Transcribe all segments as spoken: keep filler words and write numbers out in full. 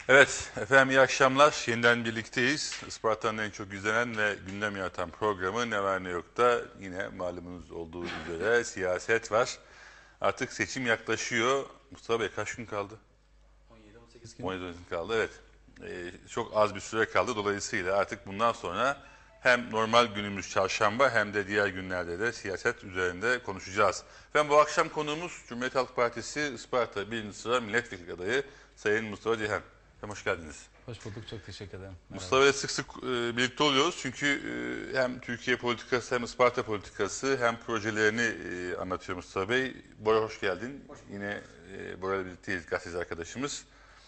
Evet, efendim iyi akşamlar. Yeniden birlikteyiz. Isparta'nın en çok izlenen ve gündem yaratan programı Ne Var Ne Yok'ta yine malumunuz olduğu üzere siyaset var. Artık seçim yaklaşıyor. Mustafa Bey kaç gün kaldı? on yedi on sekiz gün. on yedi gün kaldı, evet. Ee, çok az bir süre kaldı. Dolayısıyla artık bundan sonra hem normal günümüz çarşamba hem de diğer günlerde de siyaset üzerinde konuşacağız. Ben bu akşam konuğumuz Cumhuriyet Halk Partisi Isparta birinci sıra milletvekili adayı Sayın Mustafa Ceyhan. Efendim hoş geldiniz. Hoş bulduk, çok teşekkür ederim. Merhaba. Mustafa ile sık sık e, birlikte oluyoruz çünkü e, hem Türkiye politikası hem Isparta politikası hem projelerini e, anlatıyor Mustafa Bey. Bora hoş geldin. Hoş Yine e, Bora ile birlikteyiz, gazeteci arkadaşımız.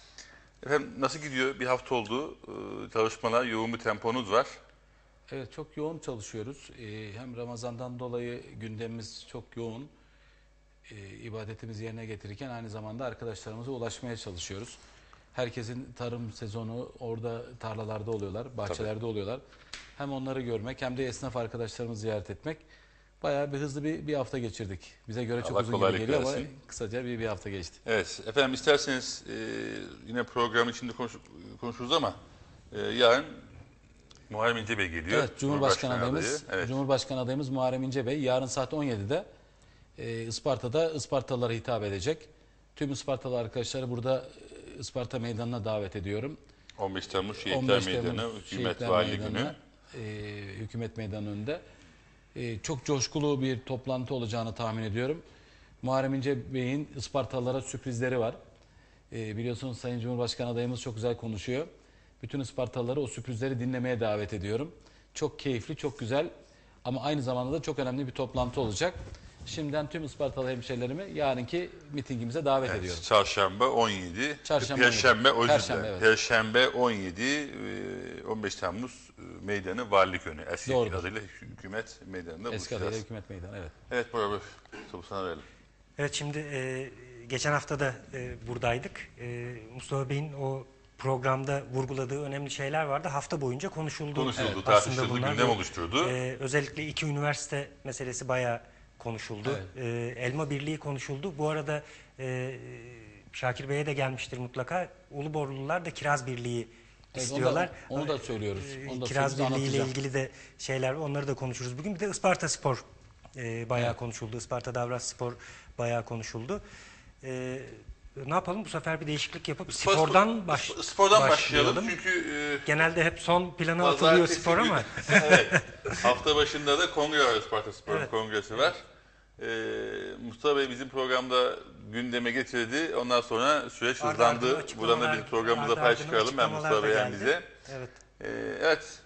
Efendim nasıl gidiyor? Bir hafta oldu. E, çalışmalar, yoğun bir temponuz var. Evet, çok yoğun çalışıyoruz. Ee, hem Ramazan'dan dolayı gündemimiz çok yoğun. Ee, ibadetimizi yerine getirirken aynı zamanda arkadaşlarımıza ulaşmaya çalışıyoruz. Herkesin tarım sezonu orada tarlalarda oluyorlar, bahçelerde Tabii. oluyorlar. Hem onları görmek hem de esnaf arkadaşlarımızı ziyaret etmek. Bayağı bir hızlı bir, bir hafta geçirdik. Bize göre çok Allah uzun gibi geliyor versin. Ama kısaca bir, bir hafta geçti. Evet, efendim isterseniz e, yine program içinde konuş, konuşuruz ama e, yarın Muharrem İnce Bey geliyor. Evet, Cumhurbaşkanı, Cumhurbaşkanı adayımız, adayı. Evet. Cumhurbaşkanı adayımız Muharrem İnce Bey yarın saat on yedide e, Isparta'da Ispartalılara hitap edecek. Tüm Ispartalı arkadaşları burada Isparta Meydanı'na davet ediyorum. on beş Temmuz Şehitler Meydanı, Hükümet Vali Günü. E, Hükümet Meydanı önünde. E, çok coşkulu bir toplantı olacağını tahmin ediyorum. Muharrem İnce Bey'in Ispartalılara sürprizleri var. E, biliyorsunuz Sayın Cumhurbaşkanı adayımız çok güzel konuşuyor. Bütün Ispartalıları o sürprizleri dinlemeye davet ediyorum. Çok keyifli, çok güzel ama aynı zamanda da çok önemli bir toplantı olacak. Şimdiden tüm Ispartalı hemşehrilerimi yarınki mitingimize davet evet, ediyorum. Çarşamba on yedi, Çarşamba Perşembe, on yedi. Perşembe, evet. Perşembe on yedi, on beş Temmuz Meydanı Valilik Önü. Eski adıyla Hükümet Meydanı'nda Eski adıyla Hükümet Meydanı, evet. Evet, buyurun. Topu sana verelim. Evet, şimdi e, geçen hafta da e, buradaydık. E, Mustafa Bey'in o programda vurguladığı önemli şeyler vardı. Hafta boyunca konuşuldu. Konuşuldu, evet, tartışıldı, gündem oluşturdu. E, özellikle iki üniversite meselesi bayağı konuşuldu. Evet. E, Elma Birliği konuşuldu. Bu arada e, Şakir Bey'e de gelmiştir mutlaka. Uluborlular da Kiraz Birliği evet, istiyorlar. Onu da, onu da söylüyoruz. Onu da Kiraz Birliği ile ilgili de şeyler var. Onları da konuşuruz bugün. Bir de Isparta Spor e, bayağı evet. konuşuldu. Isparta Davras Spor bayağı konuşuldu. E, ne yapalım? Bu sefer bir değişiklik yapıp spor, spordan, baş, spordan başlayalım. başlayalım. Çünkü e, genelde hep son plana atılıyor spor ama. Evet. Hafta başında da kongre var, Isparta Spor evet. kongresi var. E, Mustafa Bey bizim programda gündeme getirdi. Ondan sonra süreç hızlandı. Buradan da biz programımıza pay çıkaralım. Ben Mustafa Bey'en bize. Evet. E, evet.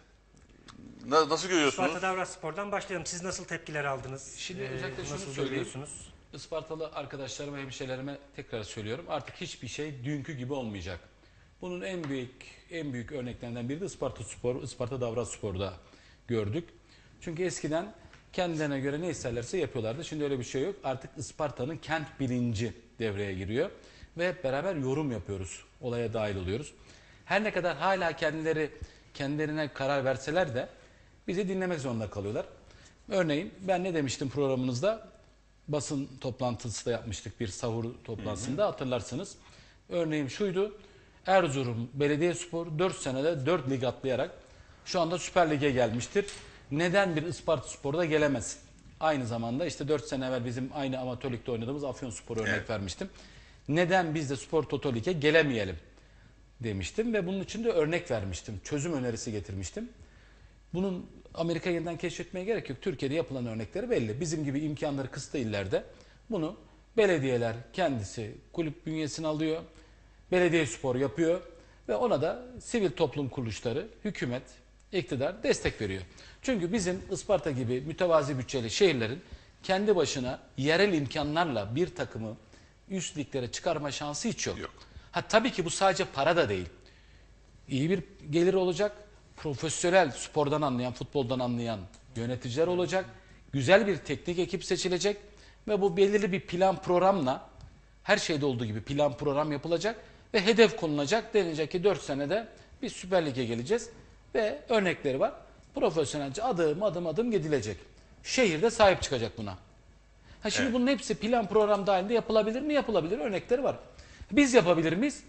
Nasıl görüyorsunuz? Isparta Davras Spor'dan başlayalım. Siz nasıl tepkiler aldınız? Şimdi özellikle şunu söylüyorsunuz. Ispartalı arkadaşlarıma, hemşehrilerime tekrar söylüyorum. Artık hiçbir şey dünkü gibi olmayacak. Bunun en büyük en büyük örneklerinden biri de Isparta Spor, Isparta Davras Spor'da gördük. Çünkü eskiden kendilerine göre ne isterlerse yapıyorlardı. Şimdi öyle bir şey yok. Artık Isparta'nın kent bilinci devreye giriyor ve hep beraber yorum yapıyoruz. Olaya dahil oluyoruz. Her ne kadar hala kendileri kendilerine karar verseler de bizi dinlemek zorunda kalıyorlar. Örneğin ben ne demiştim programınızda? Basın toplantısı da yapmıştık bir sahur toplantısında, hatırlarsınız. Örneğin şuydu: Erzurum Belediyespor dört senede dört lig atlayarak şu anda Süper Lig'e gelmiştir. Neden bir Isparta Spor'da gelemez? Aynı zamanda işte dört sene evvel bizim aynı amatör ligde oynadığımız Afyonspor'a örnek evet. vermiştim. Neden biz de Spor Toto Lig'e gelemeyelim demiştim ve bunun için de örnek vermiştim. Çözüm önerisi getirmiştim. Bunun Amerika yeniden keşfetmeye gerek yok. Türkiye'de yapılan örnekleri belli. Bizim gibi imkanları kısıtlı illerde bunu belediyeler kendisi kulüp bünyesine alıyor. Belediyespor yapıyor ve ona da sivil toplum kuruluşları, hükümet, iktidar destek veriyor. Çünkü bizim Isparta gibi mütevazi bütçeli şehirlerin kendi başına yerel imkanlarla bir takımı üst liglere çıkarma şansı hiç yok. yok. Ha tabii ki bu sadece para da değil. İyi bir gelir olacak. Profesyonel spordan anlayan, futboldan anlayan yöneticiler olacak. Güzel bir teknik ekip seçilecek ve bu belirli bir plan programla, her şeyde olduğu gibi plan program yapılacak ve hedef konulacak. Denilecek ki dört senede biz Süper Lig'e geleceğiz ve örnekleri var. Profesyonelce adım adım adım gidilecek. Şehir de sahip çıkacak buna. Ha şimdi evet. bunun hepsi plan program dahilinde yapılabilir mi? Yapılabilir. Örnekleri var. Biz yapabilir miyiz?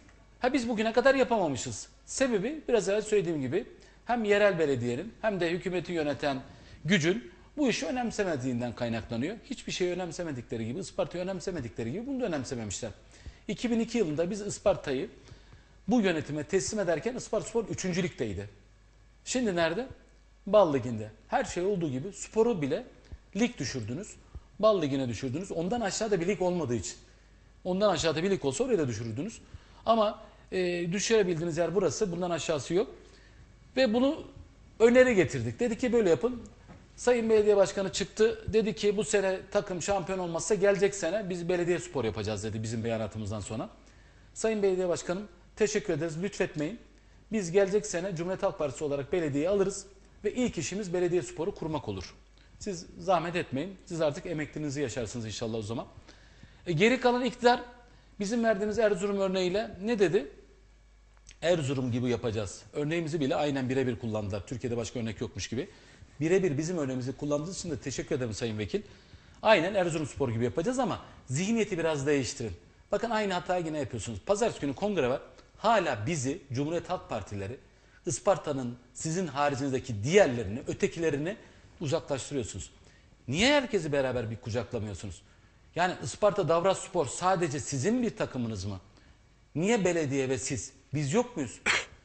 Ha biz bugüne kadar yapamamışız. Sebebi biraz evvel söylediğim gibi hem yerel belediyenin hem de hükümeti yöneten gücün bu işi önemsemediğinden kaynaklanıyor. Hiçbir şeyi önemsemedikleri gibi, Isparta'yı önemsemedikleri gibi bunu da önemsememişler. iki bin iki yılında biz Isparta'yı bu yönetime teslim ederken Ispartaspor üçüncü ligdeydi. Şimdi nerede? Bal Ligi'nde. Her şey olduğu gibi sporu bile lig düşürdünüz. Bal Ligi'ne düşürdünüz. Ondan aşağıda bir lig olmadığı için. Ondan aşağıda bir lig olsa oraya da düşürürdünüz. Ama e, düşürebildiğiniz yer burası. Bundan aşağısı yok. Ve bunu öneri getirdik. Dedi ki böyle yapın. Sayın Belediye Başkanı çıktı. Dedi ki bu sene takım şampiyon olmazsa gelecek sene biz belediye spor yapacağız dedi bizim beyanatımızdan sonra. Sayın Belediye Başkanım teşekkür ederiz. Lütfetmeyin. Biz gelecek sene Cumhuriyet Halk Partisi olarak belediyeyi alırız ve ilk işimiz belediye sporu kurmak olur. Siz zahmet etmeyin. Siz artık emekliliğinizi yaşarsınız inşallah o zaman. E, geri kalan iktidar bizim verdiğimiz Erzurum örneğiyle ne dedi? Erzurum gibi yapacağız. Örneğimizi bile aynen birebir kullandılar. Türkiye'de başka örnek yokmuş gibi. Birebir bizim örneğimizi kullandığınız için de teşekkür ederim Sayın Vekil. Aynen Erzurumspor gibi yapacağız ama zihniyeti biraz değiştirin. Bakın aynı hatayı yine yapıyorsunuz. Pazartesi günü kongre var. Hala bizi Cumhuriyet Halk Partileri Isparta'nın sizin haricinizdeki diğerlerini, ötekilerini uzaklaştırıyorsunuz. Niye herkesi beraber bir kucaklamıyorsunuz? Yani Isparta Davrazspor sadece sizin bir takımınız mı? Niye belediye ve siz? Biz yok muyuz?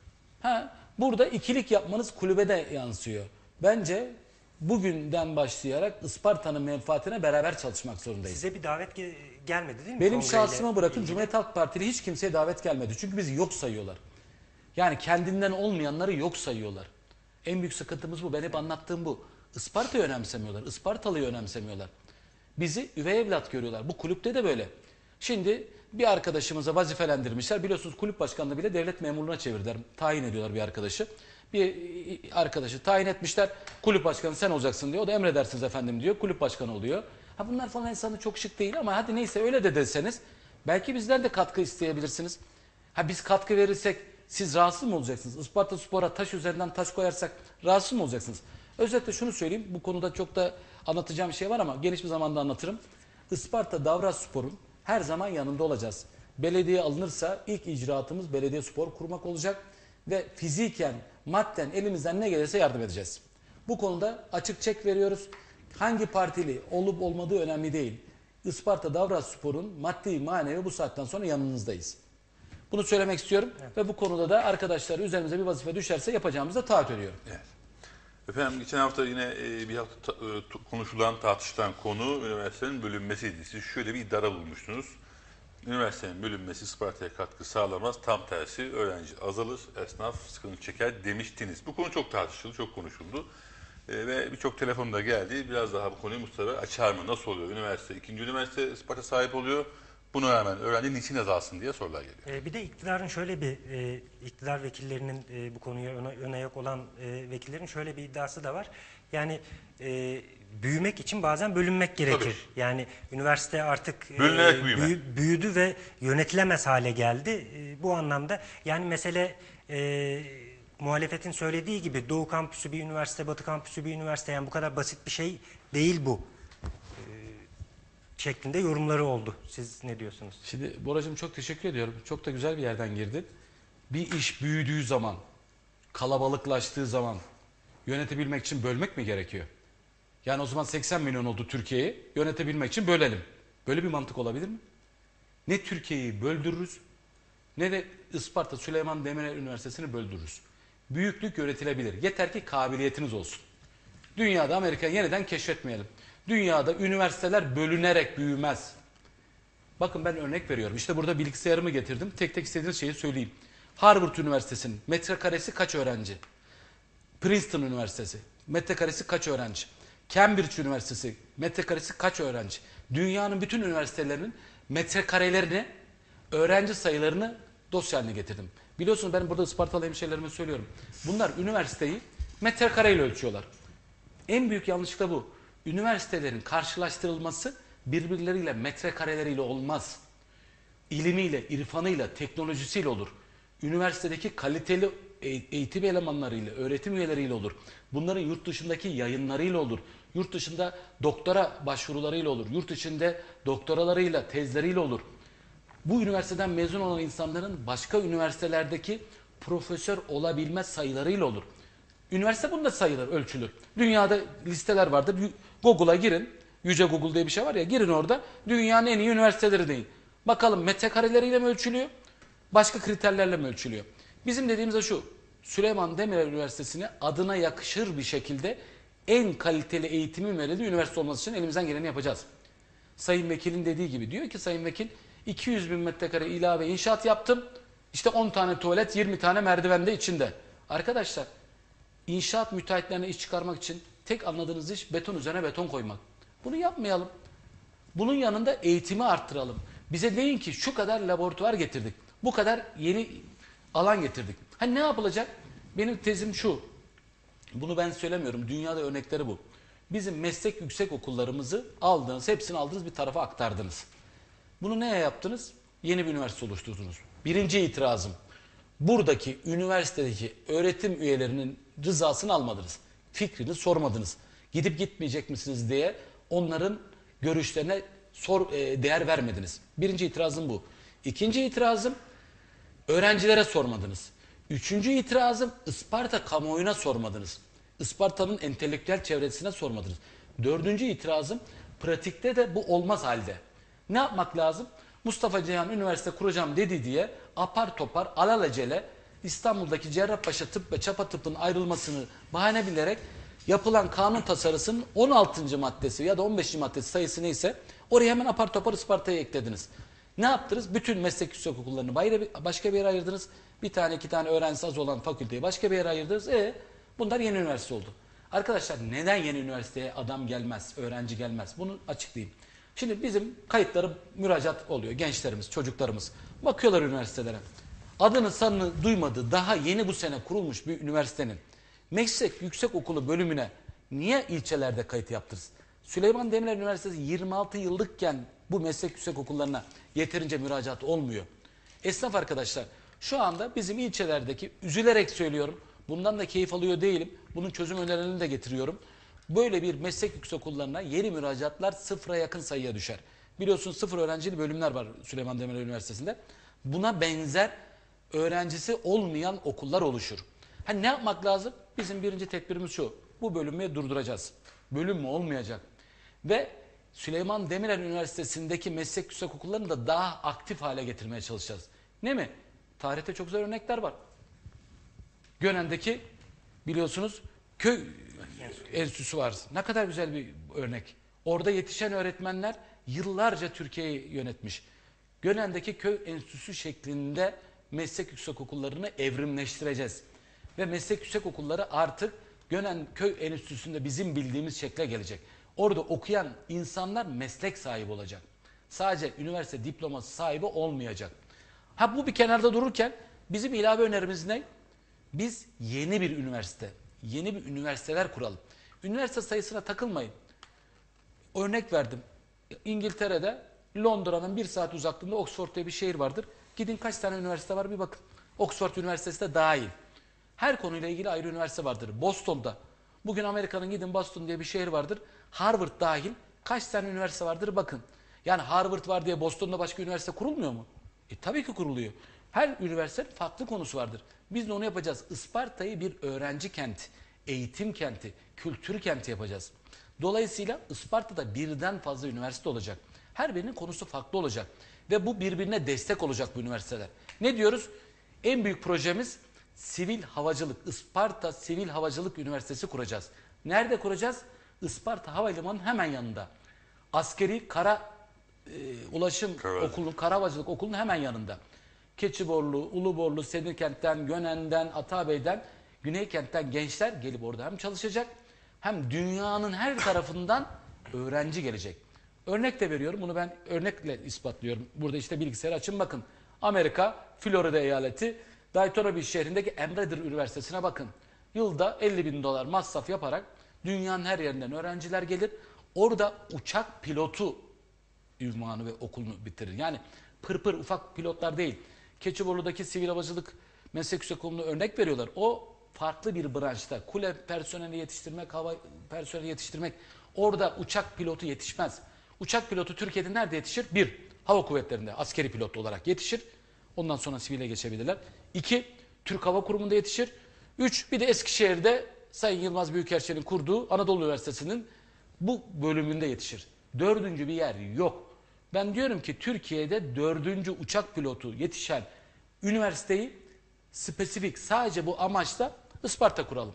Ha, burada ikilik yapmanız kulübe de yansıyor. Bence bugünden başlayarak Isparta'nın menfaatine beraber çalışmak zorundayız. Size bir davet ge- gelmedi değil mi? Benim Kongreyle şahsıma bırakın ilgili? Cumhuriyet Halk Partili hiç kimseye davet gelmedi. Çünkü bizi yok sayıyorlar. Yani kendinden olmayanları yok sayıyorlar. En büyük sıkıntımız bu. Ben hep anlattığım bu. Isparta'yı önemsemiyorlar. Ispartalı'yı önemsemiyorlar. Bizi üvey evlat görüyorlar. Bu kulüpte de böyle. Şimdi bir arkadaşımıza vazifelendirmişler. Biliyorsunuz kulüp başkanlığı bile devlet memurluğuna çevirdiler. Tayin ediyorlar bir arkadaşı. Bir arkadaşı tayin etmişler. Kulüp başkanı sen olacaksın diyor. O da emredersiniz efendim diyor. Kulüp başkanı oluyor. Ha bunlar falan insanı çok şık değil ama hadi neyse öyle de deseniz belki bizden de katkı isteyebilirsiniz. Ha biz katkı verirsek siz rahatsız mı olacaksınız? Ispartaspor'a taş üzerinden taş koyarsak rahatsız mı olacaksınız? Özellikle şunu söyleyeyim. Bu konuda çok da anlatacağım bir şey var ama geniş bir zamanda anlatırım. Isparta Davrazspor'un her zaman yanında olacağız. Belediye alınırsa ilk icraatımız belediye spor kurmak olacak ve fiziken, madden elimizden ne gelirse yardım edeceğiz. Bu konuda açık çek veriyoruz. Hangi partili olup olmadığı önemli değil. Isparta Davrazspor'un maddi manevi bu saatten sonra yanınızdayız. Bunu söylemek istiyorum evet. Ve bu konuda da arkadaşlar üzerimize bir vazife düşerse yapacağımızı taahhüt ediyorum. Evet. Efendim geçen hafta yine bir hafta konuşulan, tartışılan konu üniversitenin bölünmesiydi. Siz şöyle bir iddiada bulmuştunuz. Üniversitenin bölünmesi Isparta'ya katkı sağlamaz. Tam tersi öğrenci azalır, esnaf sıkıntı çeker demiştiniz. Bu konu çok tartışıldı, çok konuşuldu. Ee, ve birçok telefon da geldi. Biraz daha bu konuyu Mustafa açar mı? Nasıl oluyor? Üniversite, ikinci üniversite Isparta sahip oluyor. Buna rağmen öğrenci niçin azalsın diye sorular geliyor. Ee, bir de iktidarın şöyle bir, e, iktidar vekillerinin e, bu konuya öne, öne ayak olan e, vekillerin şöyle bir iddiası da var. Yani e, büyümek için bazen bölünmek gerekir. Tabii. Yani üniversite artık e, büyü, büyüdü ve yönetilemez hale geldi. E, bu anlamda yani mesele e, muhalefetin söylediği gibi Doğu kampüsü bir üniversite, Batı kampüsü bir üniversite, yani bu kadar basit bir şey değil bu şeklinde yorumları oldu. Siz ne diyorsunuz? Şimdi Boracığım çok teşekkür ediyorum. Çok da güzel bir yerden girdin. Bir iş büyüdüğü zaman, kalabalıklaştığı zaman yönetebilmek için bölmek mi gerekiyor? Yani o zaman seksen milyon oldu Türkiye'yi, yönetebilmek için bölelim. Böyle bir mantık olabilir mi? Ne Türkiye'yi böldürürüz, ne de Isparta Süleyman Demirel Üniversitesi'ni böldürürüz. Büyüklük yönetilebilir. Yeter ki kabiliyetiniz olsun. Dünyada Amerika'yı yeniden keşfetmeyelim. Dünyada üniversiteler bölünerek büyümez. Bakın ben örnek veriyorum. İşte burada bilgisayarımı getirdim. Tek tek istediğiniz şeyi söyleyeyim. Harvard Üniversitesi'nin metrekaresi kaç öğrenci? Princeton Üniversitesi metrekaresi kaç öğrenci? Cambridge Üniversitesi metrekaresi kaç öğrenci? Dünyanın bütün üniversitelerinin metrekarelerini, öğrenci sayılarını dosya haline getirdim. Biliyorsunuz ben burada Ispartalı hemşehrilerime söylüyorum. Bunlar üniversiteyi metrekareyle ölçüyorlar. En büyük yanlışlık da bu. Üniversitelerin karşılaştırılması birbirleriyle, metrekareleriyle olmaz. İlimiyle, irfanıyla, teknolojisiyle olur. Üniversitedeki kaliteli eğitim elemanlarıyla, öğretim üyeleriyle olur. Bunların yurt dışındaki yayınlarıyla olur. Yurt dışında doktora başvurularıyla olur. Yurt içinde doktoralarıyla, tezleriyle olur. Bu üniversiteden mezun olan insanların başka üniversitelerdeki profesör olabilme sayılarıyla olur. Üniversite bunda sayılır, ölçülür. Dünyada listeler vardır. Google'a girin. Yüce Google diye bir şey var ya, girin orada. Dünyanın en iyi üniversiteleri deyin. Bakalım metrekareleriyle mi ölçülüyor? Başka kriterlerle mi ölçülüyor? Bizim dediğimiz de şu. Süleyman Demirel Üniversitesi'ni adına yakışır bir şekilde en kaliteli eğitimin verildiği üniversite olması için elimizden geleni yapacağız. Sayın Vekil'in dediği gibi, diyor ki Sayın Vekil, iki yüz bin metrekare ilave inşaat yaptım. İşte on tane tuvalet, yirmi tane merdiven de içinde. Arkadaşlar, inşaat müteahhitlerine iş çıkarmak için tek anladığınız iş beton üzerine beton koymak. Bunu yapmayalım. Bunun yanında eğitimi arttıralım. Bize deyin ki şu kadar laboratuvar getirdik. Bu kadar yeni alan getirdik. Hani ne yapılacak? Benim tezim şu. Bunu ben söylemiyorum. Dünyada örnekleri bu. Bizim meslek yüksek okullarımızı aldınız, hepsini aldınız, bir tarafa aktardınız. Bunu neye yaptınız? Yeni bir üniversite oluşturdunuz. Birinci itirazım. Buradaki üniversitedeki öğretim üyelerinin rızasını almadınız. Fikrini sormadınız. Gidip gitmeyecek misiniz diye onların görüşlerine sor, e, değer vermediniz. Birinci itirazım bu. İkinci itirazım, öğrencilere sormadınız. Üçüncü itirazım, Isparta kamuoyuna sormadınız. Isparta'nın entelektüel çevresine sormadınız. Dördüncü itirazım, pratikte de bu olmaz halde. Ne yapmak lazım? Mustafa Ceyhan üniversite kuracağım dedi diye apar topar alelacele İstanbul'daki Cerrahpaşa Tıp ve Çapa Tıp'ın ayrılmasını bahane bilerek yapılan kanun tasarısının on altıncı maddesi ya da on beşinci maddesi sayısı neyse oraya hemen apar topar Isparta'ya eklediniz. Ne yaptınız? Bütün meslek yüksek okullarını başka bir yere ayırdınız. Bir tane iki tane öğrencisi az olan fakülteyi başka bir yere ayırdınız. E bunlar yeni üniversite oldu. Arkadaşlar, neden yeni üniversiteye adam gelmez, öğrenci gelmez? Bunu açıklayayım. Şimdi bizim kayıtları müracaat oluyor. Gençlerimiz, çocuklarımız bakıyorlar üniversitelere. Adını sanını duymadığı, daha yeni bu sene kurulmuş bir üniversitenin meslek yüksek okulu bölümüne niye ilçelerde kayıt yaptırırız? Süleyman Demirel Üniversitesi yirmi altı yıllıkken bu meslek yüksek okullarına yeterince müracaat olmuyor. Esnaf arkadaşlar, şu anda bizim ilçelerdeki, üzülerek söylüyorum, bundan da keyif alıyor değilim, bunun çözüm önerilerini de getiriyorum. Böyle bir meslek yüksek okullarına yeni müracaatlar sıfıra yakın sayıya düşer. Biliyorsunuz sıfır öğrencili bölümler var Süleyman Demirel Üniversitesi'nde. Buna benzer öğrencisi olmayan okullar oluşur. Ha, ne yapmak lazım? Bizim birinci tedbirimiz şu. Bu bölümü durduracağız. Bölüm mü olmayacak? Ve Süleyman Demirel Üniversitesi'ndeki meslek yüksek okullarını da daha aktif hale getirmeye çalışacağız. Ne mi? Tarihte çok güzel örnekler var. Gönen'deki biliyorsunuz köy enstitüsü var. Ne kadar güzel bir örnek. Orada yetişen öğretmenler yıllarca Türkiye'yi yönetmiş. Gönen'deki köy enstitüsü şeklinde meslek yüksek okullarını evrimleştireceğiz. Ve meslek yüksek okulları artık Gönen Köy Enstitüsü'nde bizim bildiğimiz şekle gelecek. Orada okuyan insanlar meslek sahibi olacak. Sadece üniversite diploması sahibi olmayacak. Ha, bu bir kenarda dururken bizim ilave önerimiz ne? Biz yeni bir üniversite, yeni bir üniversiteler kuralım. Üniversite sayısına takılmayın. Örnek verdim. İngiltere'de Londra'nın bir saat uzaklığında Oxford diye bir şehir vardır. Gidin kaç tane üniversite var bir bakın. Oxford Üniversitesi de dahil. Her konuyla ilgili ayrı üniversite vardır. Boston'da. Bugün Amerika'nın gidin Boston diye bir şehir vardır. Harvard dahil kaç tane üniversite vardır bakın. Yani Harvard var diye Boston'da başka üniversite kurulmuyor mu? E tabii ki kuruluyor. Her üniversitenin farklı konusu vardır. Biz de onu yapacağız. Isparta'yı bir öğrenci kenti, eğitim kenti, kültür kenti yapacağız. Dolayısıyla Isparta'da birden fazla üniversite olacak. Her birinin konusu farklı olacak. Ve bu birbirine destek olacak bu üniversiteler. Ne diyoruz? En büyük projemiz sivil havacılık. Isparta Sivil Havacılık Üniversitesi kuracağız. Nerede kuracağız? Isparta Havalimanı'nın hemen yanında. Askeri Kara e, Ulaşım Kara. Okulu, Kara Havacılık Okulu'nun hemen yanında. Keçiborlu, Uluborlu, Sedirkent'ten, Gönen'den, Atabey'den, Güneykent'ten gençler gelip orada hem çalışacak hem dünyanın her tarafından öğrenci gelecek. Örnek de veriyorum. Bunu ben örnekle ispatlıyorum. Burada işte bilgisayarı açın bakın. Amerika, Florida eyaleti, Daytona Beach şehrindeki Embraer Üniversitesi'ne bakın. Yılda elli bin dolar masraf yaparak dünyanın her yerinden öğrenciler gelir. Orada uçak pilotu ünvanı ve okulunu bitirir. Yani pırpır ufak pilotlar değil. Keçiborlu'daki sivil havacılık meslek yüksek okulunu örnek veriyorlar. O farklı bir branşta. Kule personeli yetiştirmek, hava personeli yetiştirmek. Orada uçak pilotu yetişmez. Uçak pilotu Türkiye'de nerede yetişir? Bir, hava kuvvetlerinde askeri pilot olarak yetişir. Ondan sonra sivile geçebilirler. İki, Türk Hava Kurumu'nda yetişir. Üç, bir de Eskişehir'de Sayın Yılmaz Büyükelçinin kurduğu Anadolu Üniversitesi'nin bu bölümünde yetişir. Dördüncü bir yer yok. Ben diyorum ki Türkiye'de dördüncü uçak pilotu yetişen üniversiteyi spesifik sadece bu amaçla Isparta kuralım.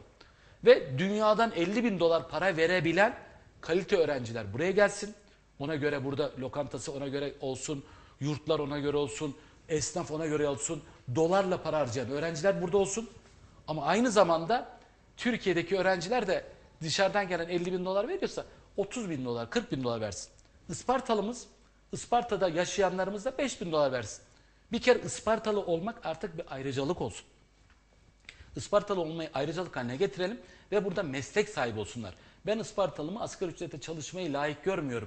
Ve dünyadan elli bin dolar para verebilen kalite öğrenciler buraya gelsin. Ona göre burada lokantası ona göre olsun, yurtlar ona göre olsun, esnaf ona göre olsun, dolarla para harcayan öğrenciler burada olsun. Ama aynı zamanda Türkiye'deki öğrenciler de dışarıdan gelen elli bin dolar veriyorsa otuz bin dolar, kırk bin dolar versin. Ispartalımız, Isparta'da yaşayanlarımız da beş bin dolar versin. Bir kere Ispartalı olmak artık bir ayrıcalık olsun. Ispartalı olmayı ayrıcalık haline getirelim ve burada meslek sahibi olsunlar. Ben Ispartalımı asgari ücrete çalışmayı layık görmüyorum.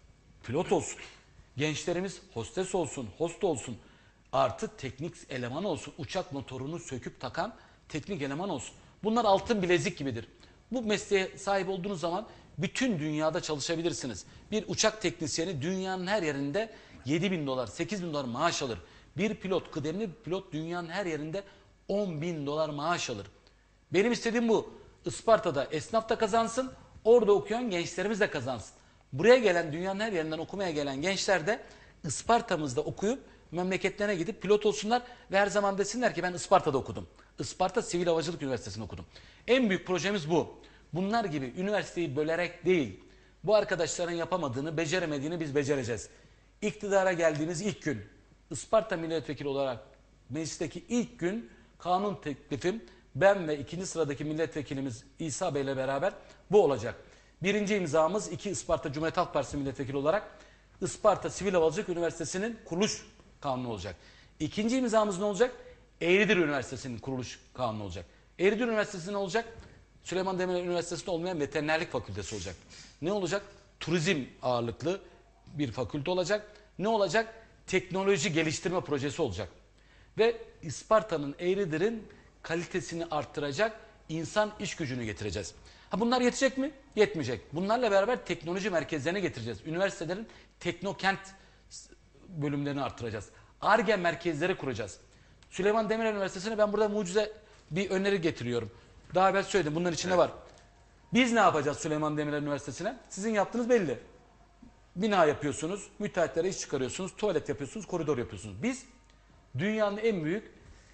Pilot olsun. Gençlerimiz hostes olsun, host olsun. Artı teknik eleman olsun. Uçak motorunu söküp takan teknik eleman olsun. Bunlar altın bilezik gibidir. Bu mesleğe sahip olduğunuz zaman bütün dünyada çalışabilirsiniz. Bir uçak teknisyeni dünyanın her yerinde yedi bin dolar, sekiz bin dolar maaş alır. Bir pilot, kıdemli bir pilot dünyanın her yerinde on bin dolar maaş alır. Benim istediğim bu. Isparta'da esnaf da kazansın, orada okuyan gençlerimiz de kazansın. Buraya gelen, dünyanın her yerinden okumaya gelen gençler de Isparta'mızda okuyup memleketlerine gidip pilot olsunlar ve her zaman desinler ki ben Isparta'da okudum. Isparta Sivil Havacılık Üniversitesi'nde okudum. En büyük projemiz bu. Bunlar gibi üniversiteyi bölerek değil, bu arkadaşların yapamadığını, beceremediğini biz becereceğiz. İktidara geldiğiniz ilk gün, Isparta milletvekili olarak meclisteki ilk gün kanun teklifim, ben ve ikinci sıradaki milletvekilimiz İsa Bey ile beraber bu olacak. Birinci imzamız iki Isparta Cumhuriyet Halk Partisi milletvekili olarak Isparta Sivil Havacılık Üniversitesi'nin kuruluş kanunu olacak. İkinci imzamız ne olacak? Eğridir Üniversitesi'nin kuruluş kanunu olacak. Eğridir Üniversitesi ne olacak? Süleyman Demirel Üniversitesi'nde olmayan veterinerlik fakültesi olacak. Ne olacak? Turizm ağırlıklı bir fakülte olacak. Ne olacak? Teknoloji geliştirme projesi olacak. Ve Isparta'nın, Eğridir'in kalitesini arttıracak insan iş gücünü getireceğiz. Ha bunlar yetecek mi? Yetmeyecek. Bunlarla beraber teknoloji merkezlerine getireceğiz. Üniversitelerin teknokent bölümlerini arttıracağız. Ar-Ge merkezleri kuracağız. Süleyman Demirel Üniversitesi'ne ben burada mucize bir öneri getiriyorum. Daha evvel söyledim. Bunların içinde evet. var. Biz ne yapacağız Süleyman Demirel Üniversitesi'ne? Sizin yaptığınız belli. Bina yapıyorsunuz, müteahhitlere iş çıkarıyorsunuz, tuvalet yapıyorsunuz, koridor yapıyorsunuz. Biz dünyanın en büyük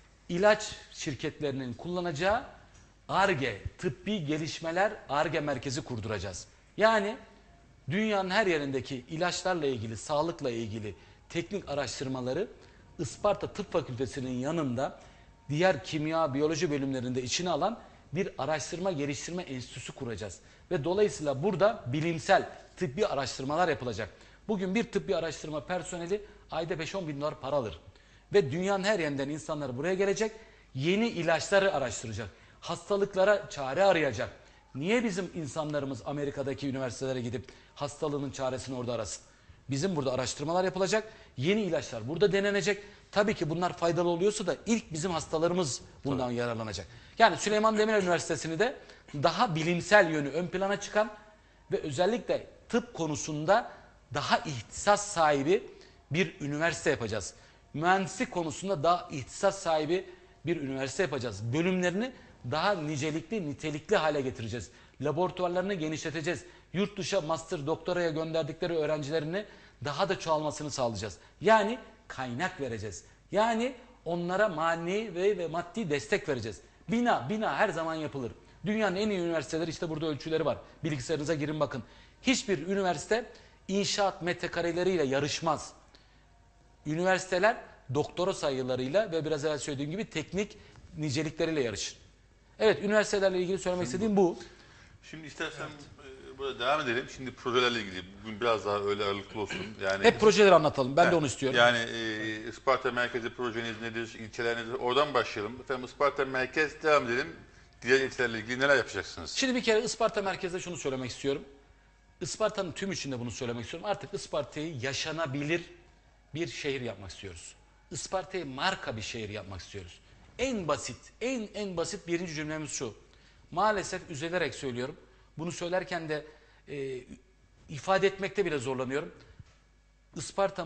ilaç şirketlerinin kullanacağı Ar-Ge, tıbbi gelişmeler Ar-Ge merkezi kurduracağız. Yani dünyanın her yerindeki ilaçlarla ilgili, sağlıkla ilgili teknik araştırmaları Isparta Tıp Fakültesi'nin yanında diğer kimya, biyoloji bölümlerinde içine alan bir araştırma geliştirme enstitüsü kuracağız. Ve dolayısıyla burada bilimsel tıbbi araştırmalar yapılacak. Bugün bir tıbbi araştırma personeli ayda beş on bin dolar para alır. Ve dünyanın her yerinden insanlar buraya gelecek, yeni ilaçları araştıracak. Hastalıklara çare arayacak. Niye bizim insanlarımız Amerika'daki üniversitelere gidip hastalığının çaresini orada arasın? Bizim burada araştırmalar yapılacak, yeni ilaçlar burada denenecek. Tabii ki bunlar faydalı oluyorsa da ilk bizim hastalarımız bundan Tabii. yararlanacak. Yani Süleyman Demirel Üniversitesi'ni de daha bilimsel yönü ön plana çıkan ve özellikle tıp konusunda daha ihtisas sahibi bir üniversite yapacağız. Mühendislik konusunda daha ihtisas sahibi bir üniversite yapacağız. Bölümlerini daha nicelikli, nitelikli hale getireceğiz. Laboratuvarlarını genişleteceğiz. Yurt dışı master, doktoraya gönderdikleri öğrencilerini daha da çoğalmasını sağlayacağız. Yani kaynak vereceğiz. Yani onlara mani ve, ve maddi destek vereceğiz. Bina, bina her zaman yapılır. Dünyanın en iyi üniversiteleri işte burada ölçüleri var. Bilgisayarınıza girin bakın. Hiçbir üniversite inşaat metrekareleriyle yarışmaz. Üniversiteler doktora sayılarıyla ve biraz evvel söylediğim gibi teknik nicelikleriyle yarışır. Evet, üniversitelerle ilgili söylemek şimdi, istediğim bu. Şimdi istersen evet. burada devam edelim. Şimdi projelerle ilgili bugün biraz daha öyle ağırlıklı olsun. Yani hep projeleri anlatalım. Ben yani, de onu istiyorum. Yani e, Isparta merkezi projeniz nedir, ilçeler nedir? Oradan başlayalım. Efendim Isparta merkez devam edelim. Diğer ilçelerle ilgili neler yapacaksınız? Şimdi bir kere Isparta merkezde şunu söylemek istiyorum. Isparta'nın tüm içinde bunu söylemek istiyorum. Artık Isparta'yı yaşanabilir bir şehir yapmak istiyoruz. Isparta'yı marka bir şehir yapmak istiyoruz. En basit, en en basit birinci cümlemiz şu. Maalesef üzülerek söylüyorum. Bunu söylerken de e, ifade etmekte bile zorlanıyorum. Isparta'mız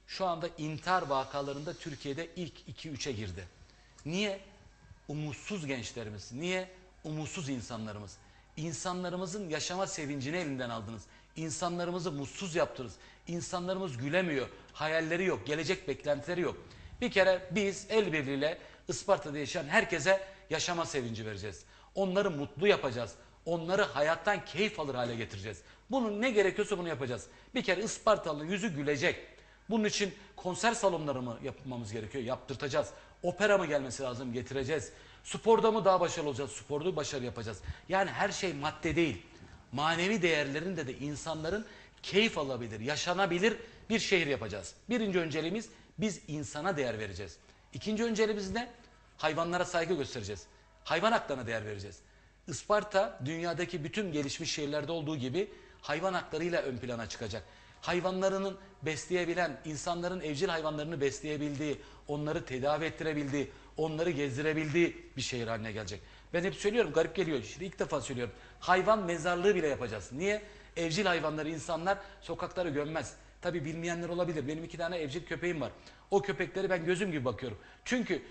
şu anda intihar vakalarında Türkiye'de ilk iki üçe girdi. Niye? Umutsuz gençlerimiz. Niye? Umutsuz insanlarımız. İnsanlarımızın yaşama sevincini elinden aldınız. İnsanlarımızı mutsuz yaptınız. İnsanlarımız gülemiyor. Hayalleri yok. Gelecek beklentileri yok. Bir kere biz el birliğiyle Isparta'da yaşayan herkese yaşama sevinci vereceğiz. Onları mutlu yapacağız. Onları hayattan keyif alır hale getireceğiz. Bunun ne gerekiyorsa bunu yapacağız. Bir kere Ispartalı'nın yüzü gülecek. Bunun için konser salonları mı yapmamız gerekiyor? Yaptırtacağız. Opera mı gelmesi lazım? Getireceğiz. Sporda mı daha başarılı olacağız? Sporda başarı yapacağız. Yani her şey madde değil. Manevi değerlerinde de insanların keyif alabilir, yaşanabilir bir şehir yapacağız. Birinci önceliğimiz biz insana değer vereceğiz. İkinci önceliğimiz ne? Hayvanlara saygı göstereceğiz. Hayvan haklarına değer vereceğiz. Isparta dünyadaki bütün gelişmiş şehirlerde olduğu gibi hayvan haklarıyla ön plana çıkacak. Hayvanlarının besleyebilen, insanların evcil hayvanlarını besleyebildiği, onları tedavi ettirebildiği, onları gezdirebildiği bir şehir haline gelecek. Ben hep söylüyorum, garip geliyor. Şimdi ilk defa söylüyorum. Hayvan mezarlığı bile yapacağız. Niye? Evcil hayvanları insanlar sokaklara gömmez. Tabii bilmeyenler olabilir. Benim iki tane evcil köpeğim var. O köpekleri ben gözüm gibi bakıyorum. Çünkü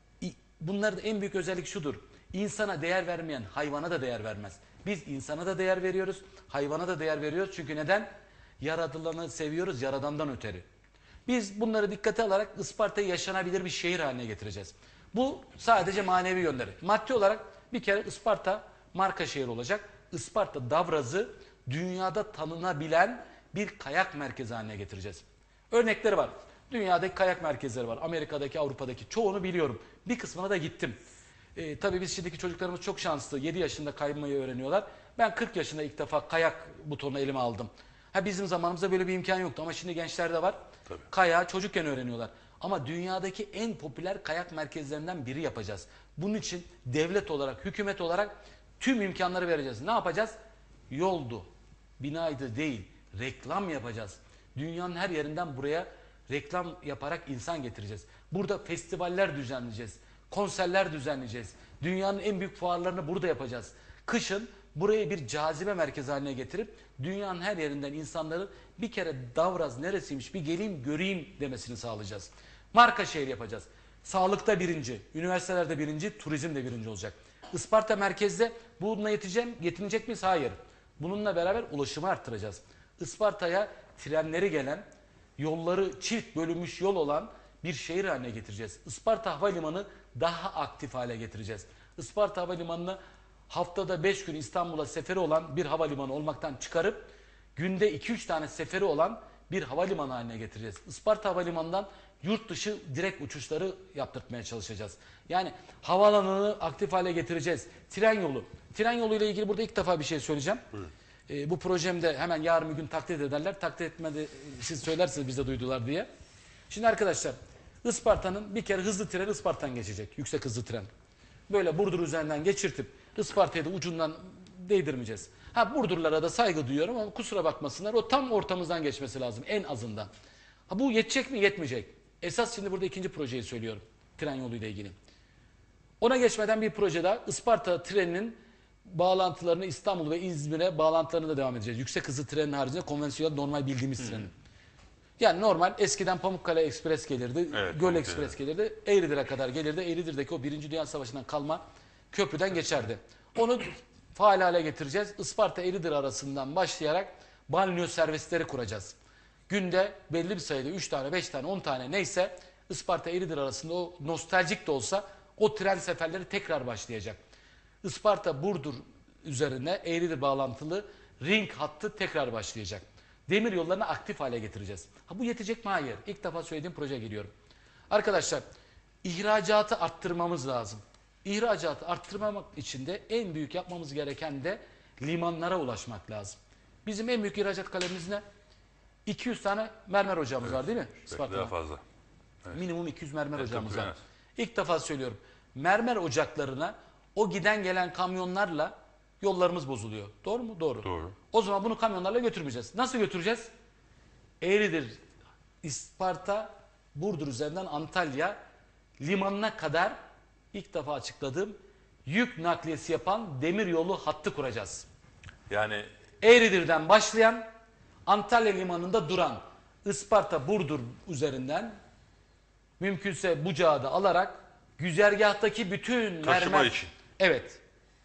bunların en büyük özellik şudur. İnsana değer vermeyen hayvana da değer vermez. Biz insana da değer veriyoruz, hayvana da değer veriyoruz. Çünkü neden? Yaratılanı seviyoruz, yaradandan öteri. Biz bunları dikkate alarak Isparta'yı yaşanabilir bir şehir haline getireceğiz. Bu sadece manevi yönleri. Maddi olarak bir kere Isparta marka şehir olacak. Isparta Davraz'ı dünyada tanınabilen bir kayak merkezi haline getireceğiz. Örnekleri var. Dünyadaki kayak merkezleri var. Amerika'daki, Avrupa'daki çoğunu biliyorum. Bir kısmına da gittim. Ee, tabii biz şimdiki çocuklarımız çok şanslı. yedi yaşında kaymayı öğreniyorlar. Ben kırk yaşında ilk defa kayak butonunu elime aldım. Ha, bizim zamanımızda böyle bir imkan yoktu ama şimdi gençlerde var. Tabii. Kayağı çocukken öğreniyorlar. Ama dünyadaki en popüler kayak merkezlerinden biri yapacağız. Bunun için devlet olarak, hükümet olarak tüm imkanları vereceğiz. Ne yapacağız? Yoldu, binaydı değil, reklam yapacağız. Dünyanın her yerinden buraya reklam yaparak insan getireceğiz. Burada festivaller düzenleyeceğiz, konserler düzenleyeceğiz. Dünyanın en büyük fuarlarını burada yapacağız. Kışın burayı bir cazibe merkezi haline getirip dünyanın her yerinden insanların bir kere Davraz neresiymiş bir geleyim göreyim demesini sağlayacağız. Marka şehir yapacağız. Sağlıkta birinci, üniversitelerde birinci, turizmde birinci olacak. Isparta merkezde bununla yeteceğim, yetinecek miyiz? Hayır. Bununla beraber ulaşımı arttıracağız. Isparta'ya trenleri gelen, yolları çift bölünmüş yol olan bir şehir haline getireceğiz. Isparta Havalimanı daha aktif hale getireceğiz. Isparta Havalimanı'nı haftada beş gün İstanbul'a seferi olan bir havalimanı olmaktan çıkarıp günde iki üç tane seferi olan bir havalimanı haline getireceğiz. Isparta Havalimanı'ndan yurt dışı direkt uçuşları yaptırtmaya çalışacağız. Yani havaalanını aktif hale getireceğiz. Tren yolu. Tren yolu ile ilgili burada ilk defa bir şey söyleyeceğim. Ee, bu projemde hemen yarın bir gün taklit ederler. Taklit etmedi siz söylersiniz bize duydular diye. Şimdi arkadaşlar Isparta'nın bir kere hızlı tren Isparta'dan geçecek. Yüksek hızlı tren. Böyle Burdur üzerinden geçirtip Isparta'ya da ucundan değdirmeyeceğiz. Ha, Burdurlara da saygı duyuyorum ama kusura bakmasınlar. O tam ortamızdan geçmesi lazım en azından. Ha, bu yetecek mi? Yetmeyecek. Esas şimdi burada ikinci projeyi söylüyorum. Tren yoluyla ilgili. Ona geçmeden bir proje daha. Isparta treninin bağlantılarını İstanbul ve İzmir'e bağlantılarını da devam edeceğiz. Yüksek hızlı trenin haricinde konvansiyonel normal bildiğimiz hmm. trenin. Yani normal eskiden Pamukkale Ekspres gelirdi, evet, Göl Ekspres gelirdi, Eğridir'e kadar gelirdi. Eğridir'deki o Birinci Dünya Savaşı'ndan kalma köprüden geçerdi. Onu faal hale getireceğiz. Isparta Eğridir arasından başlayarak banliyö servisleri kuracağız. Günde belli bir sayıda üç tane, beş tane, on tane neyse Isparta Eğridir arasında o nostaljik de olsa o tren seferleri tekrar başlayacak. Isparta Burdur üzerine Eğridir bağlantılı ring hattı tekrar başlayacak. Demir yollarını aktif hale getireceğiz. Ha, bu yetecek mi? Hayır. İlk defa söylediğim proje geliyorum. Arkadaşlar ihracatı arttırmamız lazım. İhracatı arttırmamak için de en büyük yapmamız gereken de limanlara ulaşmak lazım. Bizim en büyük ihracat kalemimiz ne? iki yüz tane mermer ocağımız evet, var değil mi? Belki daha fazla. Evet. Minimum iki yüz mermer evet, ocağımız var. Evet. İlk defa söylüyorum. Mermer ocaklarına o giden gelen kamyonlarla yollarımız bozuluyor. Doğru mu? Doğru. Doğru. O zaman bunu kamyonlarla götürmeyeceğiz. Nasıl götüreceğiz? Eğridir, İsparta, Burdur üzerinden Antalya limanına kadar ilk defa açıkladığım yük nakliyesi yapan demir yolu hattı kuracağız. Yani Eğridir'den başlayan Antalya limanında duran Isparta Burdur üzerinden mümkünse bucağı da alarak güzergahtaki bütün Taşıma mermer için. Evet.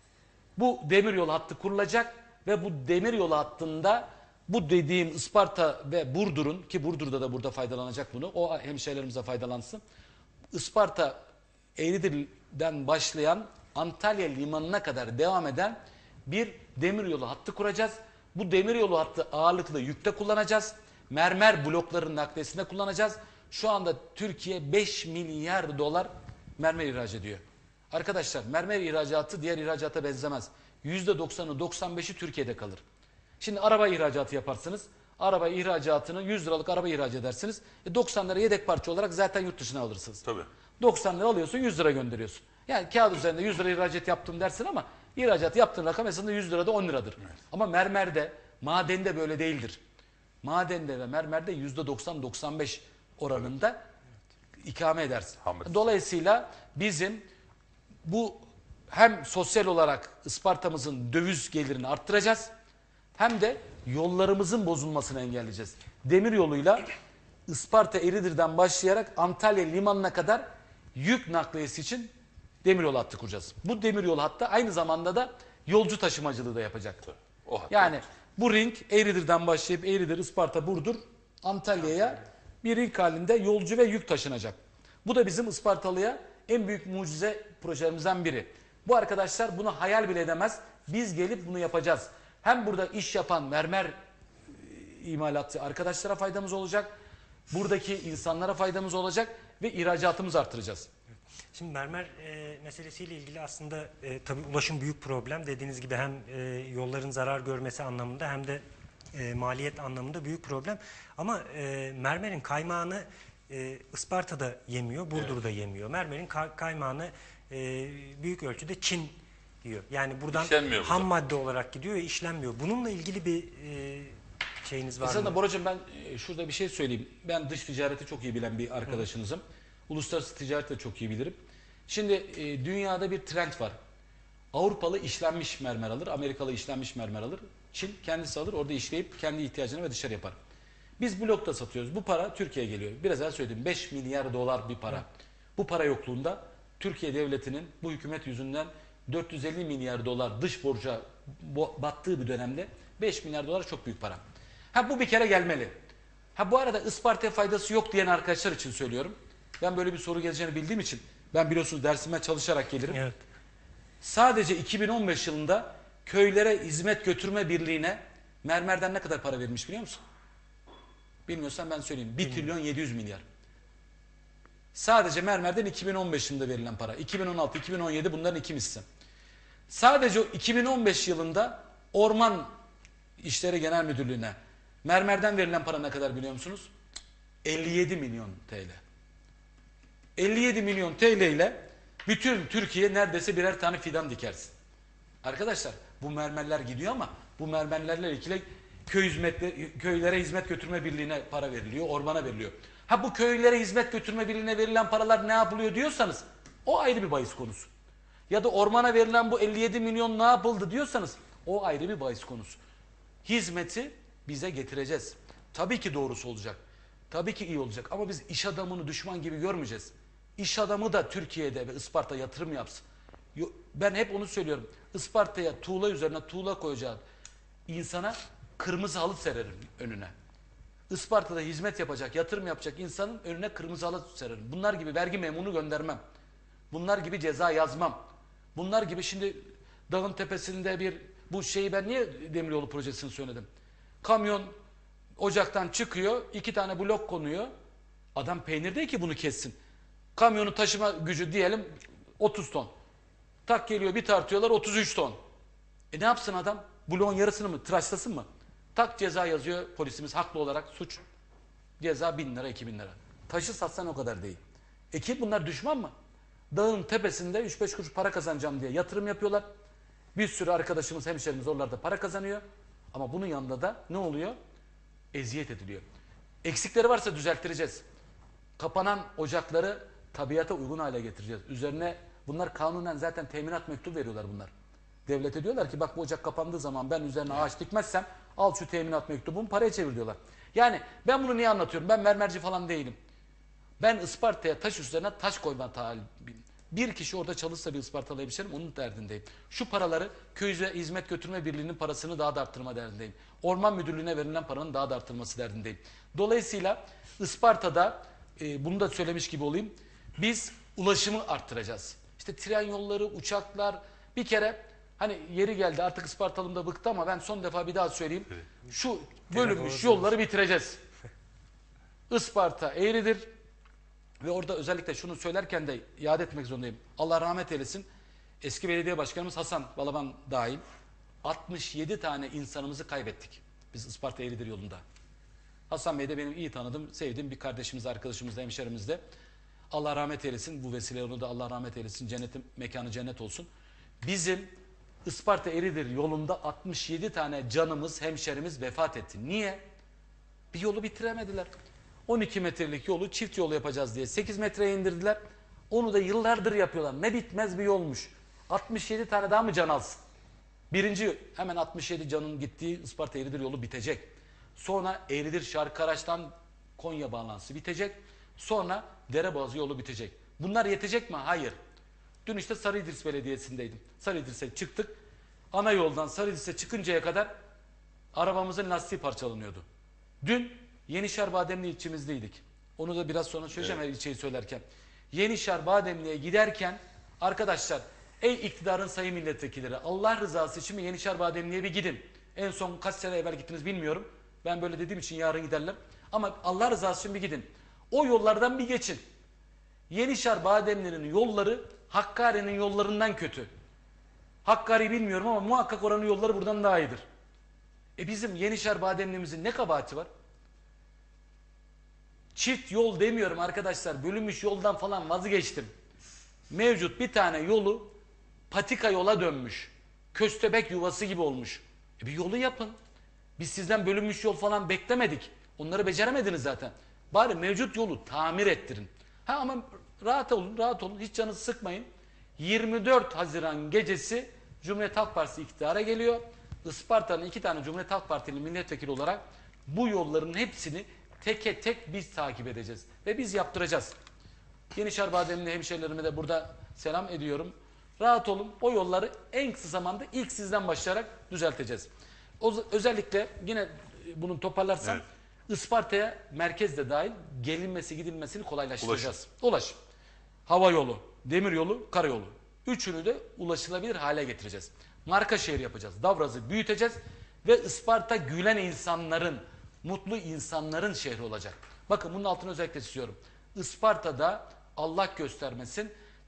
Bu demiryolu hattı kurulacak ve bu demiryolu hattında bu dediğim Isparta ve Burdur'un, ki Burdur'da da burada faydalanacak bunu, o hemşehrilerimize faydalansın. Isparta Eğridir'den başlayan Antalya limanına kadar devam eden bir demiryolu hattı kuracağız. Bu demiryolu hattı ağırlıklı yükte kullanacağız. Mermer blokların nakliyesinde kullanacağız. Şu anda Türkiye beş milyar dolar mermer ihraç ediyor. Arkadaşlar mermer ihracatı diğer ihracata benzemez. yüzde doksanı doksan beşi Türkiye'de kalır. Şimdi araba ihracatı yaparsınız. Araba ihracatını yüz liralık araba ihraç edersiniz. E doksan lira yedek parça olarak zaten yurt dışına alırsınız. Tabii. doksan lira alıyorsun, yüz lira gönderiyorsun. Yani kağıt üzerinde yüz lira ihracat yaptım dersin ama ihracat yaptığın rakam aslında yüz lirada on liradır. Evet. Ama mermerde, madende böyle değildir. Madende ve mermerde yüzde doksan doksan beş oranında evet. ikame edersin. Hamlet. Dolayısıyla bizim bu hem sosyal olarak Isparta'mızın döviz gelirini arttıracağız, hem de yollarımızın bozulmasını engelleyeceğiz. Demir yoluyla Isparta Eğridir'den başlayarak Antalya limanına kadar yük nakliyesi için demiryolu hattı kuracağız. Bu demiryolu hattı aynı zamanda da yolcu taşımacılığı da yapacak. O yani bu ring Eğridir'den başlayıp Eğridir, Isparta, Burdur, Antalya'ya bir ring halinde yolcu ve yük taşınacak. Bu da bizim Ispartalı'ya en büyük mucize projelerimizden biri. Bu arkadaşlar bunu hayal bile edemez. Biz gelip bunu yapacağız. Hem burada iş yapan mermer imalatçı arkadaşlara faydamız olacak. Buradaki insanlara faydamız olacak ve ihracatımızı artıracağız. Şimdi mermer e, meselesiyle ilgili aslında e, tabii ulaşım büyük problem. Dediğiniz gibi hem e, yolların zarar görmesi anlamında hem de e, maliyet anlamında büyük problem. Ama e, mermerin kaymağını e, Isparta'da yemiyor, Burdur'da evet. yemiyor. Mermerin ka kaymağını e, büyük ölçüde Çin diyor. Yani buradan ham madde olarak gidiyor ve işlenmiyor. Bununla ilgili bir e, şeyiniz var Mesela mı? Boracığım ben e, şurada bir şey söyleyeyim. Ben dış ticareti çok iyi bilen bir arkadaşınızım. Hı. Uluslararası ticareti de çok iyi bilirim. Şimdi e, dünyada bir trend var. Avrupalı işlenmiş mermer alır, Amerikalı işlenmiş mermer alır. Çin kendisi alır, orada işleyip kendi ihtiyacını ve dışarı yapar. Biz blokta satıyoruz. Bu para Türkiye'ye geliyor. Biraz evvel söyledim, beş milyar dolar bir para. Hı. Bu para yokluğunda Türkiye devletinin bu hükümet yüzünden dört yüz elli milyar dolar dış borca battığı bir dönemde beş milyar dolar çok büyük para. Ha bu bir kere gelmeli. Ha bu arada Isparta'ya faydası yok diyen arkadaşlar için söylüyorum. Ben böyle bir soru geleceğini bildiğim için ben biliyorsunuz dersime çalışarak gelirim. Evet. Sadece iki bin on beş yılında köylere hizmet götürme birliğine mermerden ne kadar para verilmiş biliyor musun? Bilmiyorsan ben söyleyeyim. bir trilyon yedi yüz milyar. Sadece mermerden iki bin on beş yılında verilen para. iki bin on altı iki bin on yedi bunların iki misli. Sadece o iki bin on beş yılında Orman İşleri Genel Müdürlüğü'ne mermerden verilen para ne kadar biliyor musunuz? elli yedi milyon T L. elli yedi milyon T L ile bütün Türkiye neredeyse birer tane fidan dikersin. Arkadaşlar bu mermerler gidiyor ama bu mermerlerle ilgili köy hizmetleri, köylere hizmet götürme birliğine para veriliyor, ormana veriliyor. Ha bu köylere hizmet götürme birliğine verilen paralar ne yapılıyor diyorsanız o ayrı bir bahis konusu. Ya da ormana verilen bu elli yedi milyon ne yapıldı diyorsanız o ayrı bir bahis konusu. Hizmeti bize getireceğiz. Tabii ki doğrusu olacak. Tabii ki iyi olacak ama biz iş adamını düşman gibi görmeyeceğiz. İş adamı da Türkiye'de ve Isparta yatırım yapsın. Ben hep onu söylüyorum. Isparta'ya tuğla üzerine tuğla koyacağım insana kırmızı halı sererim önüne. Isparta'da hizmet yapacak, yatırım yapacak insanın önüne kırmızı halı sererim. Bunlar gibi vergi memuru göndermem. Bunlar gibi ceza yazmam. Bunlar gibi şimdi dağın tepesinde bir bu şeyi ben niye demiryolu projesini söyledim. Kamyon ocaktan çıkıyor, iki tane blok konuyor. Adam peynir değil ki bunu kessin. Kamyonu taşıma gücü diyelim otuz ton. Tak geliyor bir tartıyorlar otuz üç ton. E ne yapsın adam? Bloğun yarısını mı? Tıraşlasın mı? Tak ceza yazıyor polisimiz haklı olarak suç. Ceza bin lira iki bin lira. Taşı satsan o kadar değil. E ki bunlar düşman mı? Dağın tepesinde üç beş kuruş para kazanacağım diye yatırım yapıyorlar. Bir sürü arkadaşımız, hemşerimiz oralarda para kazanıyor. Ama bunun yanında da ne oluyor? Eziyet ediliyor. Eksikleri varsa düzelttireceğiz. Kapanan ocakları tabiata uygun hale getireceğiz. Üzerine bunlar kanunen zaten teminat mektubu veriyorlar bunlar. Devlete diyorlar ki bak bu ocak kapandığı zaman ben üzerine ağaç dikmezsem Al şu teminat mektubunu paraya çevir diyorlar. Yani ben bunu niye anlatıyorum? Ben mermerci falan değilim. Ben Isparta'ya taş üzerine taş koyma talibim. Bir kişi orada çalışsa bir Ispartalı hemşerim onun derdindeyim. Şu paraları köye hizmet götürme birliğinin parasını daha da arttırma derdindeyim. Orman müdürlüğüne verilen paranın daha da arttırılması derdindeyim. Dolayısıyla Isparta'da e, bunu da söylemiş gibi olayım. Biz ulaşımı arttıracağız. İşte tren yolları, uçaklar bir kere hani yeri geldi artık Ispartalım da bıktı ama ben son defa bir daha söyleyeyim. Şu bölünmüş yolları bitireceğiz. Isparta Eğridir. Ve orada özellikle şunu söylerken de iade etmek zorundayım. Allah rahmet eylesin. Eski belediye başkanımız Hasan Balaban dahil altmış yedi tane insanımızı kaybettik. Biz Isparta Eğridir yolunda. Hasan Bey de benim iyi tanıdığım, sevdiğim bir kardeşimiz, arkadaşımız da, hemşerimiz de. Allah rahmet eylesin. Bu vesileyle onu da Allah rahmet eylesin. Cennetin mekanı cennet olsun. Bizim Isparta Eğridir yolunda altmış yedi tane canımız, hemşerimiz vefat etti. Niye? Bir yolu bitiremediler. on iki metrelik yolu çift yol yapacağız diye sekiz metreye indirdiler. Onu da yıllardır yapıyorlar. Ne bitmez bir yolmuş. altmış yedi tane daha mı can alsın? Birinci hemen altmış yedi canın gittiği Isparta Eğridir yolu bitecek. Sonra Eğridir Şarkıraş'tan Konya bağlantısı bitecek. Sonra Dereboğazı yolu bitecek. Bunlar yetecek mi? Hayır. Dün işte Sarıydris Belediyesi'ndeydim. Sarıydris'e çıktık. Ana yoldan Sarıydris'e çıkıncaya kadar arabamızın lastiği parçalanıyordu. Dün Yenişehir Bademli ilçemizdeydik. Onu da biraz sonra söyleyeceğim evet. Her ilçeyi söylerken. Yenişehir Bademli'ye giderken arkadaşlar ey iktidarın sayın milletvekilleri Allah rızası için mi Yenişehir Bademli'ye bir gidin. En son kaç sene evvel gittiniz bilmiyorum. Ben böyle dediğim için yarın giderler. Ama Allah rızası için bir gidin. O yollardan bir geçin. Yenişehir Bademli'nin yolları Hakkari'nin yollarından kötü. Hakkari'yi bilmiyorum ama muhakkak oranın yolları buradan daha iyidir. E bizim Yenişehir Bademli'mizin ne kabahati var? Çift yol demiyorum arkadaşlar. Bölünmüş yoldan falan vazgeçtim. Mevcut bir tane yolu patika yola dönmüş. Köstebek yuvası gibi olmuş. E bir yolu yapın. Biz sizden bölünmüş yol falan beklemedik. Onları beceremediniz zaten. Bari mevcut yolu tamir ettirin. Ha ama rahat olun, rahat olun. Hiç canınızı sıkmayın. yirmi dört Haziran gecesi Cumhuriyet Halk Partisi iktidara geliyor. Isparta'nın iki tane Cumhuriyet Halk Partili milletvekili olarak bu yolların hepsini teke tek biz takip edeceğiz. Ve biz yaptıracağız. Yenişehir Bademli hemşehrilerime de burada selam ediyorum. Rahat olun. O yolları en kısa zamanda ilk sizden başlayarak düzelteceğiz. O, özellikle yine bunu toparlarsam evet. Isparta'ya merkez de dahil gelinmesi gidilmesini kolaylaştıracağız. Ulaşım. Ulaşım. Hava yolu, demir yolu, karayolu. Üçünü de ulaşılabilir hale getireceğiz. Marka şehir yapacağız. Davraz'ı büyüteceğiz ve Isparta gülen insanların, mutlu insanların şehri olacak. Bakın bunun altını özellikle istiyorum. Isparta'da Allah göstermesin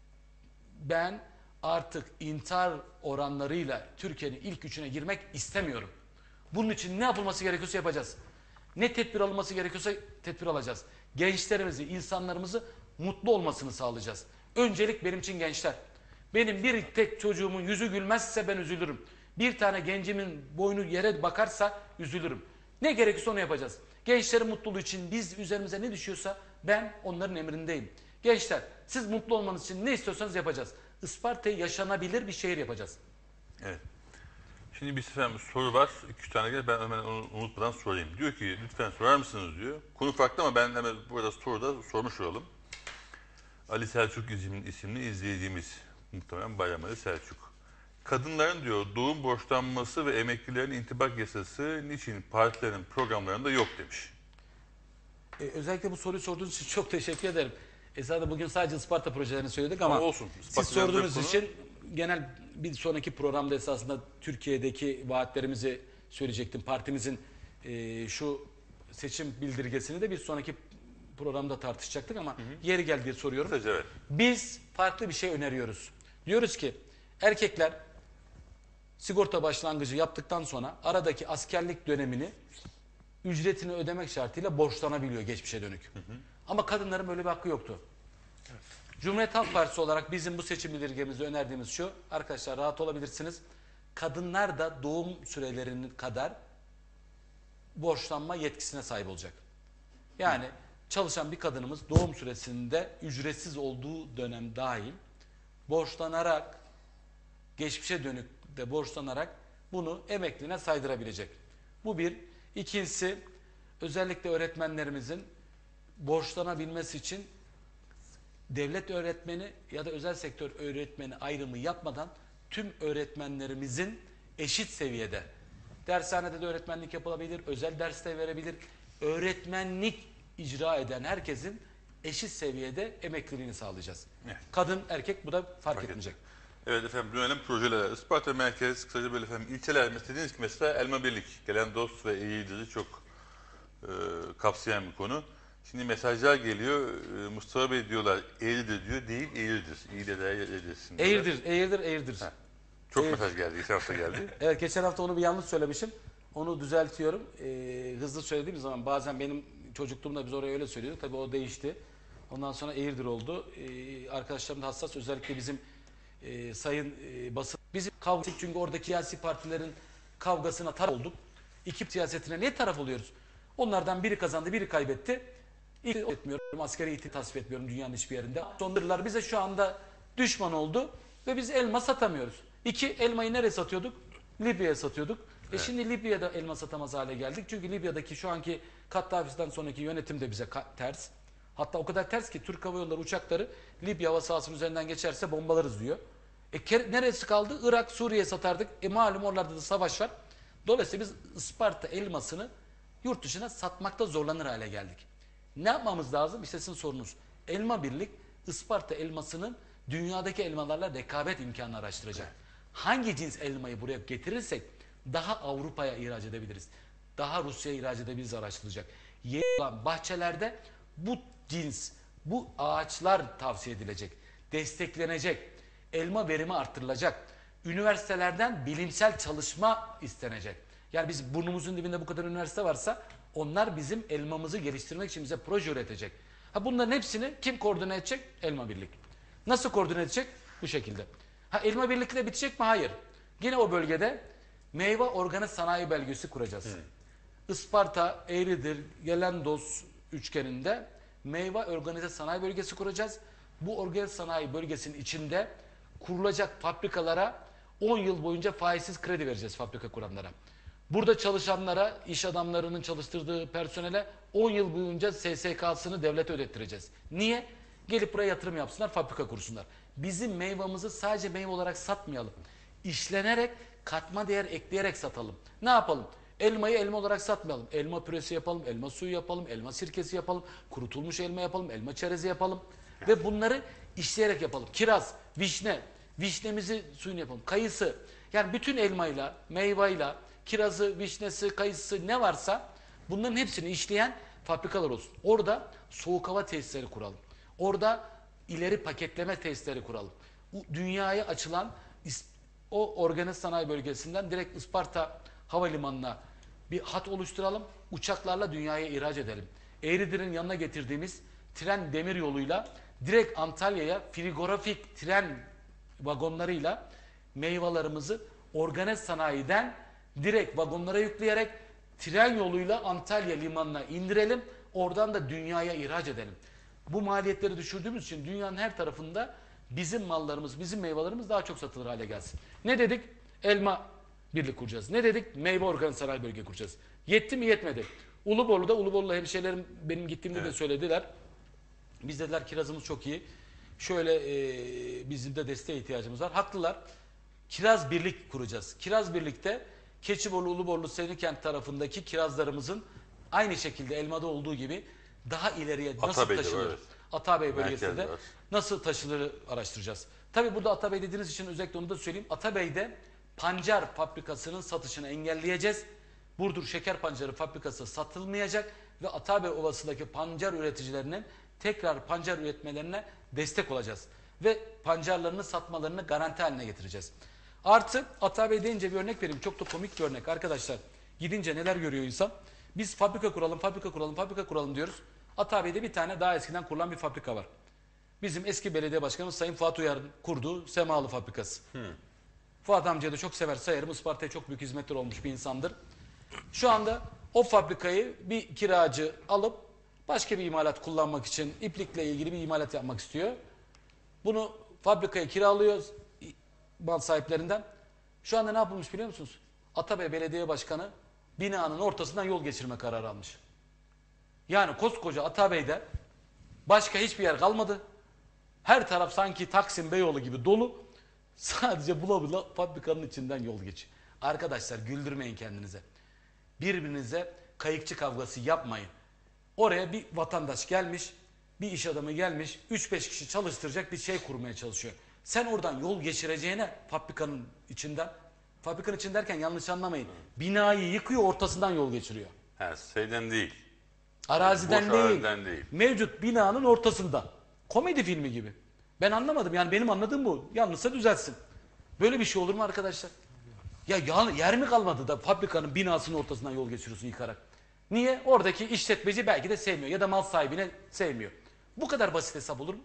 ben artık intihar oranlarıyla Türkiye'nin ilk üçüne girmek istemiyorum. Bunun için ne yapılması gerekiyorsa yapacağız. Ne tedbir alınması gerekiyorsa tedbir alacağız. Gençlerimizi, insanlarımızı mutlu olmasını sağlayacağız. Öncelik benim için gençler. Benim bir tek çocuğumun yüzü gülmezse ben üzülürüm. Bir tane gencimin boynu yere bakarsa üzülürüm. Ne gerekiyorsa onu yapacağız. Gençlerin mutluluğu için biz üzerimize ne düşüyorsa ben onların emrindeyim. Gençler siz mutlu olmanız için ne istiyorsanız yapacağız. Isparta'yı yaşanabilir bir şehir yapacağız. Evet. Şimdi bir sefer soru var. İki tane gel. Ben hemen onu unutmadan sorayım. Diyor ki lütfen sorar mısınız diyor. Konu farklı ama ben hemen burada soruda sormuş olalım. Ali Selçuk isimli, isimli izleyicimiz. Muhtemelen Bayram Ali Selçuk. Kadınların diyor doğum borçlanması ve emeklilerin intibak yasası niçin partilerin programlarında yok demiş. Ee, özellikle bu soruyu sorduğunuz için çok teşekkür ederim. Esasında bugün sadece Isparta projelerini söyledik ama, ama olsun. Siz sorduğunuz konu... için genel bir sonraki programda esasında Türkiye'deki vaatlerimizi söyleyecektim. Partimizin e, şu seçim bildirgesini de bir sonraki programda tartışacaktık ama hı hı. yeri geldi diye soruyorum. Sadece, evet. Biz farklı bir şey öneriyoruz. Diyoruz ki erkekler sigorta başlangıcı yaptıktan sonra aradaki askerlik dönemini ücretini ödemek şartıyla borçlanabiliyor geçmişe dönük. Hı hı. Ama kadınların böyle bir hakkı yoktu. Evet. Cumhuriyet Halk Partisi olarak bizim bu seçim bildirgemizde önerdiğimiz şu, arkadaşlar rahat olabilirsiniz. Kadınlar da doğum sürelerinin kadar borçlanma yetkisine sahip olacak. Yani hı. çalışan bir kadınımız doğum süresinde ücretsiz olduğu dönem dahil borçlanarak, geçmişe dönük de borçlanarak bunu emekliliğine saydırabilecek. Bu bir. İkincisi, özellikle öğretmenlerimizin borçlanabilmesi için devlet öğretmeni ya da özel sektör öğretmeni ayrımı yapmadan tüm öğretmenlerimizin eşit seviyede, dershanede de öğretmenlik yapılabilir, özel derste verebilir, öğretmenlik icra eden herkesin eşit seviyede emekliliğini sağlayacağız. Evet. Kadın, erkek bu da fark, Fark etmeyecek. Evet efendim, dönelim projelere. Isparta merkez, kısaca böyle efendim, ilçeler dediğiniz ki mesela Elma Birlik, gelen dost ve Eğirdir'i çok e, kapsayan bir konu. Şimdi mesajlar geliyor, e, Mustafa Bey diyorlar, Eğirdir diyor, değil Eğirdir. İyi de Eğirdir'sin diyorlar. Eğirdir, eğirdir, eğirdir. Heh. Çok Evet. mesaj geldi, geçen hafta geldi. Evet, geçen hafta onu bir yanlış söylemişim. Onu düzeltiyorum. Ee, hızlı söylediğim zaman bazen benim çocukluğumda biz oraya öyle söylüyorduk. Tabii o değişti. Ondan sonra Eğirdir oldu. Ee, arkadaşlarım da hassas. Özellikle bizim e, sayın e, basın. Bizim kavga, çünkü oradaki siyasi partilerin kavgasına taraf olduk. İki siyasetine niye taraf oluyoruz? Onlardan biri kazandı, biri kaybetti. İlk etmiyorum, askeri eğitim tasvip etmiyorum dünyanın hiçbir yerinde. Sonlarlar bize şu anda düşman oldu ve biz elma satamıyoruz. İki, elmayı nereye satıyorduk? Libya'ya satıyorduk. Evet. E şimdi Libya'da elma satamaz hale geldik. Çünkü Libya'daki şu anki Kaddafi'den sonraki yönetim de bize ters. Hatta o kadar ters ki Türk Hava Yolları uçakları Libya hava sahasının üzerinden geçerse bombalarız diyor. E neresi kaldı? Irak, Suriye satardık. E malum oralarda da savaş var. Dolayısıyla biz Isparta elmasını yurt dışına satmakta zorlanır hale geldik. Ne yapmamız lazım? İşte sizin sorunuz. Elma Birlik, Isparta elmasının dünyadaki elmalarla rekabet imkanı araştıracak. Hangi cins elmayı buraya getirirsek daha Avrupa'ya ihraç edebiliriz. Daha Rusya'ya ihraç edebiliriz araştırılacak. Yeni olan bahçelerde bu cins, bu ağaçlar tavsiye edilecek. Desteklenecek. Elma verimi arttırılacak. Üniversitelerden bilimsel çalışma istenecek. Yani biz burnumuzun dibinde bu kadar üniversite varsa onlar bizim elmamızı geliştirmek için bize proje üretecek. Ha bunların hepsini kim koordine edecek? Elma Birlik. Nasıl koordine edecek? Bu şekilde. Ha elma birlikle bitecek mi? Hayır. Yine o bölgede meyve organik sanayi bölgesi kuracağız. Hmm. Isparta, Eğridir, Gelendos üçgeninde meyve organize sanayi bölgesi kuracağız. Bu organize sanayi bölgesinin içinde kurulacak fabrikalara on yıl boyunca faizsiz kredi vereceğiz fabrika kuranlara. Burada çalışanlara, iş adamlarının çalıştırdığı personele on yıl boyunca S S K'sını devlete ödettireceğiz. Niye? Gelip buraya yatırım yapsınlar, fabrika kursunlar. Bizim meyvamızı sadece meyve olarak satmayalım. İşlenerek, katma değer ekleyerek satalım. Ne yapalım? Elmayı elma olarak satmayalım. Elma püresi yapalım, elma suyu yapalım, elma sirkesi yapalım, kurutulmuş elma yapalım, elma çerezi yapalım. Ve bunları işleyerek yapalım. Kiraz, vişne, vişnemizi suyunu yapalım. Kayısı, yani bütün elmayla, meyveyle, kirazı, vişnesi, kayısı ne varsa bunların hepsini işleyen fabrikalar olsun. Orada soğuk hava tesisleri kuralım. Orada ileri paketleme tesisleri kuralım. Dünyaya açılan o organize sanayi bölgesinden direkt Isparta Havalimanı'na bir hat oluşturalım. Uçaklarla dünyaya ihraç edelim. Eğridir'in yanına getirdiğimiz tren demir yoluyla direkt Antalya'ya frigorifik tren vagonlarıyla meyvelerimizi organize sanayiden direkt vagonlara yükleyerek tren yoluyla Antalya limanına indirelim. Oradan da dünyaya ihraç edelim. Bu maliyetleri düşürdüğümüz için dünyanın her tarafında bizim mallarımız, bizim meyvelerimiz daha çok satılır hale gelsin. Ne dedik? Elma birlik kuracağız. Ne dedik? Meyve organize sanayi bölge kuracağız. Yetti mi? Yetmedi. Uluborlu'da, Uluborlu hemşehrilerim benim gittiğimde evet. de söylediler. Biz dediler kirazımız çok iyi. Şöyle e, bizim de desteğe ihtiyacımız var. Haklılar. Kiraz birlik kuracağız. Kiraz birlikte Keçiborlu, Uluborlu, Senikent tarafındaki kirazlarımızın aynı şekilde elmada olduğu gibi daha ileriye nasıl Atabey'de taşınır? var. Atabey bölgesinde Merkezde nasıl taşınır araştıracağız. Tabii burada Atabey dediğiniz için özellikle onu da söyleyeyim. Atabey'de pancar fabrikasının satışını engelleyeceğiz. Burdur Şeker Pancarı fabrikası satılmayacak ve Atabey Ovası'ndaki pancar üreticilerinin tekrar pancar üretmelerine destek olacağız. Ve pancarlarını satmalarını garanti haline getireceğiz. Artı Atabey deyince bir örnek vereyim. Çok da komik bir örnek arkadaşlar. Gidince neler görüyor insan? Biz fabrika kuralım, fabrika kuralım, fabrika kuralım diyoruz. Atabey'de bir tane daha eskiden kurulan bir fabrika var. Bizim eski belediye başkanımız Sayın Fuat Uyar'ın kurduğu Semalı fabrikası. Hmm. Fuat amcayı da çok sever sayarım. Isparta'ya çok büyük hizmetler olmuş bir insandır. Şu anda o fabrikayı bir kiracı alıp başka bir imalat kullanmak için iplikle ilgili bir imalat yapmak istiyor. Bunu fabrikayı kiralıyoruz mal sahiplerinden. Şu anda ne yapılmış biliyor musunuz? Atabey Belediye Başkanı binanın ortasından yol geçirme kararı almış. Yani koskoca Atabey'de başka hiçbir yer kalmadı. Her taraf sanki Taksim Beyoğlu gibi dolu. Sadece bula bula fabrikanın içinden yol geçiyor. Arkadaşlar güldürmeyin kendinize. Birbirinize kayıkçı kavgası yapmayın. Oraya bir vatandaş gelmiş, bir iş adamı gelmiş, üç beş kişi çalıştıracak bir şey kurmaya çalışıyor. Sen oradan yol geçireceğine fabrikanın içinden, fabrikanın için derken yanlış anlamayın. Binayı yıkıyor, ortasından yol geçiriyor. Ha, şeyden değil. Araziden Boş değil, araziden değil. mevcut binanın ortasında. Komedi filmi gibi. Ben anlamadım, yani benim anladığım bu. Yanlışsa düzelsin. Böyle bir şey olur mu arkadaşlar? Ya, ya yer mi kalmadı da fabrikanın binasının ortasından yol geçiriyorsun yıkarak? Niye? Oradaki işletmeci belki de sevmiyor ya da mal sahibine sevmiyor. Bu kadar basit hesap olur mu?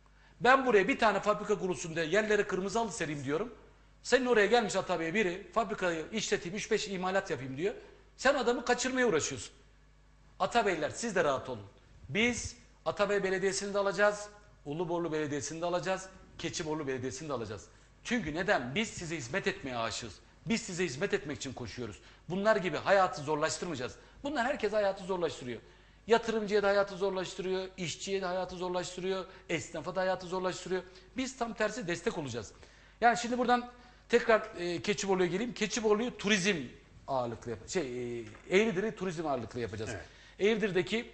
Ben buraya bir tane fabrika kurulsun diye yerlere kırmızı halı sereyim diyorum. Senin oraya gelmiş Atabey'e biri fabrikayı işleteyim, üç beş imalat yapayım diyor. Sen adamı kaçırmaya uğraşıyorsun. Atabeyler siz de rahat olun. Biz Atabey Belediyesi'ni de alacağız, Uluborlu Belediyesi'ni de alacağız, Keçiborlu Belediyesi'ni de alacağız. Çünkü neden? Biz size hizmet etmeye aşığız. Biz size hizmet etmek için koşuyoruz. Bunlar gibi hayatı zorlaştırmayacağız. Bunlar herkes hayatı zorlaştırıyor. Yatırımcıya da hayatı zorlaştırıyor, işçiye de hayatı zorlaştırıyor, esnafa da hayatı zorlaştırıyor. Biz tam tersi destek olacağız. Yani şimdi buradan tekrar e, Keçiborlu'ya geleyim. Keçiborlu'yu turizm ağırlıklı yapacağız. Şey, e, Eğridir'i turizm ağırlıklı yapacağız. Evet. Eğridir'deki e,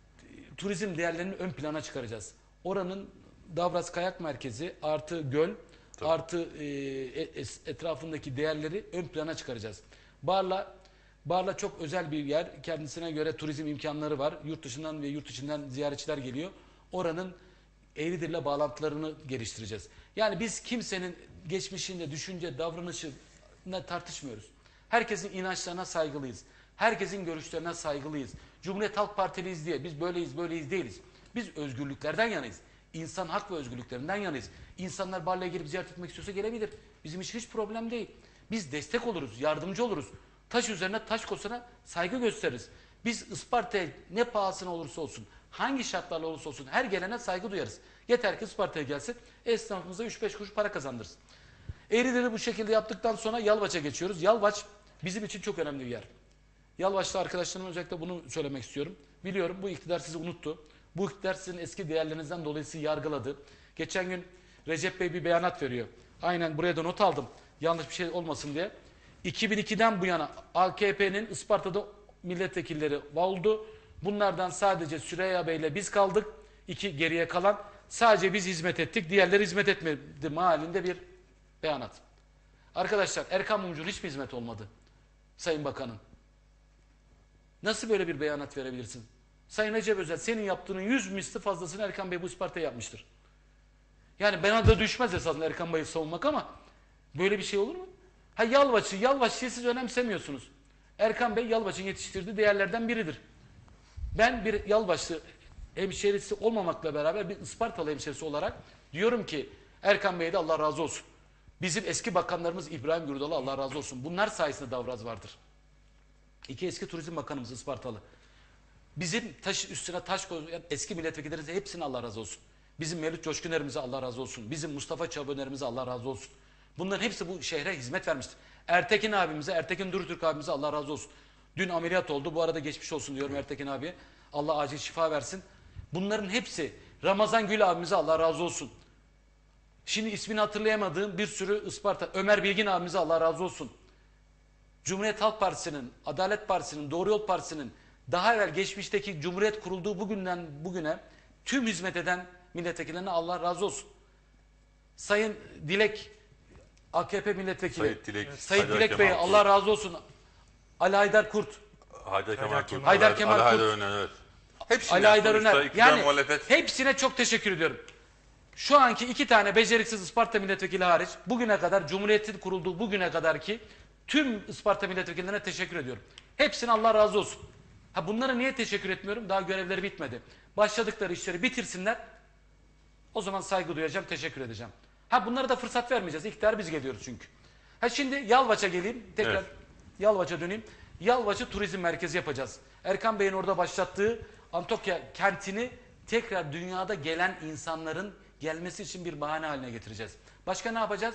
turizm değerlerini ön plana çıkaracağız. Oranın Davras Kayak Merkezi artı göl, tabii, artı e, es, etrafındaki değerleri ön plana çıkaracağız. Barla Barla çok özel bir yer. Kendisine göre turizm imkanları var. Yurt dışından ve yurt içinden ziyaretçiler geliyor. Oranın Eğridir'le bağlantılarını geliştireceğiz. Yani biz kimsenin geçmişinde, düşünce, davranışına tartışmıyoruz. Herkesin inançlarına saygılıyız. Herkesin görüşlerine saygılıyız. Cumhuriyet Halk Partiliyiz diye biz böyleyiz, böyleyiz değiliz. Biz özgürlüklerden yanayız. İnsan hak ve özgürlüklerinden yanayız. İnsanlar Barla'ya gelip ziyaret etmek istiyorsa gelebilir. Bizim için hiç problem değil. Biz destek oluruz, yardımcı oluruz. Taş üzerine taş kosana saygı gösteririz. Biz Isparta'ya ne pahasına olursa olsun, hangi şartlarla olursa olsun her gelene saygı duyarız. Yeter ki Isparta'ya gelsin, esnafımıza üç beş kuruş para kazandırsın. Eğridir'i bu şekilde yaptıktan sonra Yalvaç'a geçiyoruz. Yalvaç bizim için çok önemli bir yer. Yalvaç'ta arkadaşlarıma özellikle bunu söylemek istiyorum. Biliyorum bu iktidar sizi unuttu. Bu iktidar sizin eski değerlerinizden dolayı sizi yargıladı. Geçen gün Recep Bey bir beyanat veriyor. Aynen buraya da not aldım. Yanlış bir şey olmasın diye. iki bin ikiden bu yana A K P'nin Isparta'da milletvekilleri oldu. Bunlardan sadece Süreyya Bey ile biz kaldık. İki geriye kalan. Sadece biz hizmet ettik. Diğerleri hizmet etmedi malinde bir beyanat. Arkadaşlar Erkan Mumcu'nun hiçbir hizmet olmadı. Sayın Bakanım. Nasıl böyle bir beyanat verebilirsin? Sayın Recep Özel senin yaptığının yüz misli fazlasını Erkan Bey bu Isparta'ya yapmıştır. Yani bana da düşmez esasında Erkan Bey'i savunmak ama böyle bir şey olur mu? Ha Yalvaç'ı, Yalvaç'ı siz önemsemiyorsunuz. Erkan Bey Yalvaç'ın yetiştirdiği değerlerden biridir. Ben bir Yalvaçlı hemşerisi olmamakla beraber bir Ispartalı hemşerisi olarak diyorum ki Erkan Bey'e de Allah razı olsun. Bizim eski bakanlarımız İbrahim Gürdalı Allah razı olsun. Bunlar sayesinde Davraz vardır. İki eski turizm bakanımız Ispartalı. Bizim taş üstüne taş koyan eski milletvekillerimize hepsine Allah razı olsun. Bizim Mevlüt Coşkuner'imize Allah razı olsun. Bizim Mustafa Çabuner'imize Allah razı olsun. Bunların hepsi bu şehre hizmet vermiştir. Ertekin abimize, Ertekin Durutürk abimize Allah razı olsun. Dün ameliyat oldu. Bu arada geçmiş olsun diyorum Ertekin abiye. Allah acil şifa versin. Bunların hepsi Ramazan Gül abimize Allah razı olsun. Şimdi ismini hatırlayamadığım bir sürü Isparta. Ömer Bilgin abimize Allah razı olsun. Cumhuriyet Halk Partisi'nin, Adalet Partisi'nin, Doğru Yol Partisi'nin daha evvel geçmişteki Cumhuriyet kurulduğu bugünden bugüne tüm hizmet eden milletvekillerine Allah razı olsun. Sayın Dilek, A K P milletvekili. Sayın Dilek, evet. Sayın Haydar Dilek Bey'e Kemal Allah razı olsun. Ali Haydar Kurt. Haydar Kemal Haydar Kurt. Kemal- Haydar Kemal Ali Kurt. Haydar Öner, evet. Hepsinden Ali Haydar sonuçta Öner. iktidar, Yani muhalefet. hepsine çok teşekkür ediyorum. Şu anki iki tane beceriksiz Isparta milletvekili hariç bugüne kadar Cumhuriyet'in kurulduğu bugüne kadar ki tüm Isparta milletvekillerine teşekkür ediyorum. Hepsine Allah razı olsun. Ha bunlara niye teşekkür etmiyorum? Daha görevleri bitmedi. Başladıkları işleri bitirsinler. O zaman saygı duyacağım, teşekkür edeceğim. Ha bunlara da fırsat vermeyeceğiz. İktidar biz geliyoruz çünkü. Ha şimdi Yalvaç'a geleyim. Tekrar evet. Yalvaç'a döneyim. Yalvaç'ı turizm merkezi yapacağız. Erkan Bey'in orada başlattığı Antakya kentini tekrar dünyada gelen insanların gelmesi için bir bahane haline getireceğiz. Başka ne yapacağız?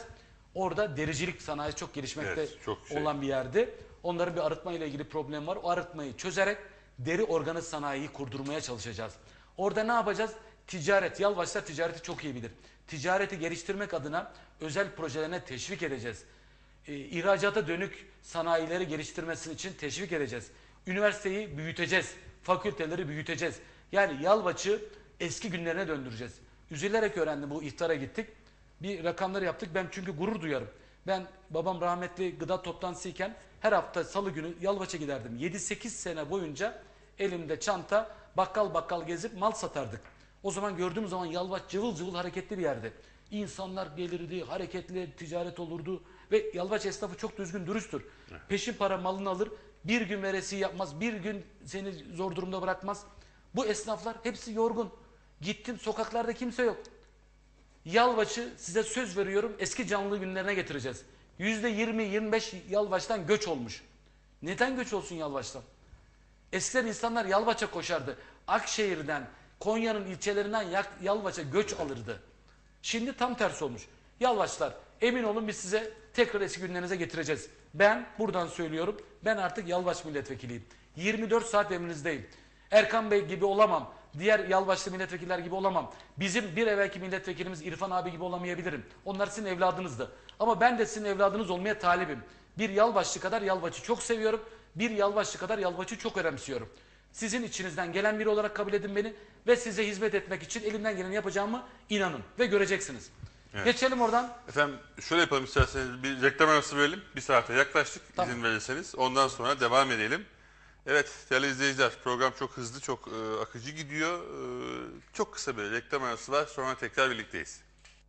Orada dericilik sanayisi çok gelişmekte Evet, çok şey. olan bir yerde. Onların bir arıtma ile ilgili problem var. O arıtmayı çözerek deri organı sanayiyi kurdurmaya çalışacağız. Orada ne yapacağız? Ticaret. Yalvaçlar ticareti çok iyi bilir. Ticareti geliştirmek adına özel projelerine teşvik edeceğiz. Ee, ihracata dönük sanayileri geliştirmesi için teşvik edeceğiz. Üniversiteyi büyüteceğiz. Fakülteleri büyüteceğiz. Yani Yalvaç'ı eski günlerine döndüreceğiz. Üzülerek öğrendim, bu iftara gittik. Bir rakamları yaptık. Ben çünkü gurur duyarım. Ben babam rahmetli gıda toplantısıyken her hafta salı günü Yalvaç'a giderdim. yedi sekiz sene boyunca elimde çanta bakkal bakkal gezip mal satardık. O zaman gördüğüm zaman Yalvaç cıvıl cıvıl hareketli bir yerdi. İnsanlar gelirdi, hareketli ticaret olurdu ve Yalvaç esnafı çok düzgün, dürüsttür. Peşin para malını alır, bir gün veresiye yapmaz, bir gün seni zor durumda bırakmaz. Bu esnaflar hepsi yorgun. Gittim, sokaklarda kimse yok. Yalvaç'ı size söz veriyorum eski canlı günlerine getireceğiz. yüzde yirmi yirmi beş Yalvaç'tan göç olmuş. Neden göç olsun Yalvaç'tan? Eskiden insanlar Yalvaç'a koşardı. Akşehir'den, Konya'nın ilçelerinden Yalvaç'a göç alırdı. Şimdi tam tersi olmuş. Yalvaçlar, emin olun biz size tekrar eski günlerinize getireceğiz. Ben buradan söylüyorum, ben artık Yalvaç milletvekiliyim. yirmi dört saat emrinizdeyim. Erkan Bey gibi olamam. Diğer Yalvaçlı milletvekiller gibi olamam. Bizim bir evvelki milletvekilimiz İrfan abi gibi olamayabilirim. Onlar sizin evladınızdı. Ama ben de sizin evladınız olmaya talibim. Bir Yalvaçlı kadar Yalvaç'ı çok seviyorum. Bir Yalvaçlı kadar Yalvaç'ı çok önemsiyorum. Sizin içinizden gelen biri olarak kabul edin beni ve size hizmet etmek için elimden geleni yapacağımı inanın ve göreceksiniz. Evet. Geçelim oradan. Efendim şöyle yapalım isterseniz, bir reklam arası verelim. Bir saate yaklaştık, Tamam. izin verirseniz. Ondan sonra devam edelim. Evet değerli izleyiciler, program çok hızlı, çok e, akıcı gidiyor. E, çok kısa bir reklam arası var, sonra tekrar birlikteyiz.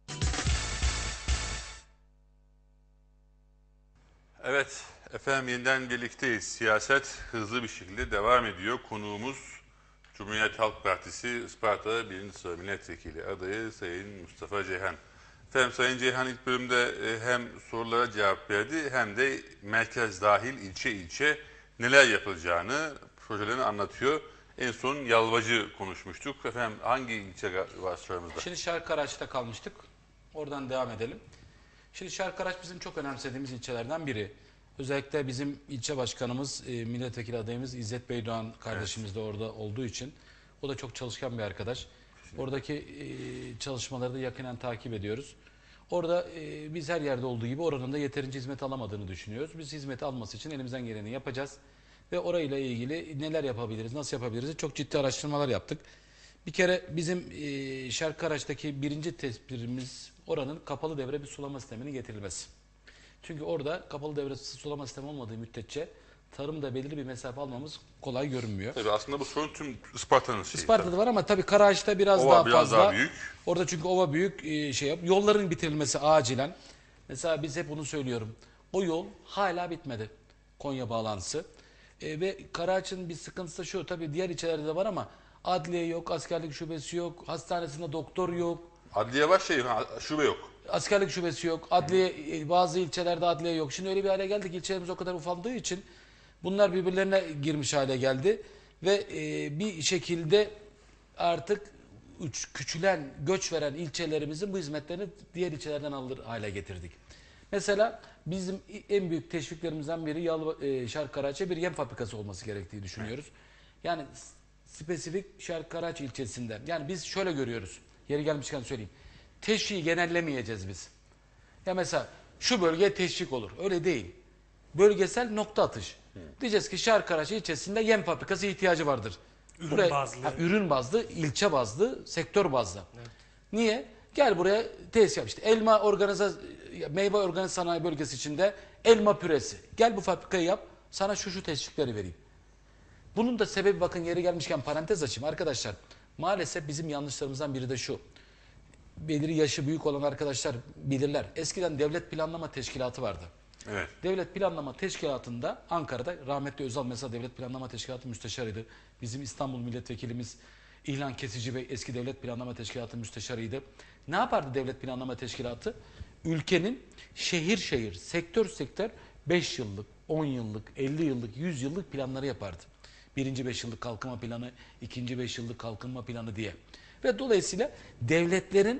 Evet efendim, yeniden birlikteyiz. Siyaset hızlı bir şekilde devam ediyor. Konuğumuz Cumhuriyet Halk Partisi Isparta birinci Sıra Milletvekili adayı Sayın Mustafa Ceyhan. Efendim Sayın Ceyhan ilk bölümde e, hem sorulara cevap verdi hem de merkez dahil ilçe ilçe neler yapılacağını, projelerini anlatıyor. En son Yalvaç'ı konuşmuştuk. Efendim hangi ilçe var sıramızda? Şimdi Şarkıraç'ta kalmıştık. Oradan devam edelim. Şimdi Şarkıraç bizim çok önemsediğimiz ilçelerden biri. Özellikle bizim ilçe başkanımız, e, milletvekili adayımız İzzet Beydoğan kardeşimiz de orada olduğu için. O da çok çalışkan bir arkadaş. Oradaki e, çalışmaları da yakinen takip ediyoruz. Orada e, biz her yerde olduğu gibi oranın da yeterince hizmet alamadığını düşünüyoruz. Biz hizmeti alması için elimizden geleni yapacağız. Ve orayla ilgili neler yapabiliriz, nasıl yapabiliriz çok ciddi araştırmalar yaptık. Bir kere bizim e, Şarkıraç'taki birinci tespitimiz oranın kapalı devre bir sulama sisteminin getirilmesi. Çünkü orada kapalı devre sulama sistemi olmadığı müddetçe tarımda belirli bir mesafe almamız kolay görünmüyor. Tabii aslında bu sorun tüm Isparta'nın şeyi. Isparta'da var ama tabii Karaağaç'ta biraz Ova daha biraz fazla. daha büyük. Orada çünkü ova büyük e, şey yap. Yolların bitirilmesi acilen. Mesela biz hep bunu söylüyorum. O yol hala bitmedi. Konya bağlantısı. E, ve Karaağaç'ın bir sıkıntısı da şu. Tabii diğer ilçelerde de var ama adliye yok, askerlik şubesi yok, hastanesinde doktor yok. Adliye var, şey, şube yok. Askerlik şubesi yok. Adliye, bazı ilçelerde adliye yok. Şimdi öyle bir hale geldik. İlçelerimiz o kadar ufaldığı için bunlar birbirlerine girmiş hale geldi. Ve e, bir şekilde artık üç, küçülen, göç veren ilçelerimizin bu hizmetlerini diğer ilçelerden alır hale getirdik. Mesela bizim en büyük teşviklerimizden biri Yalva, e, Şarkıraç'a bir yem fabrikası olması gerektiği düşünüyoruz. Yani spesifik Şarkıraç ilçesinde. Yani biz şöyle görüyoruz. Yeri gelmişken söyleyeyim. Teşviği genellemeyeceğiz biz. Ya mesela şu bölgeye teşvik olur. Öyle değil. Bölgesel nokta atış. Hı. Diyeceğiz ki Şarkıraç ilçesinde yem fabrikası ihtiyacı vardır. Ürün buraya, bazlı. Ha, ürün bazlı, ilçe bazlı, sektör bazlı. Evet. Niye? Gel buraya tesis yap. İşte elma organize, meyve organize sanayi bölgesi içinde elma püresi. Gel bu fabrikayı yap. Sana şu şu teşvikleri vereyim. Bunun da sebebi, bakın yeri gelmişken parantez açayım arkadaşlar. Maalesef bizim yanlışlarımızdan biri de şu. Belirli yaşı büyük olan arkadaşlar bilirler. Eskiden devlet planlama teşkilatı vardı. Evet. Devlet planlama teşkilatında Ankara'da rahmetli Özal mesela devlet planlama teşkilatı müsteşarıydı. Bizim İstanbul milletvekilimiz İlhan Kesici Bey eski devlet planlama teşkilatı müsteşarıydı. Ne yapardı devlet planlama teşkilatı? Ülkenin şehir şehir, sektör sektör beş yıllık, on yıllık, elli yıllık, yüz yıllık planları yapardı. Birinci beş yıllık kalkınma planı, ikinci beş yıllık kalkınma planı diye. Ve dolayısıyla devletlerin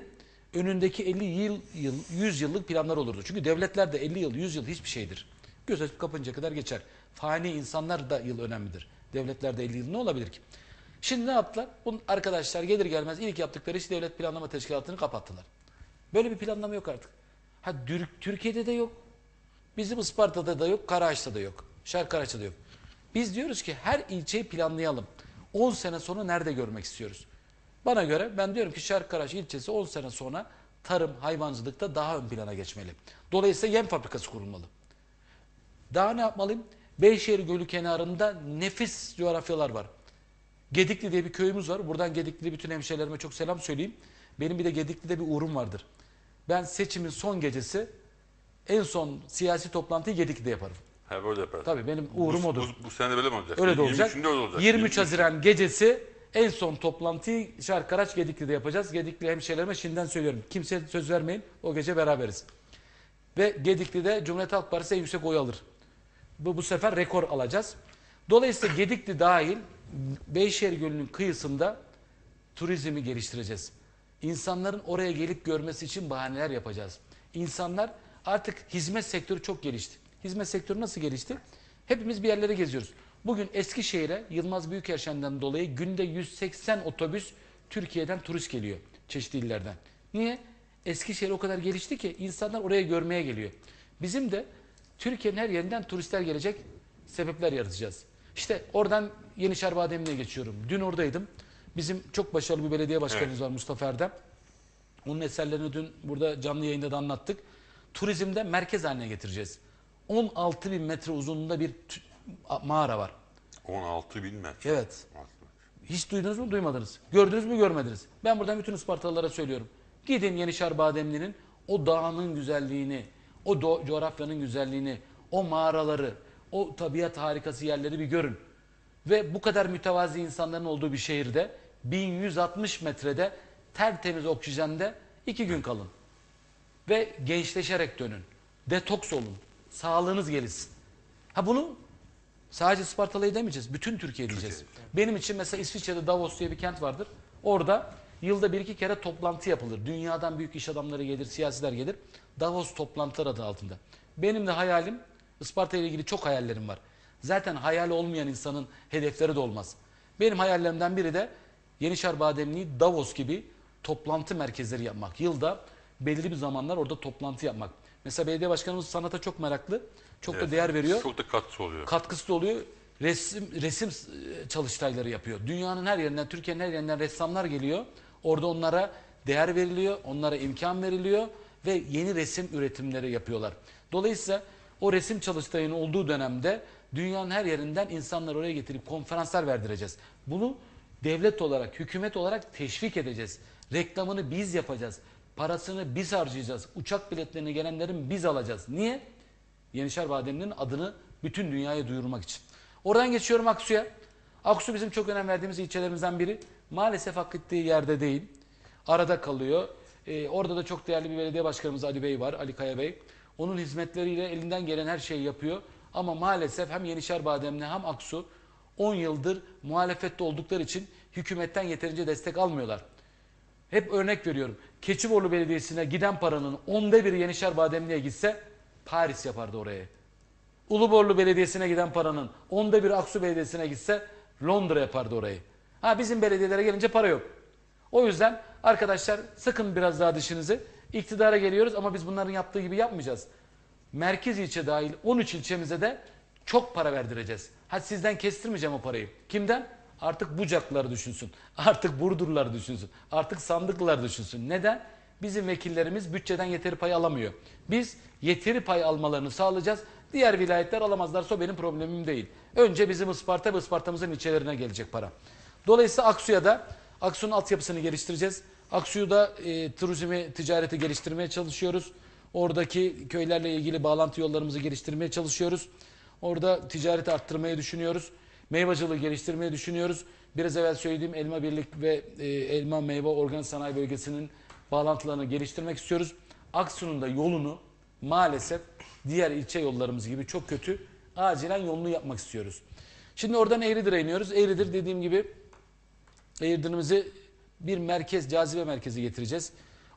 önündeki elli yıl, yıl, yüz yıllık planlar olurdu. Çünkü devletler de elli yıl, yüz yıl hiçbir şeydir. Göz açıp kapınca kadar geçer. Fani insanlar da yıl önemlidir. Devletlerde elli yıl ne olabilir ki? Şimdi ne yaptılar? Bu arkadaşlar gelir gelmez ilk yaptıkları iş Devlet Planlama Teşkilatı'nı kapattılar. Böyle bir planlama yok artık. Ha, Türkiye'de de yok. Bizim Isparta'da da yok, Karaağaç'ta da yok. Şarkıraç'ta da yok. Biz diyoruz ki her ilçeyi planlayalım. on sene sonra nerede görmek istiyoruz? Bana göre ben diyorum ki Şarkıraç ilçesi on sene sonra tarım, hayvancılıkta daha ön plana geçmeli. Dolayısıyla yem fabrikası kurulmalı. Daha ne yapmalıyım? Beyşehir Gölü kenarında nefis coğrafyalar var. Gedikli diye bir köyümüz var. Buradan Gedikli bütün hemşehrilerime çok selam söyleyeyim. Benim bir de Gedikli'de bir uğrum vardır. Ben seçimin son gecesi en son siyasi toplantıyı Gedikli'de yaparım. Ha, böyle yaparız. Tabii benim uğrum bu, odur. Bu, bu sene de böyle mi olacak? Öyle de olacak. yirmi üçünde öyle olacak. yirmi üç Haziran gecesi en son toplantıyı Şarkıraç Gedikli'de yapacağız. Gedikli hemşehrilerime şimdiden söylüyorum. Kimseye söz vermeyin. O gece beraberiz. Ve Gedikli'de Cumhuriyet Halk Partisi en yüksek oy alır. Bu, bu sefer rekor alacağız. Dolayısıyla Gedikli dahil Beyşehir Gölü'nün kıyısında turizmi geliştireceğiz. İnsanların oraya gelip görmesi için bahaneler yapacağız. İnsanlar artık hizmet sektörü çok gelişti. Hizmet sektörü nasıl gelişti? Hepimiz bir yerlere geziyoruz. Bugün Eskişehir'e Yılmaz Büyükerşen'den dolayı günde yüz seksen otobüs Türkiye'den turist geliyor çeşitli illerden. Niye? Eskişehir o kadar gelişti ki insanlar oraya görmeye geliyor. Bizim de Türkiye'nin her yerinden turistler gelecek sebepler yaratacağız. İşte oradan Yenişehir Bademli'ye geçiyorum. Dün oradaydım. Bizim çok başarılı bir belediye başkanımız evet. var Mustafa Erdem. Onun eserlerini dün burada canlı yayında da anlattık. Turizmde merkez haline getireceğiz. on altı bin metre uzunluğunda bir mağara var. on altı bin metre. Evet. Hiç duydunuz mu duymadınız. Gördünüz mü görmediniz. Ben buradan bütün Ispartalılara söylüyorum. Gidin Yenişehir Bademli'nin o dağının güzelliğini, o coğrafyanın güzelliğini, o mağaraları, o tabiat harikası yerleri bir görün. Ve bu kadar mütevazi insanların olduğu bir şehirde bin yüz altmış metrede tertemiz oksijende iki gün kalın. Ve gençleşerek dönün. Detoks olun. Sağlığınız gelişsin. Ha bunu sadece Ispartalı'ya demeyeceğiz. Bütün Türkiye diyeceğiz. Türkiye. Benim için mesela İsviçre'de Davos diye bir kent vardır. Orada yılda bir iki kere toplantı yapılır. Dünyadan büyük iş adamları gelir, siyasiler gelir. Davos toplantıları adı altında. Benim de hayalim, Isparta ile ilgili çok hayallerim var. Zaten hayali olmayan insanın hedefleri de olmaz. Benim hayallerimden biri de Yenişehir Bademli'yi Davos gibi toplantı merkezleri yapmak. Yılda belirli bir zamanlar orada toplantı yapmak. Mesela belediye başkanımız sanata çok meraklı. Çok evet, da değer veriyor. Çok da katkısı oluyor. Katkısı da oluyor. Resim, resim çalıştayları yapıyor. Dünyanın her yerinden, Türkiye'nin her yerinden ressamlar geliyor. Orada onlara değer veriliyor, onlara imkan veriliyor ve yeni resim üretimleri yapıyorlar. Dolayısıyla o resim çalıştayının olduğu dönemde dünyanın her yerinden insanları oraya getirip konferanslar verdireceğiz. Bunu devlet olarak, hükümet olarak teşvik edeceğiz. Reklamını biz yapacağız. Parasını biz harcayacağız. Uçak biletlerini gelenlerin biz alacağız. Niye? Yenişehir Bademli'nin adını bütün dünyaya duyurmak için. Oradan geçiyorum Aksu'ya. Aksu bizim çok önem verdiğimiz ilçelerimizden biri. Maalesef hak ettiği yerde değil. Arada kalıyor. Ee, orada da çok değerli bir belediye başkanımız Ali Bey var, Ali Kaya Bey. Onun hizmetleriyle elinden gelen her şeyi yapıyor. Ama maalesef hem Yenişehir Bademli hem Aksu on yıldır muhalefette oldukları için hükümetten yeterince destek almıyorlar. Hep örnek veriyorum. Keçiborlu Belediyesi'ne giden paranın onda biri Yenişehir Bademli'ye gitse Paris yapardı orayı. Uluborlu Belediyesi'ne giden paranın onda biri Aksu Belediyesi'ne gitse Londra yapardı orayı. Ha, bizim belediyelere gelince para yok. O yüzden arkadaşlar sıkın biraz daha dişinizi. İktidara geliyoruz ama biz bunların yaptığı gibi yapmayacağız. Merkez ilçe dahil on üç ilçemize de çok para verdireceğiz. Ha, sizden kestirmeyeceğim o parayı. Kimden? Artık Bucaklılar düşünsün. Artık Burdurlular düşünsün. Artık Sandıklılar düşünsün. Neden? Bizim vekillerimiz bütçeden yeteri pay alamıyor. Biz yeteri pay almalarını sağlayacağız. Diğer vilayetler alamazlarsa o benim problemim değil. Önce bizim Isparta ve Isparta'mızın ilçelerine gelecek para. Dolayısıyla Aksu'ya da Aksu'nun altyapısını geliştireceğiz. Aksu'yu da e, turizmi, ticareti geliştirmeye çalışıyoruz. Oradaki köylerle ilgili bağlantı yollarımızı geliştirmeye çalışıyoruz. Orada ticareti arttırmayı düşünüyoruz. Meyvacılığı geliştirmeyi düşünüyoruz. Biraz evvel söylediğim Elma Birlik ve e, Elma Meyve Organ Sanayi Bölgesi'nin bağlantılarını geliştirmek istiyoruz. Aksu'nun da yolunu maalesef diğer ilçe yollarımız gibi çok kötü, acilen yolunu yapmak istiyoruz. Şimdi oradan Eğridir'e iniyoruz. Eğridir dediğim gibi Eğridir'imizi bir merkez, cazibe merkezi getireceğiz.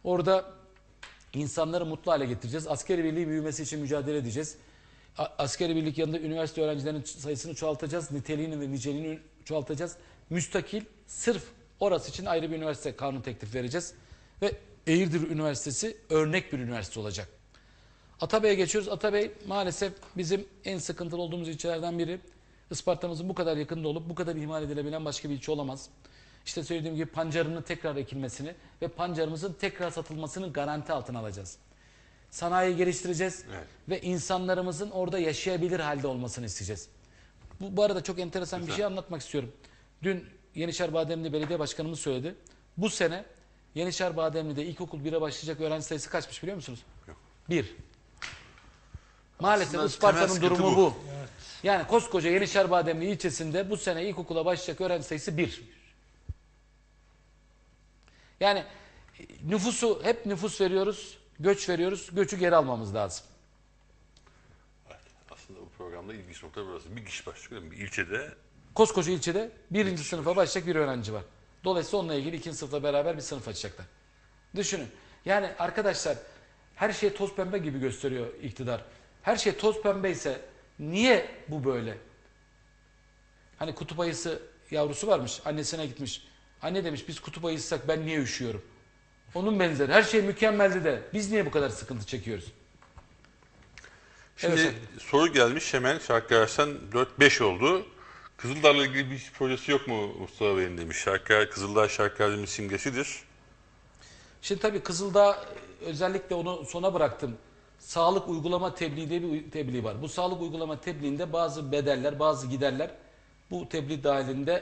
Orada insanları mutlu hale getireceğiz. Askeri birliği büyümesi için mücadele edeceğiz. A- Askeri birlik yanında üniversite öğrencilerinin sayısını çoğaltacağız. Niteliğini ve niceliğini çoğaltacağız. Müstakil, sırf orası için ayrı bir üniversite kanun teklif vereceğiz. Ve Eğirdir Üniversitesi örnek bir üniversite olacak. Atabey'e geçiyoruz. Atabey maalesef bizim en sıkıntılı olduğumuz ilçelerden biri. Isparta'mızın bu kadar yakında olup bu kadar ihmal edilebilen başka bir ilçe olamaz. İşte söylediğim gibi pancarının tekrar ekilmesini ve pancarımızın tekrar satılmasını garanti altına alacağız. Sanayi geliştireceğiz, evet, ve insanlarımızın orada yaşayabilir halde olmasını isteyeceğiz. Bu, bu arada çok enteresan Güzel. bir şey anlatmak istiyorum. Dün Yenişehir Bademli Belediye Başkanımız söyledi. Bu sene Yenişehir Bademli'de ilkokul bire başlayacak öğrenci sayısı kaçmış biliyor musunuz? Yok. Bir. Maalesef Aslında Isparta'nın durumu bu. bu. Evet. Yani koskoca Yenişehir Bademli ilçesinde bu sene ilkokula başlayacak öğrenci sayısı bir. Yani nüfusu, hep nüfus veriyoruz, göç veriyoruz, göçü geri almamız lazım. Evet, aslında bu programda ilginç nokta burası. Bir kişi başlıyor değil mi? Bir ilçede. Koskoca ilçede birinci bir sınıfa başlayacak bir öğrenci var. Dolayısıyla onunla ilgili ikinci sınıfla beraber bir sınıf açacaklar. Düşünün. Yani arkadaşlar her şey toz pembe gibi gösteriyor iktidar. Her şey toz pembe ise niye bu böyle? Hani kutup ayısı yavrusu varmış, annesine gitmiş. Anne demiş biz kutup ayısıysak ben niye üşüyorum? Onun benzeri. Her şey mükemmeldi de biz niye bu kadar sıkıntı çekiyoruz? Şimdi evet, soru gelmiş hemen Şarkıraş'tan dört beş oldu. Kızıldağ'la ilgili bir projesi yok mu Mustafa Bey'in demiş. Şarkı, Kızıldağ Şarkıraş'ın simgesidir. Şimdi tabii Kızıldağ özellikle onu sona bıraktım. Sağlık uygulama tebliği diye bir tebliğ var. Bu sağlık uygulama tebliğinde bazı bedeller, bazı giderler bu tebliğ dahilinde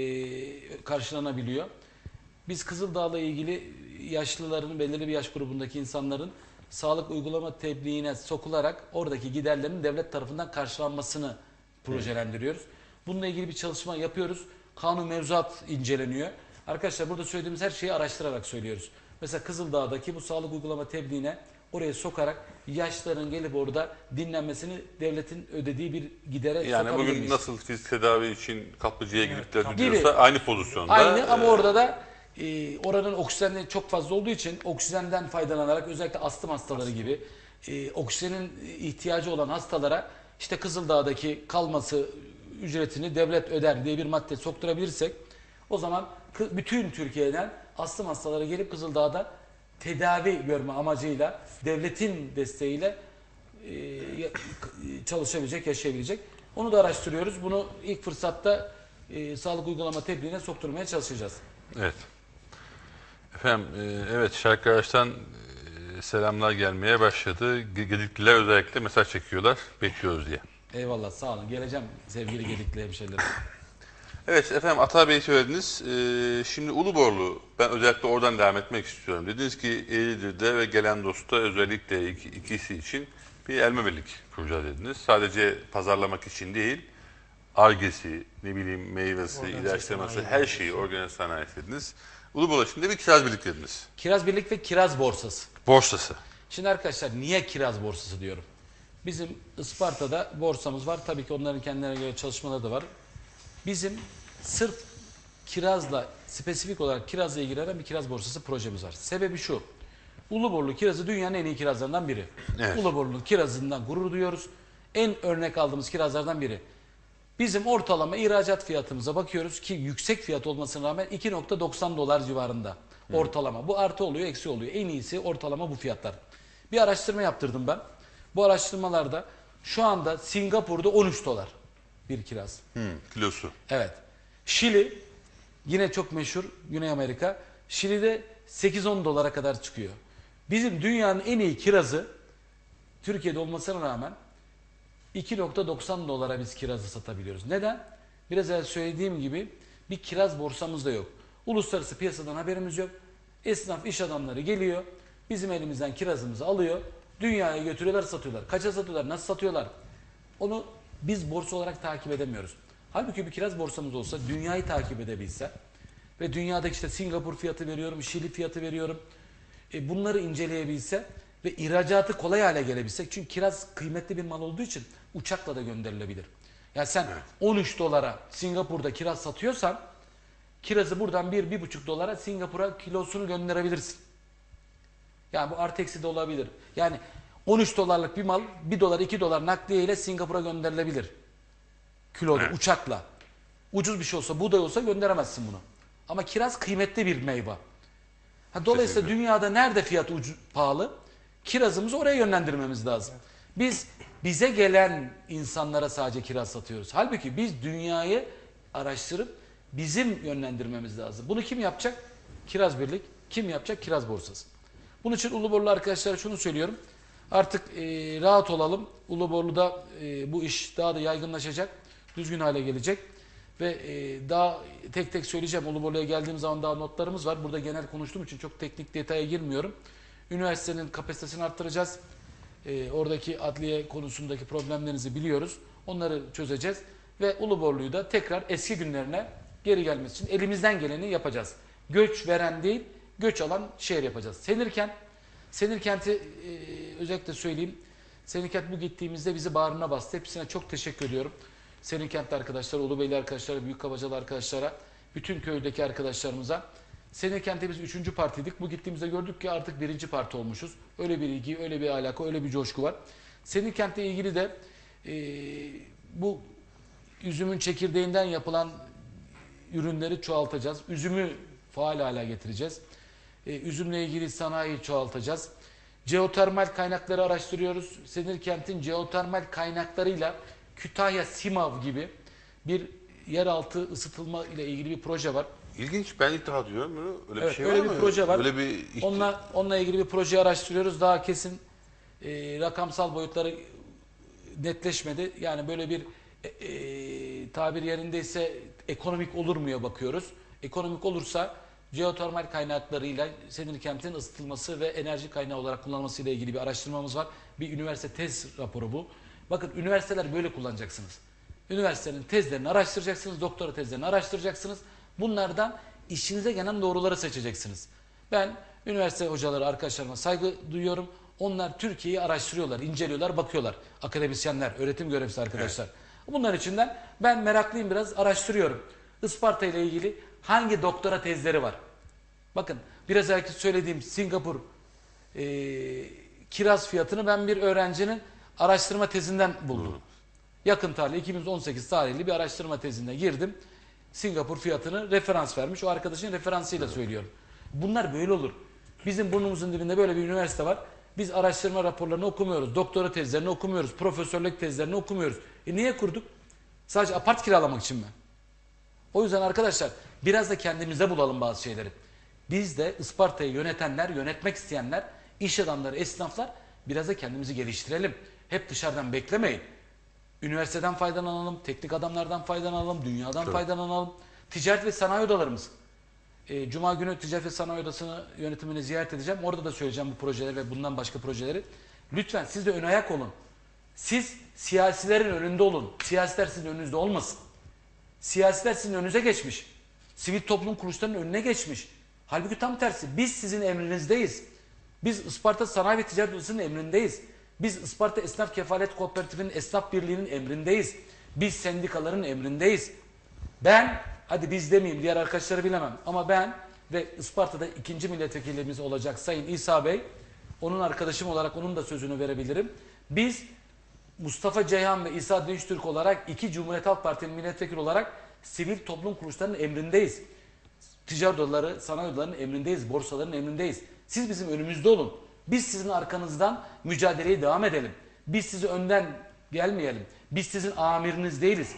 e, karşılanabiliyor. Biz Kızıldağ'la ilgili yaşlıların, belirli bir yaş grubundaki insanların sağlık uygulama tebliğine sokularak oradaki giderlerin devlet tarafından karşılanmasını projelendiriyoruz. Bununla ilgili bir çalışma yapıyoruz. Kanun mevzuat inceleniyor. Arkadaşlar burada söylediğimiz her şeyi araştırarak söylüyoruz. Mesela Kızıldağ'daki bu sağlık uygulama tebliğine oraya sokarak yaşlıların gelip orada dinlenmesini devletin ödediği bir gidere yani bugün miyiz? Nasıl fizik tedavi için kaplıcaya evet, gidip diyorsa aynı pozisyonda. Aynı e, ama e, orada da e, oranın oksijeni çok fazla olduğu için oksijenden faydalanarak özellikle astım hastaları astım. gibi e, oksijenin ihtiyacı olan hastalara işte Kızıldağ'daki kalması ücretini devlet öder diye bir madde sokturabilirsek o zaman bütün Türkiye'den astım hastaları gelip Kızıldağ'da tedavi görme amacıyla devletin desteğiyle e, çalışabilecek, yaşayabilecek. Onu da araştırıyoruz. Bunu ilk fırsatta e, sağlık uygulama tebliğine sokturmaya çalışacağız. Evet. Efendim, e, evet Şarkıraş'tan e, selamlar gelmeye başladı. Gedikliler özellikle mesaj çekiyorlar. Bekliyoruz diye. Eyvallah, sağ olun. Geleceğim sevgili Gedikli hemşehrilerim. Evet efendim, Atabey'i söylediniz. Ee, şimdi Uluborlu, ben özellikle oradan devam etmek istiyorum. Dediniz ki Eğirdir'de ve Gelendos'ta özellikle iki, ikisi için bir elma birlik kuracağız dediniz. Sadece pazarlamak için değil, Ar-Ge'si, ne bileyim meyvesi, ilaçlaması, her şeyi organize sanayi dediniz. Uluborlu şimdi bir kiraz birlik dediniz. Kiraz birlik ve kiraz borsası. Borsası. Şimdi arkadaşlar niye kiraz borsası diyorum? Bizim Isparta'da borsamız var. Tabii ki onların kendilerine göre çalışmaları da var. Bizim sırf kirazla, spesifik olarak kirazla ilgilenen bir kiraz borsası projemiz var. Sebebi şu, Uluborlu kirazı dünyanın en iyi kirazlarından biri. Evet. Uluborlu kirazından gurur duyuyoruz. En örnek aldığımız kirazlardan biri. Bizim ortalama ihracat fiyatımıza bakıyoruz ki yüksek fiyat olmasına rağmen iki nokta doksan dolar civarında Hı. ortalama. Bu artı oluyor, eksi oluyor. En iyisi ortalama bu fiyatlar. Bir araştırma yaptırdım ben. Bu araştırmalarda şu anda Singapur'da on üç dolar. Bir kiraz. Hmm, kilosu. Evet. Şili yine çok meşhur Güney Amerika. Şili'de sekiz on dolara kadar çıkıyor. Bizim dünyanın en iyi kirazı Türkiye'de olmasına rağmen iki nokta doksan dolara biz kirazı satabiliyoruz. Neden? Biraz evvel söylediğim gibi bir kiraz borsamız da yok. Uluslararası piyasadan haberimiz yok. Esnaf, iş adamları geliyor. Bizim elimizden kirazımızı alıyor. Dünyaya götürüyorlar, satıyorlar. Kaça satıyorlar, nasıl satıyorlar? Onu biz borsa olarak takip edemiyoruz. Halbuki bir kiraz borsamız olsa, dünyayı takip edebilse ve dünyadaki işte Singapur fiyatı veriyorum, Şili fiyatı veriyorum. E bunları inceleyebilse ve ihracatı kolay hale gelebilsek. Çünkü kiraz kıymetli bir mal olduğu için uçakla da gönderilebilir. Yani sen evet. on üç dolara Singapur'da kiraz satıyorsan kirazı buradan bir buçuk dolara Singapur'a kilosunu gönderebilirsin. Yani bu artı eksi de olabilir. Yani on üç dolarlık bir mal bir dolar iki dolar nakliye ile Singapur'a gönderilebilir. Kiloda, Evet. uçakla. Ucuz bir şey olsa, buğday olsa gönderemezsin bunu. Ama kiraz kıymetli bir meyve. Ha, dolayısıyla Kesinlikle. dünyada nerede fiyat ucu, pahalı? Kirazımızı oraya yönlendirmemiz lazım. Biz bize gelen insanlara sadece kiraz satıyoruz. Halbuki biz dünyayı araştırıp bizim yönlendirmemiz lazım. Bunu kim yapacak? Kiraz Birlik. Kim yapacak? Kiraz Borsası. Bunun için Uluborlu arkadaşlara şunu söylüyorum. Artık e, rahat olalım. Uluborlu'da e, bu iş daha da yaygınlaşacak. Düzgün hale gelecek. Ve e, daha tek tek söyleyeceğim. Uluborlu'ya geldiğim zaman daha notlarımız var. Burada genel konuştuğum için çok teknik detaya girmiyorum. Üniversitenin kapasitesini arttıracağız. E, oradaki adliye konusundaki problemlerinizi biliyoruz. Onları çözeceğiz. Ve Uluborlu'yu da tekrar eski günlerine geri gelmesi için elimizden geleni yapacağız. Göç veren değil, göç alan şehir yapacağız. Senirkent, Senirkent'i e, özellikle söyleyeyim. Senirkent bu gittiğimizde bizi bağrına bastı. Hepsine çok teşekkür ediyorum. Senirkent'te arkadaşlar, Ulubeyli arkadaşlara, Büyükkabacalı arkadaşlara, bütün köydeki arkadaşlarımıza. Senirkent'te biz üçüncü partiydik. Bu gittiğimizde gördük ki artık birinci parti olmuşuz. Öyle bir ilgi, öyle bir alaka, öyle bir coşku var. Senirkent'le ilgili de e, bu üzümün çekirdeğinden yapılan ürünleri çoğaltacağız. Üzümü faal hale getireceğiz. E, üzümle ilgili sanayiyi çoğaltacağız. Jeotermal kaynakları araştırıyoruz. Senirkent'in jeotermal kaynaklarıyla Kütahya Simav gibi bir yeraltı ısıtılma ile ilgili bir proje var. İlginç. Ben ilk defa duyuyorum bunu. Öyle bir Evet, şey öyle var bir mı? proje var. Öyle bir ihti- Onunla, onunla ilgili bir projeyi araştırıyoruz. Daha kesin e, rakamsal boyutları netleşmedi. Yani böyle bir e, e, tabir yerindeyse ekonomik olur muya bakıyoruz. Ekonomik olursa jeotermal kaynaklarıyla Senirkent'in ısıtılması ve enerji kaynağı olarak kullanılması ile ilgili bir araştırmamız var. Bir üniversite tez raporu bu. Bakın üniversiteler böyle kullanacaksınız. Üniversitenin tezlerini araştıracaksınız, doktora tezlerini araştıracaksınız. Bunlardan işinize gelen doğruları seçeceksiniz. Ben üniversite hocaları, arkadaşlarıma saygı duyuyorum. Onlar Türkiye'yi araştırıyorlar, inceliyorlar, bakıyorlar. Akademisyenler, öğretim görevlisi arkadaşlar. Evet. Bunların içinden ben meraklıyım, biraz araştırıyorum. Isparta ile ilgili hangi doktora tezleri var? Bakın biraz önce söylediğim Singapur e, kiraz fiyatını ben bir öğrencinin araştırma tezinden buldum. Yakın tarih iki bin on sekiz tarihli bir araştırma tezine girdim. Singapur fiyatını referans vermiş. O arkadaşın referansıyla söylüyorum. Bunlar böyle olur. Bizim burnumuzun dibinde böyle bir üniversite var. Biz araştırma raporlarını okumuyoruz. Doktora tezlerini okumuyoruz. Profesörlük tezlerini okumuyoruz. E niye kurduk? Sadece apart kiralamak için mi? O yüzden arkadaşlar biraz da kendimize bulalım bazı şeyleri. Biz de Isparta'yı yönetenler, yönetmek isteyenler, iş adamları, esnaflar biraz da kendimizi geliştirelim. Hep dışarıdan beklemeyin. Üniversiteden faydalanalım, teknik adamlardan faydalanalım, dünyadan Tabii. faydalanalım. Ticaret ve sanayi odalarımız. E, Cuma günü Ticaret ve Sanayi Odası'nı yönetimini ziyaret edeceğim. Orada da söyleyeceğim bu projeleri ve bundan başka projeleri. Lütfen siz de ön ayak olun. Siz siyasilerin önünde olun. Siyasiler sizin önünüzde olmasın. Siyasiler sizin önünüze geçmiş. Sivil toplum kuruluşlarının önüne geçmiş. Halbuki tam tersi. Biz sizin emrinizdeyiz. Biz Isparta Sanayi ve Ticaret Odası'nın emrindeyiz. Biz Isparta Esnaf Kefalet Kooperatifi'nin Esnaf Birliği'nin emrindeyiz. Biz sendikaların emrindeyiz. Ben, hadi biz demeyeyim, diğer arkadaşları bilemem ama ben ve Isparta'da ikinci milletvekilimiz olacak Sayın İsa Bey, onun arkadaşım olarak onun da sözünü verebilirim. Biz Mustafa Ceyhan ve İsa Dinçtürk olarak iki Cumhuriyet Halk Partisi'nin milletvekili olarak sivil toplum kuruluşlarının emrindeyiz. Ticaret odaları, sanayi odalarının emrindeyiz, borsaların emrindeyiz. Siz bizim önümüzde olun. Biz sizin arkanızdan mücadeleye devam edelim. Biz sizi önden gelmeyelim. Biz sizin amiriniz değiliz.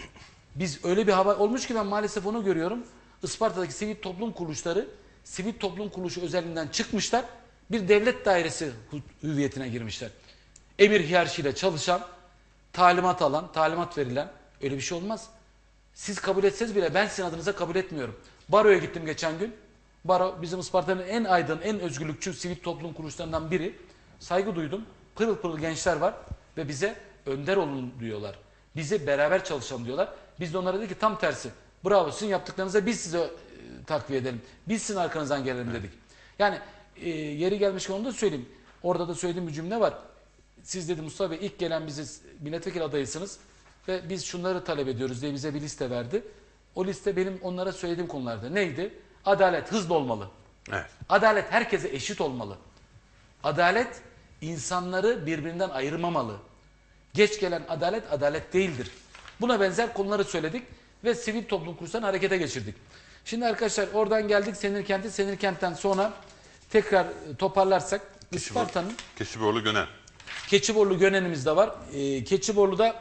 Biz öyle bir hava olmuş ki ben maalesef onu görüyorum. Isparta'daki sivil toplum kuruluşları, sivil toplum kuruluşu özelliğinden çıkmışlar. Bir devlet dairesi hüviyetine girmişler. Emir hiyerarşiyle çalışan, talimat alan, talimat verilen, öyle bir şey olmaz. Siz kabul etseniz bile ben sizin adınıza kabul etmiyorum. Baro'ya gittim geçen gün. Baro bizim Isparta'nın en aydın, en özgürlükçü sivil toplum kuruluşlarından biri. Saygı duydum. Pırıl pırıl gençler var ve bize önder olun diyorlar. Bize beraber çalışalım diyorlar. Biz de onlara dedik ki tam tersi. Bravo, sizin yaptıklarınıza biz size e, takviye edelim. Biz sizin arkanızdan gelelim dedik. Yani e, yeri gelmişken onu da söyleyeyim. Orada da söylediğim bir cümle var. Siz dedi Mustafa Bey ilk gelen biziz, milletvekili adayısınız ve biz şunları talep ediyoruz diye bize bir liste verdi. O liste benim onlara söylediğim konularda neydi? Adalet hızlı olmalı. Evet. Adalet herkese eşit olmalı. Adalet insanları birbirinden ayırmamalı. Geç gelen adalet adalet değildir. Buna benzer konuları söyledik ve sivil toplum kuruluşlarını harekete geçirdik. Şimdi arkadaşlar oradan geldik Senirkent'e. Senirkent'ten sonra tekrar toparlarsak Isparta'nın Keçiborlu Gönen. Keçiborlu Gönen'imiz de var. Ee, Keçiborlu'da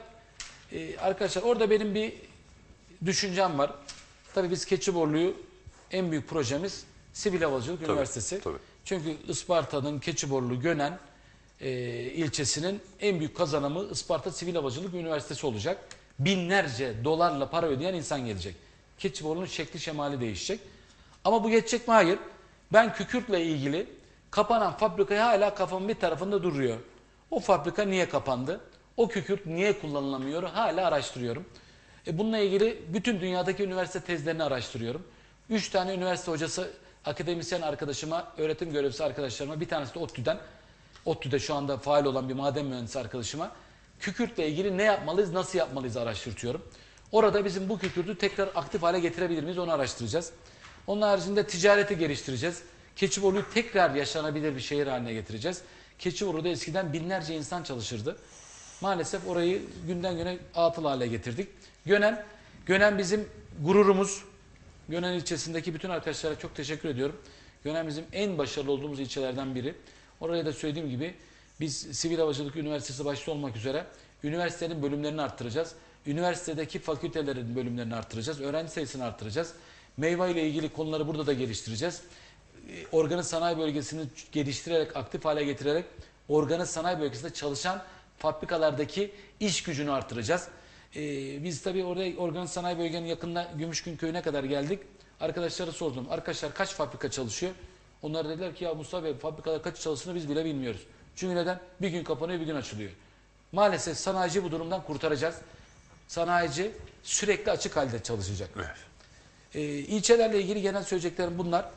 e, arkadaşlar orada benim bir düşüncem var. Tabii biz Keçiborlu'yu en büyük projemiz Sivil Havacılık Tabii, Üniversitesi. tabii. Çünkü Isparta'nın Keçiborlu Gönen e, ilçesinin en büyük kazanımı Isparta Sivil Havacılık Üniversitesi olacak. Binlerce dolarla para ödeyen insan gelecek. Keçiborlu'nun şekli şemali değişecek. Ama bu geçecek mi? Hayır. Ben Kükürt'le ilgili kapanan fabrikayı hala kafamın bir tarafında duruyor. O fabrika niye kapandı? O kükürt niye kullanılamıyor? Hala araştırıyorum. E bununla ilgili bütün dünyadaki üniversite tezlerini araştırıyorum. Üç tane üniversite hocası, akademisyen arkadaşıma, öğretim görevlisi arkadaşlarıma, bir tanesi de ODTÜ'den, ODTÜ'de şu anda faal olan bir maden mühendisi arkadaşıma kükürtle ilgili ne yapmalıyız, nasıl yapmalıyız araştırtıyorum. Orada bizim bu kükürtü tekrar aktif hale getirebilir miyiz onu araştıracağız. Onun haricinde ticareti geliştireceğiz. Keçiborlu'yu tekrar yaşanabilir bir şehir haline getireceğiz. Keçiborlu'da eskiden binlerce insan çalışırdı. Maalesef orayı günden güne atıl hale getirdik. Gönen, Gönen bizim gururumuz. Gönen ilçesindeki bütün arkadaşlara çok teşekkür ediyorum. Gönen bizim en başarılı olduğumuz ilçelerden biri. Oraya da söylediğim gibi biz Sivil Havacılık Üniversitesi başta olmak üzere üniversitenin bölümlerini arttıracağız. Üniversitedeki fakültelerin bölümlerini arttıracağız. Öğrenci sayısını arttıracağız. Meyve ile ilgili konuları burada da geliştireceğiz. Organik sanayi bölgesini geliştirerek, aktif hale getirerek organik sanayi bölgesinde çalışan fabrikalardaki iş gücünü artıracağız. Ee, biz tabii orada organik sanayi bölgenin yakında Gümüşgün köyüne kadar geldik. Arkadaşlara sordum. Arkadaşlar kaç fabrika çalışıyor? Onlar dediler ki ya Mustafa Bey fabrikalar kaç çalıştığını biz bile bilmiyoruz. Çünkü neden? Bir gün kapanıyor, bir gün açılıyor. Maalesef sanayici bu durumdan kurtaracağız. Sanayici sürekli açık halde çalışacak. Evet. Ee, ilçelerle ilgili genel söyleyeceklerim bunlar.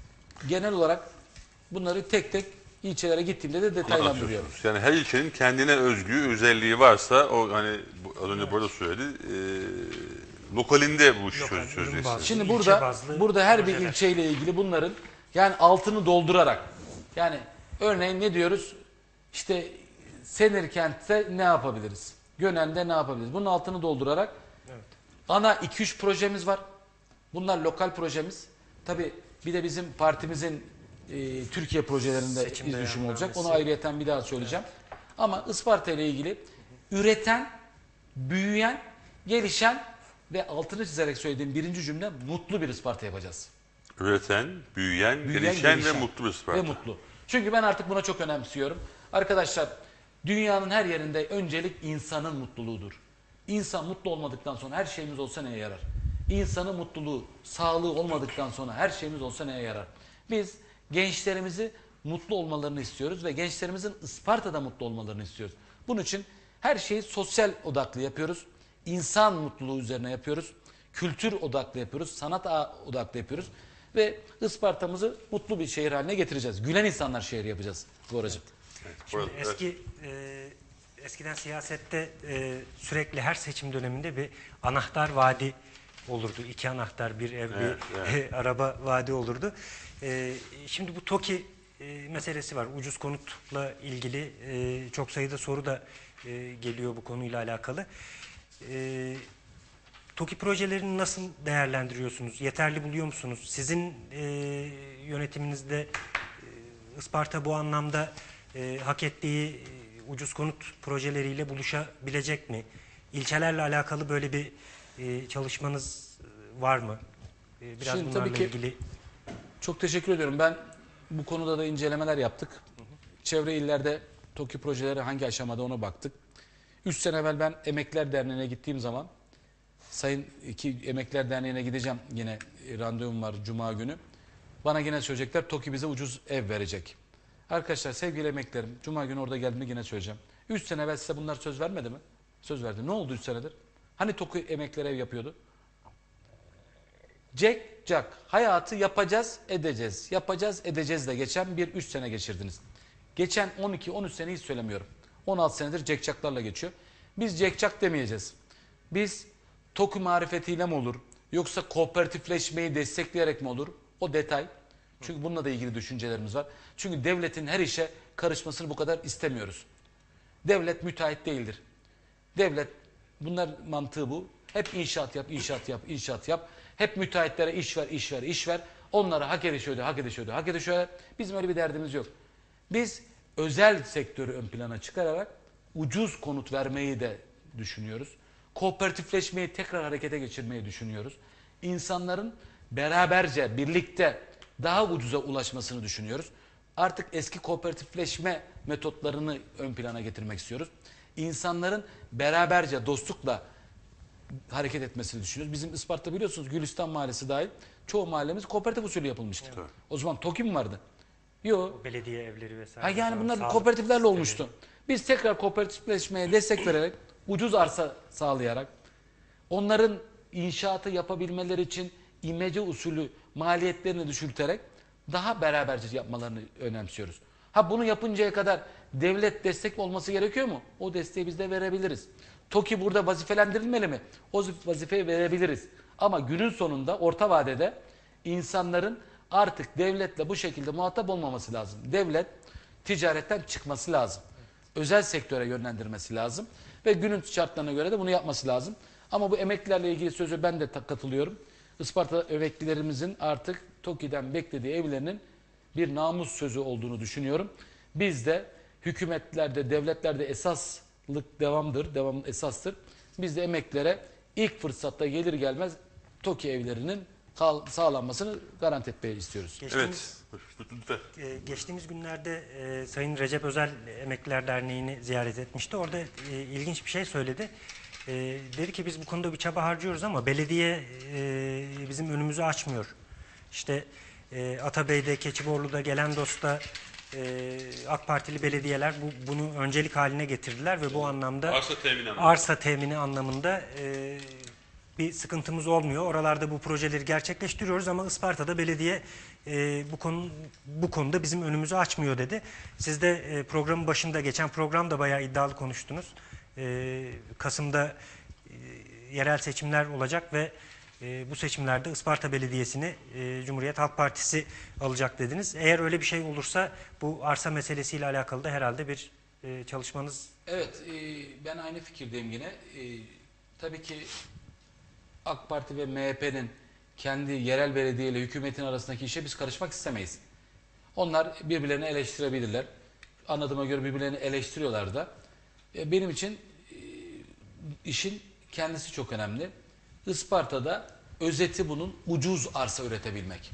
Genel olarak bunları tek tek ilçelere gittiğimde de detaylandırıyorum. Anlatıyorsunuz. Yani her ilçenin kendine özgü özelliği varsa o hani bu- az önce burada söyledi. E, lokalinde bu işi Lokal, çöz- ürün çözeceksiniz. bazlı. Şimdi İlçe burada bazlı burada her bir projeler. ilçeyle ilgili bunların yani altını doldurarak yani örneğin ne diyoruz? İşte Senirkent'te ne yapabiliriz? Gönen'de ne yapabiliriz? Bunun altını doldurarak Evet. ana iki üç projemiz var. Bunlar lokal projemiz. Tabii bir de bizim partimizin e, Türkiye projelerinde Seçimde iz düşümü olacak. yayınlanması. Onu ayrıyeten bir daha söyleyeceğim. Ama Isparta ile ilgili üreten, büyüyen, gelişen ve altını çizerek söylediğim birinci cümle mutlu bir Isparta yapacağız. Üreten, büyüyen, Büyüyen, gelişen, gelişen ve mutlu bir Isparta. Ve mutlu. Çünkü ben artık buna çok önemsiyorum. Arkadaşlar dünyanın her yerinde öncelik insanın mutluluğudur. İnsan mutlu olmadıktan sonra her şeyimiz olsa neye yarar? İnsanın mutluluğu, sağlığı olmadıktan sonra her şeyimiz olsa neye yarar? Biz gençlerimizi mutlu olmalarını istiyoruz ve gençlerimizin Isparta'da mutlu olmalarını istiyoruz. Bunun için her şeyi sosyal odaklı yapıyoruz. İnsan mutluluğu üzerine yapıyoruz. Kültür odaklı yapıyoruz. Sanat odaklı yapıyoruz. Ve Isparta'mızı mutlu bir şehir haline getireceğiz. Gülen insanlar şehri yapacağız Goracığım. Şimdi Burada- eski e, eskiden siyasette e, sürekli her seçim döneminde bir anahtar vaadi olurdu. İki anahtar, bir ev, Evet, bir araba vaadi olurdu. E, şimdi bu TOKİ e, meselesi var. Ucuz konutla ilgili e, çok sayıda soru da e, geliyor bu konuyla alakalı. E, TOKİ projelerini nasıl değerlendiriyorsunuz? Yeterli buluyor musunuz? Sizin e, yönetiminizde e, Isparta bu anlamda e, hak ettiği e, ucuz konut projeleriyle buluşabilecek mi? İlçelerle alakalı böyle bir e, çalışmanız e, var mı? E, biraz Şimdi bunlarla tabii ki- ilgili. Çok teşekkür ediyorum. Ben bu konuda da incelemeler yaptık. Çevre illerde TOKİ projeleri hangi aşamada ona baktık. Üç sene evvel ben Emekliler Derneği'ne gittiğim zaman Sayın iki Emekliler Derneği'ne gideceğim yine e, randevum var Cuma günü. Bana yine söyleyecekler TOKİ bize ucuz ev verecek. Arkadaşlar sevgili emeklerim Cuma günü orada geldiğimde yine söyleyeceğim. Üç sene evvel size bunlar söz vermedi mi? Söz verdi. Ne oldu üç senedir? Hani TOKİ emeklilere ev yapıyordu? Cek cak. Hayatı yapacağız, edeceğiz. Yapacağız, edeceğiz de geçen bir üç sene geçirdiniz. Geçen on iki on üç seneyi hiç söylemiyorum. on altı senedir cekcaklarla geçiyor. Biz cekcak demeyeceğiz. Biz TOKİ marifetiyle mi olur? Yoksa kooperatifleşmeyi destekleyerek mi olur? O detay. Çünkü bununla da ilgili düşüncelerimiz var. Çünkü devletin her işe karışmasını bu kadar istemiyoruz. Devlet müteahhit değildir. Devlet, bunlar mantığı bu. Hep inşaat yap, inşaat yap, inşaat yap. Hep müteahhitlere iş ver, iş ver, iş ver. Onlara hak ediş öde, hak ediş öde, hak ediş öde. Bizim öyle bir derdimiz yok. Biz özel sektörü ön plana çıkararak ucuz konut vermeyi de düşünüyoruz. Kooperatifleşmeyi tekrar harekete geçirmeyi düşünüyoruz. İnsanların beraberce, birlikte daha ucuza ulaşmasını düşünüyoruz. Artık eski kooperatifleşme metotlarını ön plana getirmek istiyoruz. İnsanların beraberce, dostlukla hareket etmesini düşünüyoruz. Bizim Isparta biliyorsunuz Gülistan Mahallesi dahil çoğu mahallemiz kooperatif usulü yapılmıştı. Evet. O zaman TOKİ mi vardı? Yok. Belediye evleri vesaire. Ha yani bunlar Sağlık kooperatiflerle sistemi. olmuştu. Biz tekrar kooperatifleşmeye destek vererek, ucuz arsa sağlayarak, onların inşaatı yapabilmeleri için imece usulü maliyetlerini düşürterek daha beraberce yapmalarını önemsiyoruz. Ha bunu yapıncaya kadar devlet destek olması gerekiyor mu? O desteği biz de verebiliriz. TOKİ burada vazifelendirilmeli mi? O vazifeyi verebiliriz. Ama günün sonunda orta vadede insanların artık devletle bu şekilde muhatap olmaması lazım. Devlet ticaretten çıkması lazım. Özel sektöre yönlendirmesi lazım. Ve günün şartlarına göre de bunu yapması lazım. Ama bu emeklilerle ilgili sözü ben de katılıyorum. Isparta emeklilerimizin artık TOKİ'den beklediği evlerinin bir namus sözü olduğunu düşünüyorum. Biz de hükümetlerde, devletlerde esaslık devamdır, devam esastır. Biz de emeklilere ilk fırsatta gelir gelmez TOKİ evlerinin sağlanmasını garanti etmeyi istiyoruz. Geçtiğimiz, Evet. Lütfen. e, geçtiğimiz günlerde e, Sayın Recep Özel Emekliler Derneği'ni ziyaret etmişti. Orada e, ilginç bir şey söyledi. E, dedi ki biz bu konuda bir çaba harcıyoruz ama belediye e, bizim önümüzü açmıyor. İşte e, Atabey'de, Keçiborlu'da, Gelendos'ta e, AK Partili belediyeler bu, bunu öncelik haline getirdiler ve bu anlamda Arsa temini anlamında. arsa temini anlamında e, bir sıkıntımız olmuyor. Oralarda bu projeleri gerçekleştiriyoruz ama Isparta'da belediye e, bu konu bu konuda bizim önümüzü açmıyor dedi. Siz de e, programın başında, geçen programda bayağı iddialı konuştunuz. E, Kasım'da e, yerel seçimler olacak ve e, bu seçimlerde Isparta Belediyesi'ni e, Cumhuriyet Halk Partisi alacak dediniz. Eğer öyle bir şey olursa bu arsa meselesiyle alakalı da herhalde bir e, çalışmanız... Evet, e, ben aynı fikirdeyim yine. E, tabii ki AK Parti ve M H P'nin kendi yerel belediye ile hükümetin arasındaki işe biz karışmak istemeyiz. Onlar birbirlerini eleştirebilirler. Anladığıma göre birbirlerini eleştiriyorlar da. E, benim için e, işin kendisi çok önemli. Isparta'da özeti bunun ucuz arsa üretebilmek.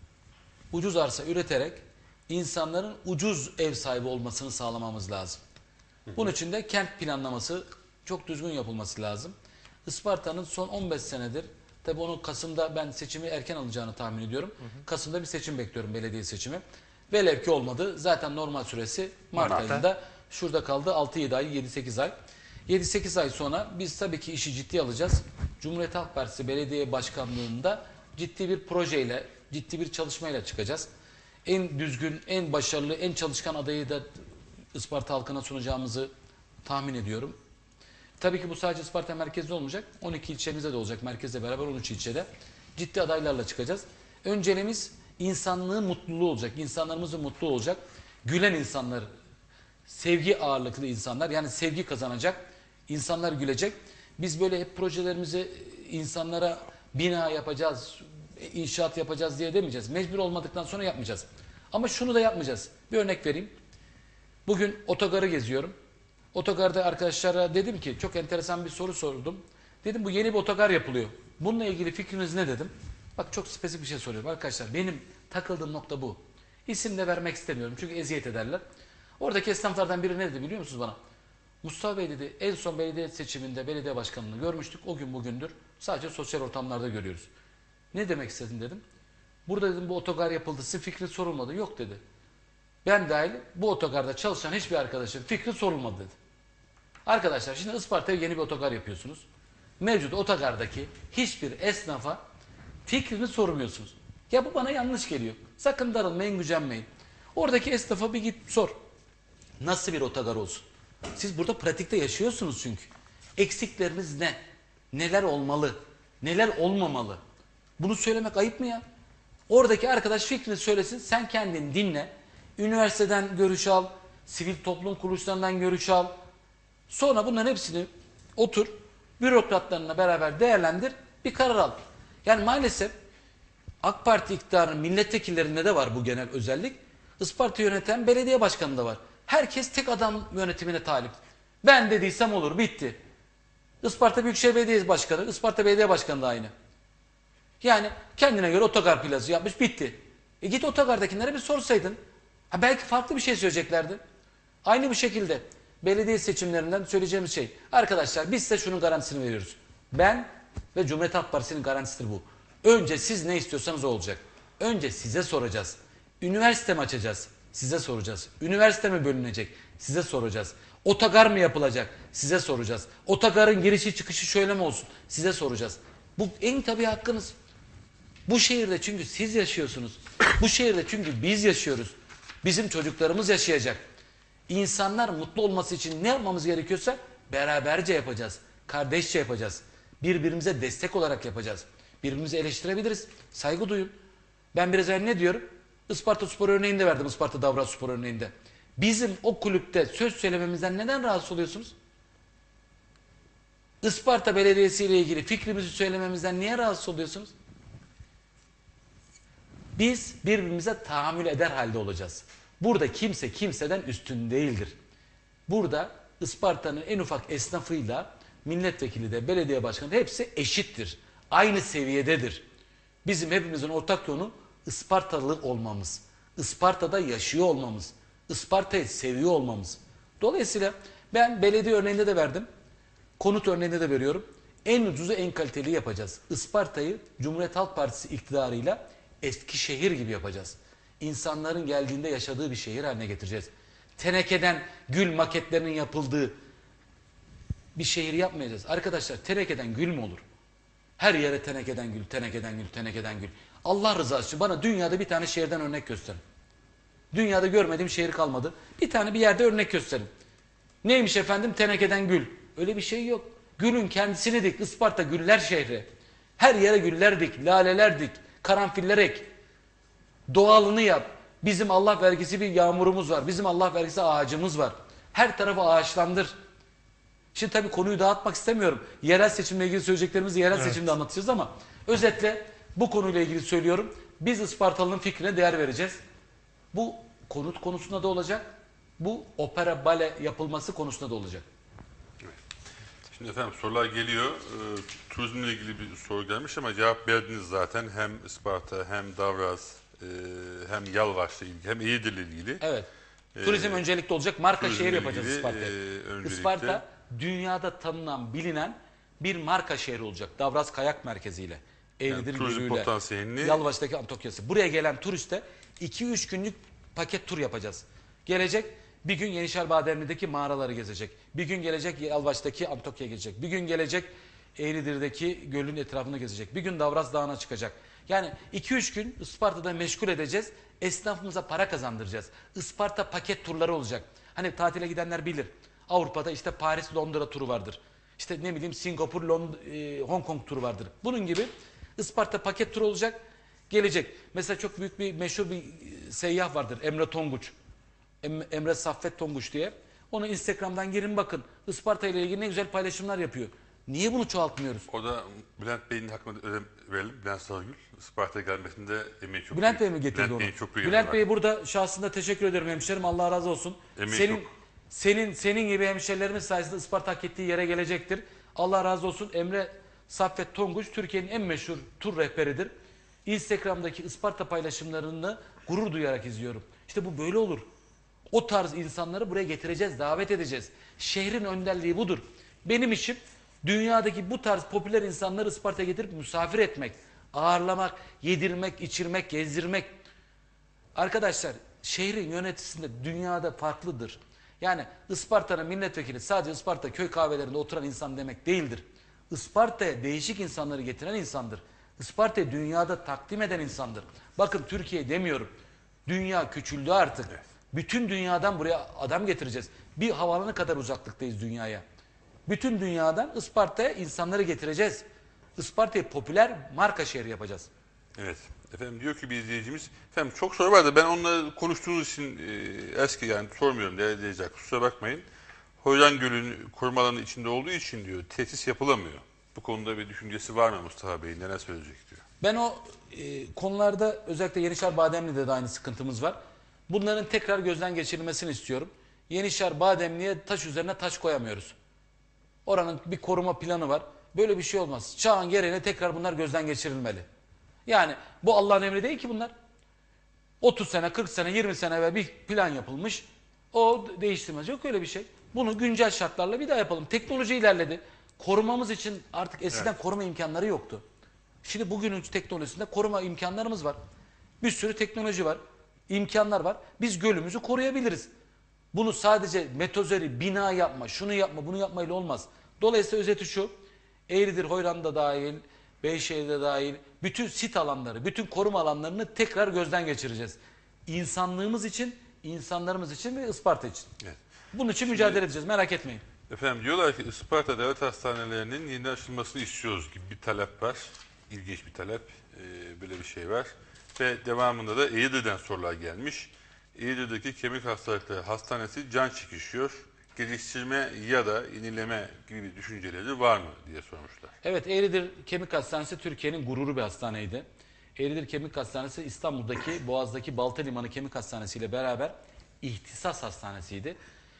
Ucuz arsa üreterek insanların ucuz ev sahibi olmasını sağlamamız lazım. Bunun için de kent planlaması çok düzgün yapılması lazım. Isparta'nın son on beş senedir, tabii onu Kasım'da ben seçimi erken alacağını tahmin ediyorum. Hı hı. Kasım'da bir seçim bekliyorum, belediye seçimi. Velev ki olmadı. Zaten normal süresi Mart Mart'ta. ayında şurada kaldı altı yedi ay, yedi sekiz ay. yedi sekiz ay sonra biz tabii ki işi ciddiye alacağız. Cumhuriyet Halk Partisi Belediye Başkanlığı'nda ciddi bir projeyle, ciddi bir çalışmayla çıkacağız. En düzgün, en başarılı, en çalışkan adayı da Isparta halkına sunacağımızı tahmin ediyorum. Tabii ki bu sadece Isparta merkezde olmayacak. on iki ilçemizde de olacak. Merkezle beraber on üç ilçede. Ciddi adaylarla çıkacağız. Önceliğimiz insanlığın mutluluğu olacak. İnsanlarımızın mutlu olacak. Gülen insanlar, sevgi ağırlıklı insanlar. Yani sevgi kazanacak. İnsanlar gülecek. Biz böyle hep projelerimizi insanlara bina yapacağız, inşaat yapacağız diye demeyeceğiz. Mecbur olmadıktan sonra yapmayacağız. Ama şunu da yapmayacağız. Bir örnek vereyim. Bugün otogarı geziyorum. Otogarda arkadaşlara dedim ki çok enteresan bir soru sordum. Dedim bu yeni bir otogar yapılıyor. Bununla ilgili fikriniz ne dedim. Bak çok spesifik bir şey soruyorum arkadaşlar. Benim takıldığım nokta bu. İsim de vermek istemiyorum çünkü eziyet ederler. Oradaki esnaflardan biri ne dedi biliyor musunuz bana? Mustafa Bey dedi en son belediye seçiminde belediye başkanını görmüştük. O gün bugündür sadece sosyal ortamlarda görüyoruz. Ne demek istedin dedim. Burada dedim bu otogar yapıldı. Sizin fikriniz sorulmadı. Yok dedi. Ben dahil bu otogarda çalışan hiçbir arkadaşın fikri sorulmadı dedi. Arkadaşlar şimdi Isparta'ya yeni bir otogar yapıyorsunuz. Mevcut otogardaki hiçbir esnafa fikrini sormuyorsunuz. Ya bu bana yanlış geliyor. Sakın darılmayın, gücenmeyin. Oradaki esnafa bir git sor. Nasıl bir otogar olsun? Siz burada pratikte yaşıyorsunuz çünkü. Eksikleriniz ne? Neler olmalı? Neler olmamalı? Bunu söylemek ayıp mı ya? Oradaki arkadaş fikrini söylesin, sen kendin dinle. Üniversiteden görüş al, sivil toplum kuruluşlarından görüş al. Sonra bunların hepsini otur, bürokratlarına beraber değerlendir, bir karar al. Yani maalesef AK Parti iktidarının milletvekillerinde de var bu genel özellik. Isparta yöneten belediye başkanı da var. Herkes tek adam yönetimine talip. Ben dediysem olur, bitti. Isparta Büyükşehir Belediye Başkanı, Isparta Belediye Başkanı da aynı. Yani kendine göre otogar plazı yapmış, bitti. E git otogardakilere bir sorsaydın. Ha belki farklı bir şey söyleyeceklerdi. Aynı bu şekilde belediye seçimlerinden söyleyeceğimiz şey. Arkadaşlar biz size şunun garantisini veriyoruz. Ben ve Cumhuriyet Halk Partisi'nin garantisidir bu. Önce siz ne istiyorsanız o olacak. Önce size soracağız. Üniversite mi açacağız? Size soracağız. Üniversite mi bölünecek? Size soracağız. Otogar mı yapılacak? Size soracağız. Otogarın girişi çıkışı şöyle mi olsun? Size soracağız. Bu en tabii hakkınız. Bu şehirde çünkü siz yaşıyorsunuz. Bu şehirde çünkü biz yaşıyoruz. Bizim çocuklarımız yaşayacak. İnsanlar mutlu olması için ne yapmamız gerekiyorsa beraberce yapacağız. Kardeşçe yapacağız. Birbirimize destek olarak yapacağız. Birbirimizi eleştirebiliriz. Saygı duyun. Ben biraz önce ne diyorum? Isparta Spor örneğinde verdim. Isparta Davrat Spor örneğinde. Bizim o kulüpte söz söylememizden neden rahatsız oluyorsunuz? Isparta Belediyesi ile ilgili fikrimizi söylememizden niye rahatsız oluyorsunuz? Biz birbirimize tahammül eder halde olacağız. Burada kimse kimseden üstün değildir. Burada Isparta'nın en ufak esnafıyla milletvekili de belediye başkanı da hepsi eşittir. Aynı seviyededir. Bizim hepimizin ortak yolu Ispartalı olmamız. Isparta'da yaşıyor olmamız. Isparta'yı seviyor olmamız. Dolayısıyla ben belediye örneğinde de verdim. Konut örneğinde de veriyorum. En ucuzu en kaliteli yapacağız. Isparta'yı Cumhuriyet Halk Partisi iktidarıyla Eskişehir gibi yapacağız. İnsanların geldiğinde yaşadığı bir şehir haline getireceğiz. Tenekeden gül maketlerinin yapıldığı bir şehir yapmayacağız. Arkadaşlar tenekeden gül mü olur? Her yere tenekeden gül, tenekeden gül, tenekeden gül. Allah rızası için bana dünyada bir tane şehirden örnek gösterin. Dünyada görmediğim şehir kalmadı. Bir tane bir yerde örnek gösterin. Neymiş efendim? Tenekeden gül. Öyle bir şey yok. Gülün kendisini dik. Isparta güller şehri. Her yere güller dik, laleler dik, karanfiller ek. Doğalını yap. Bizim Allah vergisi bir yağmurumuz var. Bizim Allah vergisi ağacımız var. Her tarafı ağaçlandır. Şimdi tabii konuyu dağıtmak istemiyorum. Yerel seçimle ilgili söyleyeceklerimizi yerel evet. seçimde anlatacağız ama özetle bu konuyla ilgili söylüyorum. Biz Ispartalı'nın fikrine değer vereceğiz. Bu konut konusunda da olacak. Bu opera bale yapılması konusunda da olacak. Evet. Şimdi efendim sorular geliyor. Ee, turizmle ilgili bir soru gelmiş ama cevap verdiniz zaten. Hem Isparta hem Davraz e, hem Yalvaç'la ilgili hem Eğirdir'le ilgili. Evet. Turizm ee, öncelikli olacak. Marka şehir yapacağız Isparta'ya. E, Isparta dünyada tanınan, bilinen bir marka şehri olacak. Davraz Kayak Merkezi ile. Eğirdir yani turizm potansiyelini... Yalvaç'taki Antokya'sı. Buraya gelen turiste iki üç günlük paket tur yapacağız. Gelecek bir gün Yenişehir Bademli'deki mağaraları gezecek. Bir gün gelecek Yalvaç'taki Antokya'ya gezecek. Bir gün gelecek Eğridir'deki gölün etrafını gezecek. Bir gün Davraz Dağı'na çıkacak. Yani iki üç gün Isparta'da meşgul edeceğiz. Esnafımıza para kazandıracağız. Isparta paket turları olacak. Hani tatile gidenler bilir. Avrupa'da işte Paris, Londra turu vardır. İşte ne bileyim Singapur, Lond e, Hong Kong turu vardır. Bunun gibi Isparta paket turu olacak. Gelecek. Mesela çok büyük bir meşhur bir seyyah vardır. Emre Tonguç. Em, Emre Saffet Tonguç diye. Onu Instagram'dan girin bakın. Isparta ile ilgili ne güzel paylaşımlar yapıyor. Niye bunu çoğaltmıyoruz? O da Bülent Bey'in hakkında ödem verelim. Bülent Sarıgül. Isparta'ya gelmesinde emeği çok Bülent büyük. Bey mi getirdi Bülent onu? Bey'in çok büyük Bülent Bey'e burada şahsında teşekkür ederim hemşerim. Allah razı olsun. Emeği Senin çok. senin senin gibi hemşerilerimiz sayesinde Isparta hak ettiği yere gelecektir. Allah razı olsun. Emre Saffet Tonguç Türkiye'nin en meşhur tur rehberidir. Instagram'daki Isparta paylaşımlarını gurur duyarak izliyorum. İşte bu böyle olur. O tarz insanları buraya getireceğiz, davet edeceğiz. Şehrin önderliği budur. Benim işim dünyadaki bu tarz popüler insanları Isparta'ya getirip misafir etmek, ağırlamak, yedirmek, içirmek, gezdirmek. Arkadaşlar şehrin yöneticisinde dünyada farklıdır. Yani Isparta'nın milletvekili sadece Isparta köy kahvelerinde oturan insan demek değildir. Isparta'ya değişik insanları getiren insandır. Isparta'yı dünyada takdim eden insandır. Bakın Türkiye demiyorum. Dünya küçüldü artık. Evet. Bütün dünyadan buraya adam getireceğiz. Bir havaalanı kadar uzaklıktayız dünyaya. Bütün dünyadan Isparta'ya insanları getireceğiz. Isparta'yı popüler marka şehri yapacağız. Evet. Efendim diyor ki bir izleyicimiz, efendim çok soru var da ben onları konuştuğunuz için e, eski yani sormuyorum değerli izleyiciler, kusura bakmayın. Hoyran Gölü'nün koruma alanı içinde olduğu için diyor tesis yapılamıyor. Bu konuda bir düşüncesi var mı Mustafa Bey'in, neler söyleyecek diyor. Ben o e, konularda özellikle Yenişehir Bademli'de de aynı sıkıntımız var. Bunların tekrar gözden geçirilmesini istiyorum. Yenişehir Bademli'ye taş üzerine taş koyamıyoruz. Oranın bir koruma planı var. Böyle bir şey olmaz. Çağın gereğine tekrar bunlar gözden geçirilmeli. Yani bu Allah'ın emri değil ki bunlar. otuz sene, kırk sene, yirmi sene evvel bir plan yapılmış. O değiştirmez. Yok öyle bir şey. Bunu güncel şartlarla bir daha yapalım. Teknoloji ilerledi. Korumamız için artık eskiden evet. koruma imkanları yoktu. Şimdi bugünün teknolojisinde koruma imkanlarımız var. Bir sürü teknoloji var. İmkanlar var. Biz gölümüzü koruyabiliriz. Bunu sadece metozeri, bina yapma, şunu yapma, bunu yapmayla olmaz. Dolayısıyla özeti şu. Eğridir, Hoyran'da dahil, Beyşehir'de dahil, bütün sit alanları, bütün koruma alanlarını tekrar gözden geçireceğiz. İnsanlığımız için, insanlarımız için ve Isparta için. Evet. Bunun için Şimdi, mücadele edeceğiz, merak etmeyin. Efendim diyorlar ki Isparta devlet hastanelerinin yeniden açılmasını istiyoruz gibi bir talep var. İlginç bir talep, ee, böyle bir şey var. Ve devamında da Eğirdir'den sorular gelmiş. Eğirdir'deki kemik hastalıkları hastanesi can çekişiyor. Geliştirme ya da yenileme gibi bir düşünceleri var mı diye sormuşlar. Evet, Eğridir Kemik Hastanesi Türkiye'nin gururu bir hastaneydi. Eğridir Kemik Hastanesi İstanbul'daki Boğaz'daki Balta Limanı Kemik Hastanesi ile beraber ihtisas hastanesiydi.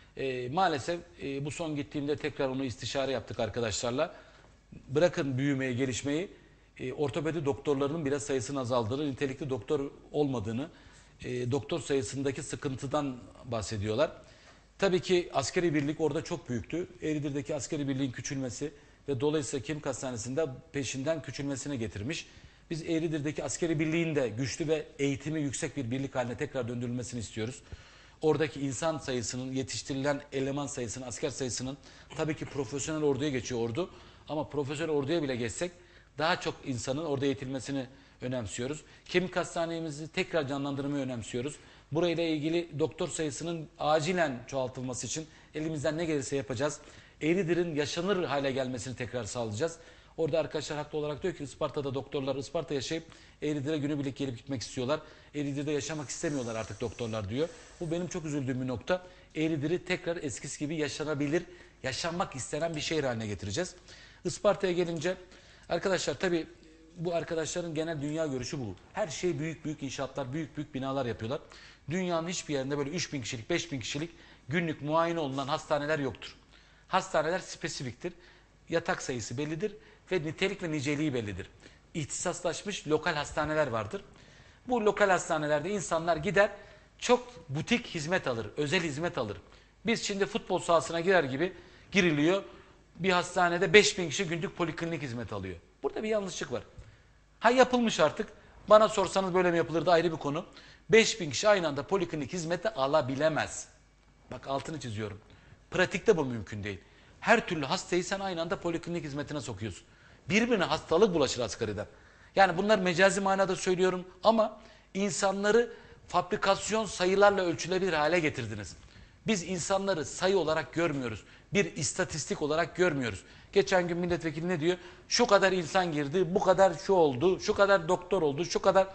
E, maalesef e, bu son gittiğimde tekrar onu istişare yaptık arkadaşlarla. Bırakın büyümeyi, gelişmeyi, e, ortopedi doktorlarının bile sayısının azaldığını, nitelikli doktor olmadığını, e, doktor sayısındaki sıkıntıdan bahsediyorlar. Tabii ki askeri birlik orada çok büyüktü. Eğridir'deki askeri birliğin küçülmesi ve dolayısıyla Kemik Hastanesi'nde peşinden küçülmesine getirmiş. Biz Eğridir'deki askeri birliğin de güçlü ve eğitimi yüksek bir birlik haline tekrar döndürülmesini istiyoruz. Oradaki insan sayısının, yetiştirilen eleman sayısının, asker sayısının, tabii ki profesyonel orduya geçiyor ordu. Ama profesyonel orduya bile geçsek daha çok insanın orada eğitilmesini önemsiyoruz. Kemik hastanemizi tekrar canlandırmayı önemsiyoruz. Burayla ilgili doktor sayısının acilen çoğaltılması için elimizden ne gelirse yapacağız. Eğridir'in yaşanır hale gelmesini tekrar sağlayacağız. Orada arkadaşlar haklı olarak diyor ki Isparta'da doktorlar Isparta yaşayıp Eğridir'e günübirlik gelip gitmek istiyorlar. Eğridir'de yaşamak istemiyorlar artık doktorlar diyor. Bu benim çok üzüldüğüm bir nokta. Eğridir'i tekrar eskisi gibi yaşanabilir, yaşanmak istenen bir şehir haline getireceğiz. Isparta'ya gelince arkadaşlar tabii bu arkadaşların genel dünya görüşü bu. Her şey büyük büyük inşaatlar, büyük büyük binalar yapıyorlar. Dünyanın hiçbir yerinde böyle üç bin kişilik, beş bin kişilik günlük muayene olunan hastaneler yoktur. Hastaneler spesifiktir. Yatak sayısı bellidir ve nitelik ve niceliği bellidir. İhtisaslaşmış lokal hastaneler vardır. Bu lokal hastanelerde insanlar gider, çok butik hizmet alır, özel hizmet alır. Biz şimdi futbol sahasına girer gibi giriliyor. Bir hastanede beş bin kişi günlük poliklinik hizmet alıyor. Burada bir yanlışlık var. Ha yapılmış artık. Bana sorsanız böyle mi yapılırdı ayrı bir konu. beş bin kişi aynı anda poliklinik hizmeti alabilemez. Bak altını çiziyorum. Pratikte bu mümkün değil. Her türlü hastayı sen aynı anda poliklinik hizmetine sokuyorsun. Birbirine hastalık bulaşır asgariden. Yani bunlar mecazi manada söylüyorum ama insanları fabrikasyon sayılarla ölçülebilir hale getirdiniz. Biz insanları sayı olarak görmüyoruz. Bir istatistik olarak görmüyoruz. Geçen gün milletvekili ne diyor? Şu kadar insan girdi, bu kadar şu oldu, şu kadar doktor oldu, şu kadar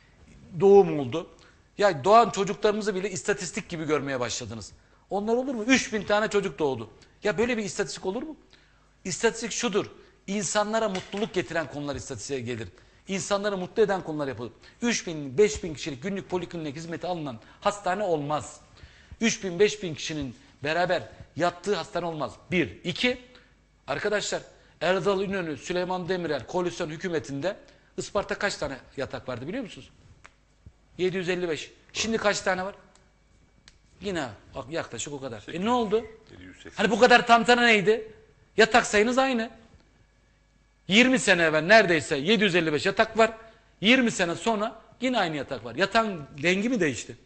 doğum oldu. Ya doğan çocuklarımızı bile istatistik gibi görmeye başladınız. Onlar olur mu? üç bin tane çocuk doğdu. Ya böyle bir istatistik olur mu? İstatistik şudur. İnsanlara mutluluk getiren konular istatistiğe gelir. İnsanları mutlu eden konular yapılır. üç bin, beş bin kişilik günlük poliklinik hizmeti alınan hastane olmaz. üç bin, beş bin kişinin beraber yattığı hastane olmaz. Bir. İki. Arkadaşlar Erdal İnönü, Süleyman Demirel, koalisyon hükümetinde Isparta kaç tane yatak vardı biliyor musunuz? yedi yüz elli beş. Şimdi kaç tane var? Yine yaklaşık o kadar. E ne oldu? Hani bu kadar tantana neydi? Yatak sayınız aynı. yirmi sene evvel neredeyse yedi yüz elli beş yatak var. yirmi sene sonra yine aynı yatak var. Yatağın rengi mi değişti?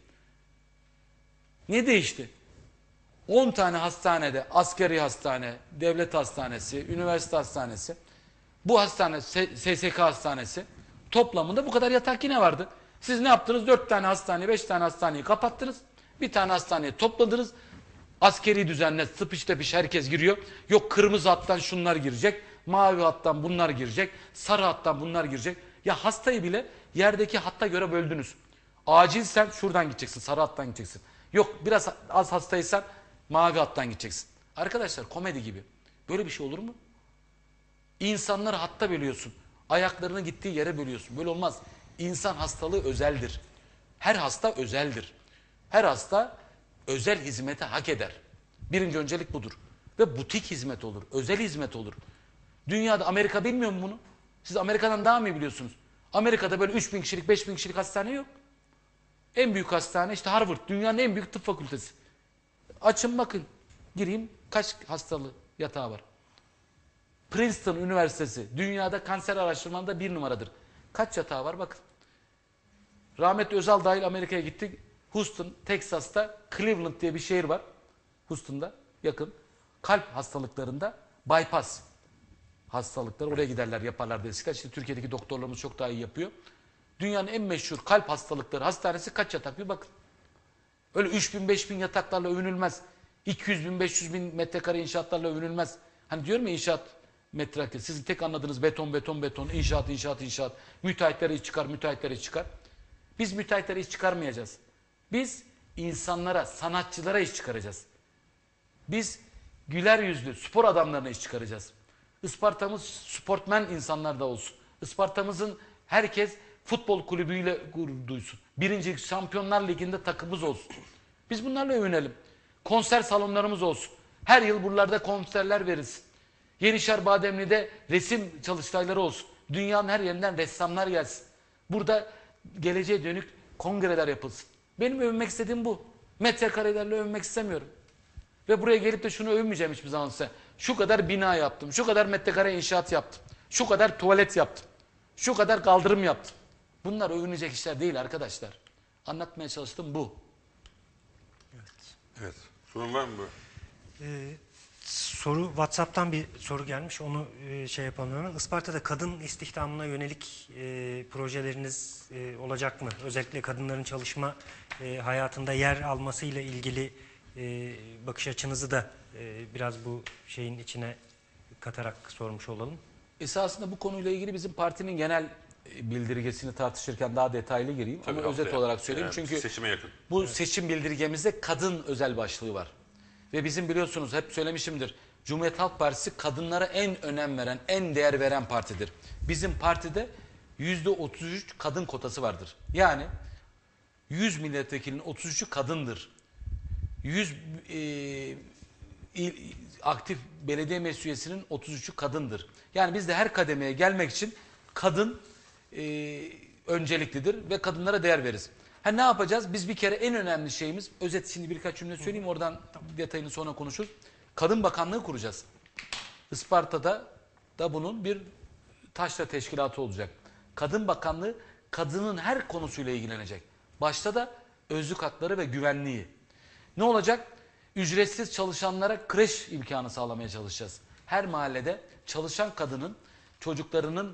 Ne değişti? on tane hastanede, askeri hastane, devlet hastanesi, üniversite hastanesi, bu hastane, S S K hastanesi toplamında bu kadar yatak yine vardı. Siz ne yaptınız? dört tane hastane, beş tane hastaneyi kapattınız. Bir tane hastaneye topladınız. Askeri düzenle tıpış tepiş herkes giriyor. Yok kırmızı hattan şunlar girecek, mavi hattan bunlar girecek, sarı hattan bunlar girecek. Ya hastayı bile yerdeki hatta göre böldünüz. Acilsen şuradan gideceksin, sarı hattan gideceksin. Yok biraz az hastaysan mavi hattan gideceksin. Arkadaşlar komedi gibi. Böyle bir şey olur mu? İnsanları hatta bölüyorsun. Ayaklarını gittiği yere bölüyorsun. Böyle olmaz. İnsan hastalığı özeldir. Her hasta özeldir. Her hasta özel hizmete hak eder. Birinci öncelik budur. Ve butik hizmet olur. Özel hizmet olur. Dünyada Amerika bilmiyor mu bunu? Siz Amerika'dan daha mı biliyorsunuz? Amerika'da böyle üç bin kişilik, beş bin kişilik hastane yok. En büyük hastane işte Harvard. Dünyanın en büyük tıp fakültesi. Açın bakın. Gireyim kaç hastalı yatağı var. Princeton Üniversitesi dünyada kanser araştırmanda bir numaradır. Kaç yatağı var bakın. Rahmetli Özal dahil Amerika'ya gittik. Houston, Texas'ta Cleveland diye bir şehir var. Houston'da yakın. Kalp hastalıklarında bypass hastalıkları oraya giderler yaparlar eskiden. İşte Türkiye'deki doktorlarımız çok daha iyi yapıyor. Dünyanın en meşhur kalp hastalıkları hastanesi kaç yatak bir bakın. Öyle üç bin beş bin yataklarla övünülmez. iki yüz bin beş yüz bin metrekare inşaatlarla övünülmez. Hani diyorum ya inşaat metrekare. Sizin tek anladığınız beton beton beton inşaat inşaat inşaat. Müteahhitlere iş çıkar müteahhitlere iş çıkar. Biz müteahhitlere iş çıkarmayacağız. Biz insanlara, sanatçılara iş çıkaracağız. Biz güler yüzlü spor adamlarına iş çıkaracağız. Isparta'mız sportmen insanlar da olsun. Isparta'mızın herkes futbol kulübüyle gurur duysun. Birinci Şampiyonlar Ligi'nde takımımız olsun. Biz bunlarla övünelim. Konser salonlarımız olsun. Her yıl buralarda konserler verilsin. Yenişehir Bademli'de resim çalıştayları olsun. Dünyanın her yerinden ressamlar gelsin. Burada geleceğe dönük kongreler yapılsın. Benim övünmek istediğim bu. Metrekarelerle övünmek istemiyorum. Ve buraya gelip de şunu övünmeyeceğim hiçbir zaman size. Şu kadar bina yaptım, şu kadar metrekare inşaat yaptım, şu kadar tuvalet yaptım, şu kadar kaldırım yaptım. Bunlar övünecek işler değil arkadaşlar. Anlatmaya çalıştım bu. Evet. Evet. Sorun var mı bu? Ee, soru WhatsApp'tan bir soru gelmiş. Onu e, şey yapalım hemen. Isparta'da kadın istihdamına yönelik e, projeleriniz e, olacak mı? Özellikle kadınların çalışma e, hayatında yer almasıyla ilgili e, bakış açınızı da e, biraz bu şeyin içine katarak sormuş olalım. Esasında bu konuyla ilgili bizim partinin genel bildirgesini tartışırken daha detaylı gireyim. Tabii ama özet haftaya. olarak söyleyeyim. Yani Çünkü seçime yakın. bu seçim bildirgemizde kadın özel başlığı var. Ve bizim biliyorsunuz hep söylemişimdir. Cumhuriyet Halk Partisi kadınlara en önem veren, en değer veren partidir. Bizim partide yüzde otuz üç kadın kotası vardır. Yani yüz milletvekilinin otuz üçü kadındır. yüz e, il, aktif belediye meclis üyesinin otuz üçü kadındır. Yani biz de her kademeye gelmek için kadın e, önceliklidir ve kadınlara değer veririz. Ha ne yapacağız? Biz bir kere en önemli şeyimiz, özet şimdi birkaç cümle söyleyeyim oradan detayını sonra konuşuruz. Kadın Bakanlığı kuracağız. Isparta'da da bunun bir taşra teşkilatı olacak. Kadın Bakanlığı kadının her konusuyla ilgilenecek. Başta da özlük hakları ve güvenliği. Ne olacak? Ücretsiz çalışanlara kreş imkanı sağlamaya çalışacağız. Her mahallede çalışan kadının çocuklarının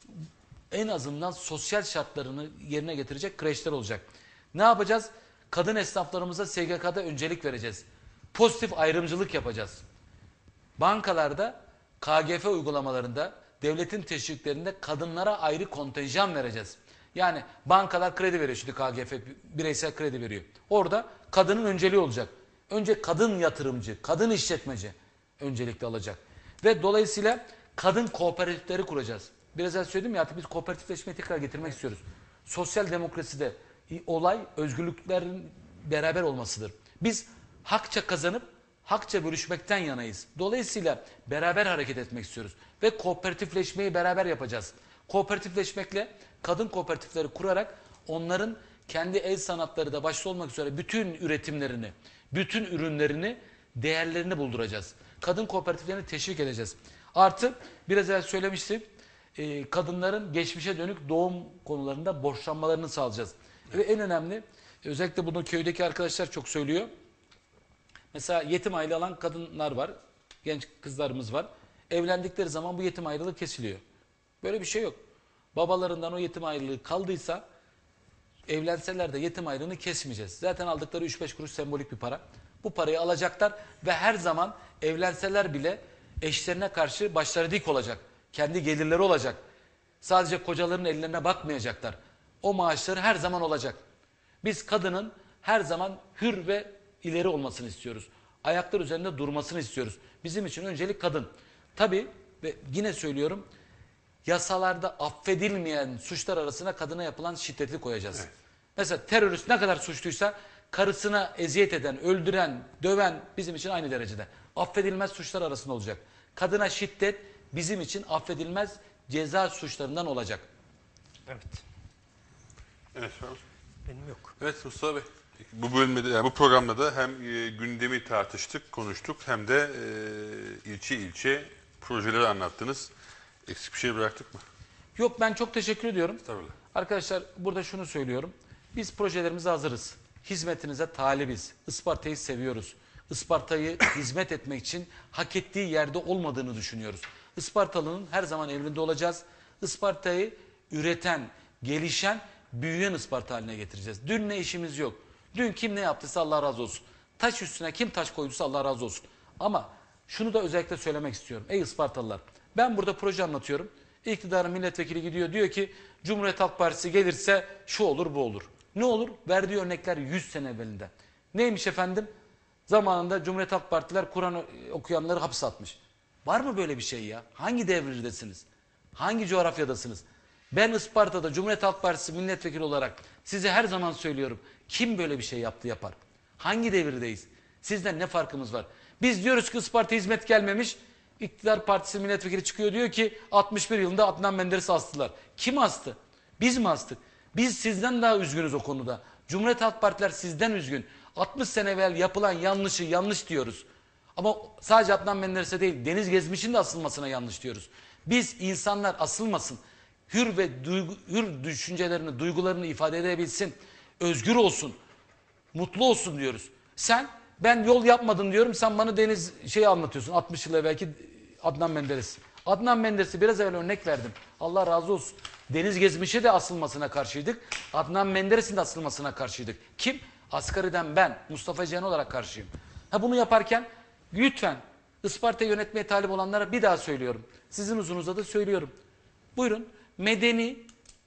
en azından sosyal şartlarını yerine getirecek kreşler olacak. Ne yapacağız? Kadın esnaflarımıza S G K'da öncelik vereceğiz. Pozitif ayrımcılık yapacağız. Bankalarda, K G F uygulamalarında, devletin teşviklerinde kadınlara ayrı kontenjan vereceğiz. Yani bankalar kredi veriyor şimdi K G F bireysel kredi veriyor. Orada kadının önceliği olacak. Önce kadın yatırımcı, kadın işletmeci öncelikli alacak. Ve dolayısıyla kadın kooperatifleri kuracağız. Biraz önce söyledim ya artık biz kooperatifleşmeyi tekrar getirmek istiyoruz. Sosyal demokraside olay özgürlüklerin beraber olmasıdır. Biz hakça kazanıp hakça bölüşmekten yanayız. Dolayısıyla beraber hareket etmek istiyoruz. Ve kooperatifleşmeyi beraber yapacağız. Kooperatifleşmekle kadın kooperatifleri kurarak onların kendi el sanatları da başta olmak üzere bütün üretimlerini, bütün ürünlerini, değerlerini bulduracağız. Kadın kooperatiflerini teşvik edeceğiz. Artı biraz evvel söylemiştim, e, kadınların geçmişe dönük doğum konularında borçlanmalarını sağlayacağız. Evet. Ve en önemli, özellikle bunu köydeki arkadaşlar çok söylüyor. Mesela yetim aile alan kadınlar var, genç kızlarımız var. Evlendikleri zaman bu yetim ayrılığı kesiliyor. Böyle bir şey yok. Babalarından o yetim ayrılığı kaldıysa evlenseler de yetim ayrılığını kesmeyeceğiz. Zaten aldıkları üç beş kuruş sembolik bir para. Bu parayı alacaklar ve her zaman evlenseler bile eşlerine karşı başları dik olacak. Kendi gelirleri olacak. Sadece kocaların ellerine bakmayacaklar. O maaşları her zaman olacak. Biz kadının her zaman hür ve ileri olmasını istiyoruz. Ayaklar üzerinde durmasını istiyoruz. Bizim için öncelik kadın. Tabii ve yine söylüyorum, yasalarda affedilmeyen suçlar arasına kadına yapılan şiddeti koyacağız. Evet. Mesela terörist ne kadar suçluysa karısına eziyet eden, öldüren, döven bizim için aynı derecede. Affedilmez suçlar arasında olacak. Kadına şiddet bizim için affedilmez ceza suçlarından olacak. Evet. Evet. Benim yok. Evet Mustafa Bey. Bu bölümde de, yani bu programda da hem e, gündemi tartıştık, konuştuk hem de e, ilçe ilçe projeleri anlattınız. Eksik bir şey bıraktık mı? Yok, ben çok teşekkür ediyorum. Tabii. Arkadaşlar burada şunu söylüyorum. Biz projelerimize hazırız. Hizmetinize talibiz. Isparta'yı seviyoruz. Isparta'yı hizmet etmek için hak ettiği yerde olmadığını düşünüyoruz. Ispartalı'nın her zaman emrinde olacağız. Isparta'yı üreten, gelişen, büyüyen Isparta haline getireceğiz. Dün ne işimiz yok. Dün kim ne yaptıysa Allah razı olsun. Taş üstüne kim taş koyduysa Allah razı olsun. Ama şunu da özellikle söylemek istiyorum. Ey Ispartalılar, ben burada proje anlatıyorum. İktidarın milletvekili gidiyor, diyor ki Cumhuriyet Halk Partisi gelirse şu olur bu olur. Ne olur? Verdiği örnekler yüz sene evvelinden. Neymiş efendim? Zamanında Cumhuriyet Halk Partiler Kur'an okuyanları hapse atmış. Var mı böyle bir şey ya? Hangi devirdesiniz? Hangi coğrafyadasınız? Ben Isparta'da Cumhuriyet Halk Partisi milletvekili olarak size her zaman söylüyorum. Kim böyle bir şey yaptı yapar? Hangi devirdeyiz? Sizden ne farkımız var? Biz diyoruz ki Isparta hizmet gelmemiş. İktidar Partisi milletvekili çıkıyor, diyor ki altmış bir yılında Adnan Menderes'i astılar. Kim astı? Biz mi astık? Biz sizden daha üzgünüz o konuda. Cumhuriyet Halk Partiler sizden üzgün. altmış sene evvel yapılan yanlışı yanlış diyoruz. Ama sadece Adnan Menderes'e değil, Deniz Gezmiş'in de asılmasına yanlış diyoruz. Biz insanlar asılmasın. Hür ve duygu, hür düşüncelerini, duygularını ifade edebilsin. Özgür olsun. Mutlu olsun diyoruz. Sen, ben yol yapmadın diyorum, sen bana Deniz şeyi anlatıyorsun. altmış yıl evvelki Adnan Menderes. Adnan Menderes'i biraz evvel örnek verdim. Allah razı olsun. Deniz Gezmiş'e de asılmasına karşıydık. Adnan Menderes'in de asılmasına karşıydık. Kim? Asgari'den ben, Mustafa Cihan olarak karşıyım. Ha, bunu yaparken lütfen Isparta'yı yönetmeye talip olanlara bir daha söylüyorum. Sizin huzurunuza da söylüyorum. Buyurun, medeni,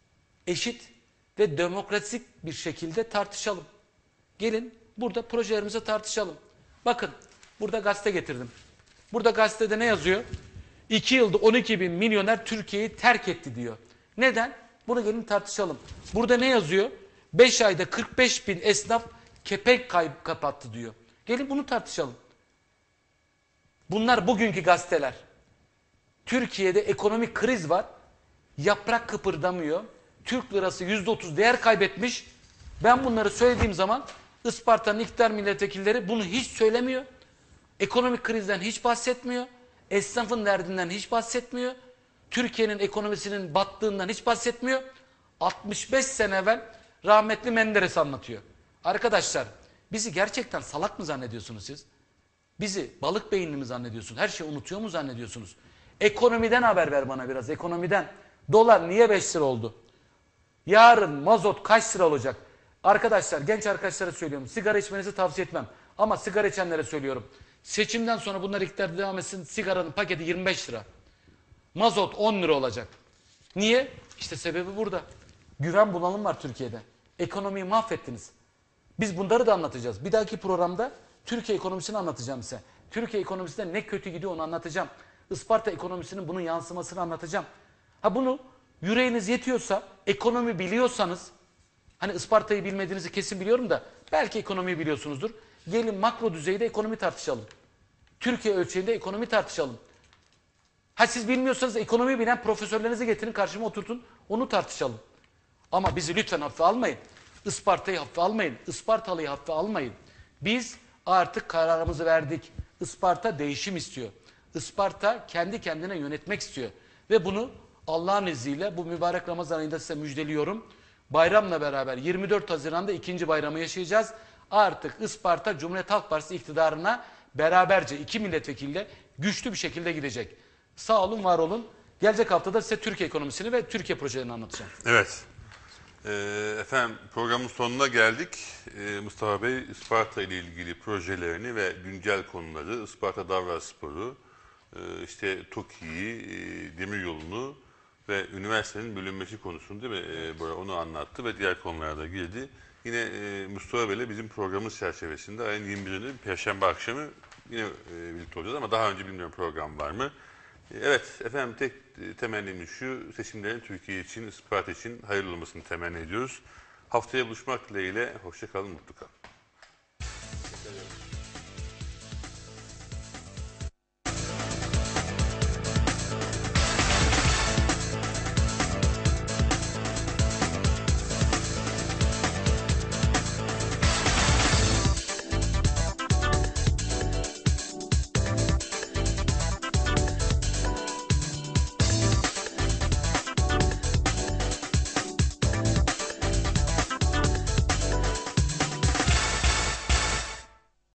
eşit ve demokratik bir şekilde tartışalım. Gelin burada projelerimizi tartışalım. Bakın, burada gazete getirdim. Burada gazetede ne yazıyor? İki yılda on iki bin milyoner Türkiye'yi terk etti diyor. Neden? Bunu gelin tartışalım. Burada ne yazıyor? Beş ayda kırk beş bin esnaf kepenk kapattı diyor. Gelin bunu tartışalım. Bunlar bugünkü gazeteler. Türkiye'de ekonomik kriz var. Yaprak kıpırdamıyor. Türk lirası yüzde otuz değer kaybetmiş. Ben bunları söylediğim zaman Isparta'nın iktidar milletvekilleri bunu hiç söylemiyor. Ekonomik krizden hiç bahsetmiyor. Esnafın derdinden hiç bahsetmiyor. Türkiye'nin ekonomisinin battığından hiç bahsetmiyor. altmış beş sene evvel rahmetli Menderes anlatıyor. Arkadaşlar, bizi gerçekten salak mı zannediyorsunuz siz? Bizi balık beyinli mi zannediyorsunuz? Her şeyi unutuyor mu zannediyorsunuz? Ekonomiden haber ver bana biraz, ekonomiden. Dolar niye beş lira oldu? Yarın mazot kaç lira olacak? Arkadaşlar, genç arkadaşlara söylüyorum. Sigara içmenizi tavsiye etmem. Ama sigara içenlere söylüyorum. Seçimden sonra bunlar iktidar devam etsin. Sigaranın paketi yirmi beş lira. Mazot on lira olacak. Niye? İşte sebebi burada. Güven bunalım var Türkiye'de. Ekonomiyi mahvettiniz. Biz bunları da anlatacağız. Bir dahaki programda Türkiye ekonomisini anlatacağım size. Türkiye ekonomisinde ne kötü gidiyor onu anlatacağım. Isparta ekonomisinin bunun yansımasını anlatacağım. Ha, bunu yüreğiniz yetiyorsa, ekonomi biliyorsanız, hani Isparta'yı bilmediğinizi kesin biliyorum da belki ekonomiyi biliyorsunuzdur. Gelin makro düzeyde ekonomi tartışalım. Türkiye ölçeğinde ekonomi tartışalım. Ha, siz bilmiyorsanız ekonomi bilen profesörlerinizi getirin, karşıma oturtun, onu tartışalım. Ama bizi lütfen hafife almayın. Isparta'yı hafife almayın. Ispartalı'yı hafife almayın. Biz artık kararımızı verdik. Isparta değişim istiyor. Isparta kendi kendine yönetmek istiyor. Ve bunu Allah'ın izniyle bu mübarek Ramazan ayında size müjdeliyorum. Bayramla beraber yirmi dört Haziran'da ikinci bayramı yaşayacağız. Artık Isparta Cumhuriyet Halk Partisi iktidarına beraberce iki milletvekiliyle güçlü bir şekilde gidecek. Sağ olun, var olun. Gelecek haftada size Türkiye ekonomisini ve Türkiye projelerini anlatacağım. Evet. Ee, efendim, programın sonuna geldik. Ee, Mustafa Bey Isparta ile ilgili projelerini ve güncel konuları, Isparta Davra Sporu, e, işte TOKİ'yi, e, demiryolunu ve üniversitenin bölünmesi konusunu değil mi? Evet. Bora onu anlattı ve diğer konulara da girdi. Yine e, Mustafa Bey'le bizim programımız çerçevesinde ayın yirmi birinde Perşembe akşamı yine e, birlikte olacağız ama daha önce bilmiyorum program var mı? E, evet efendim tek e, temennimiz şu, seçimlerin Türkiye için, Isparta için hayırlı olmasını temenni ediyoruz. Haftaya buluşmak dileğiyle, hoşça kalın, mutlu kalın.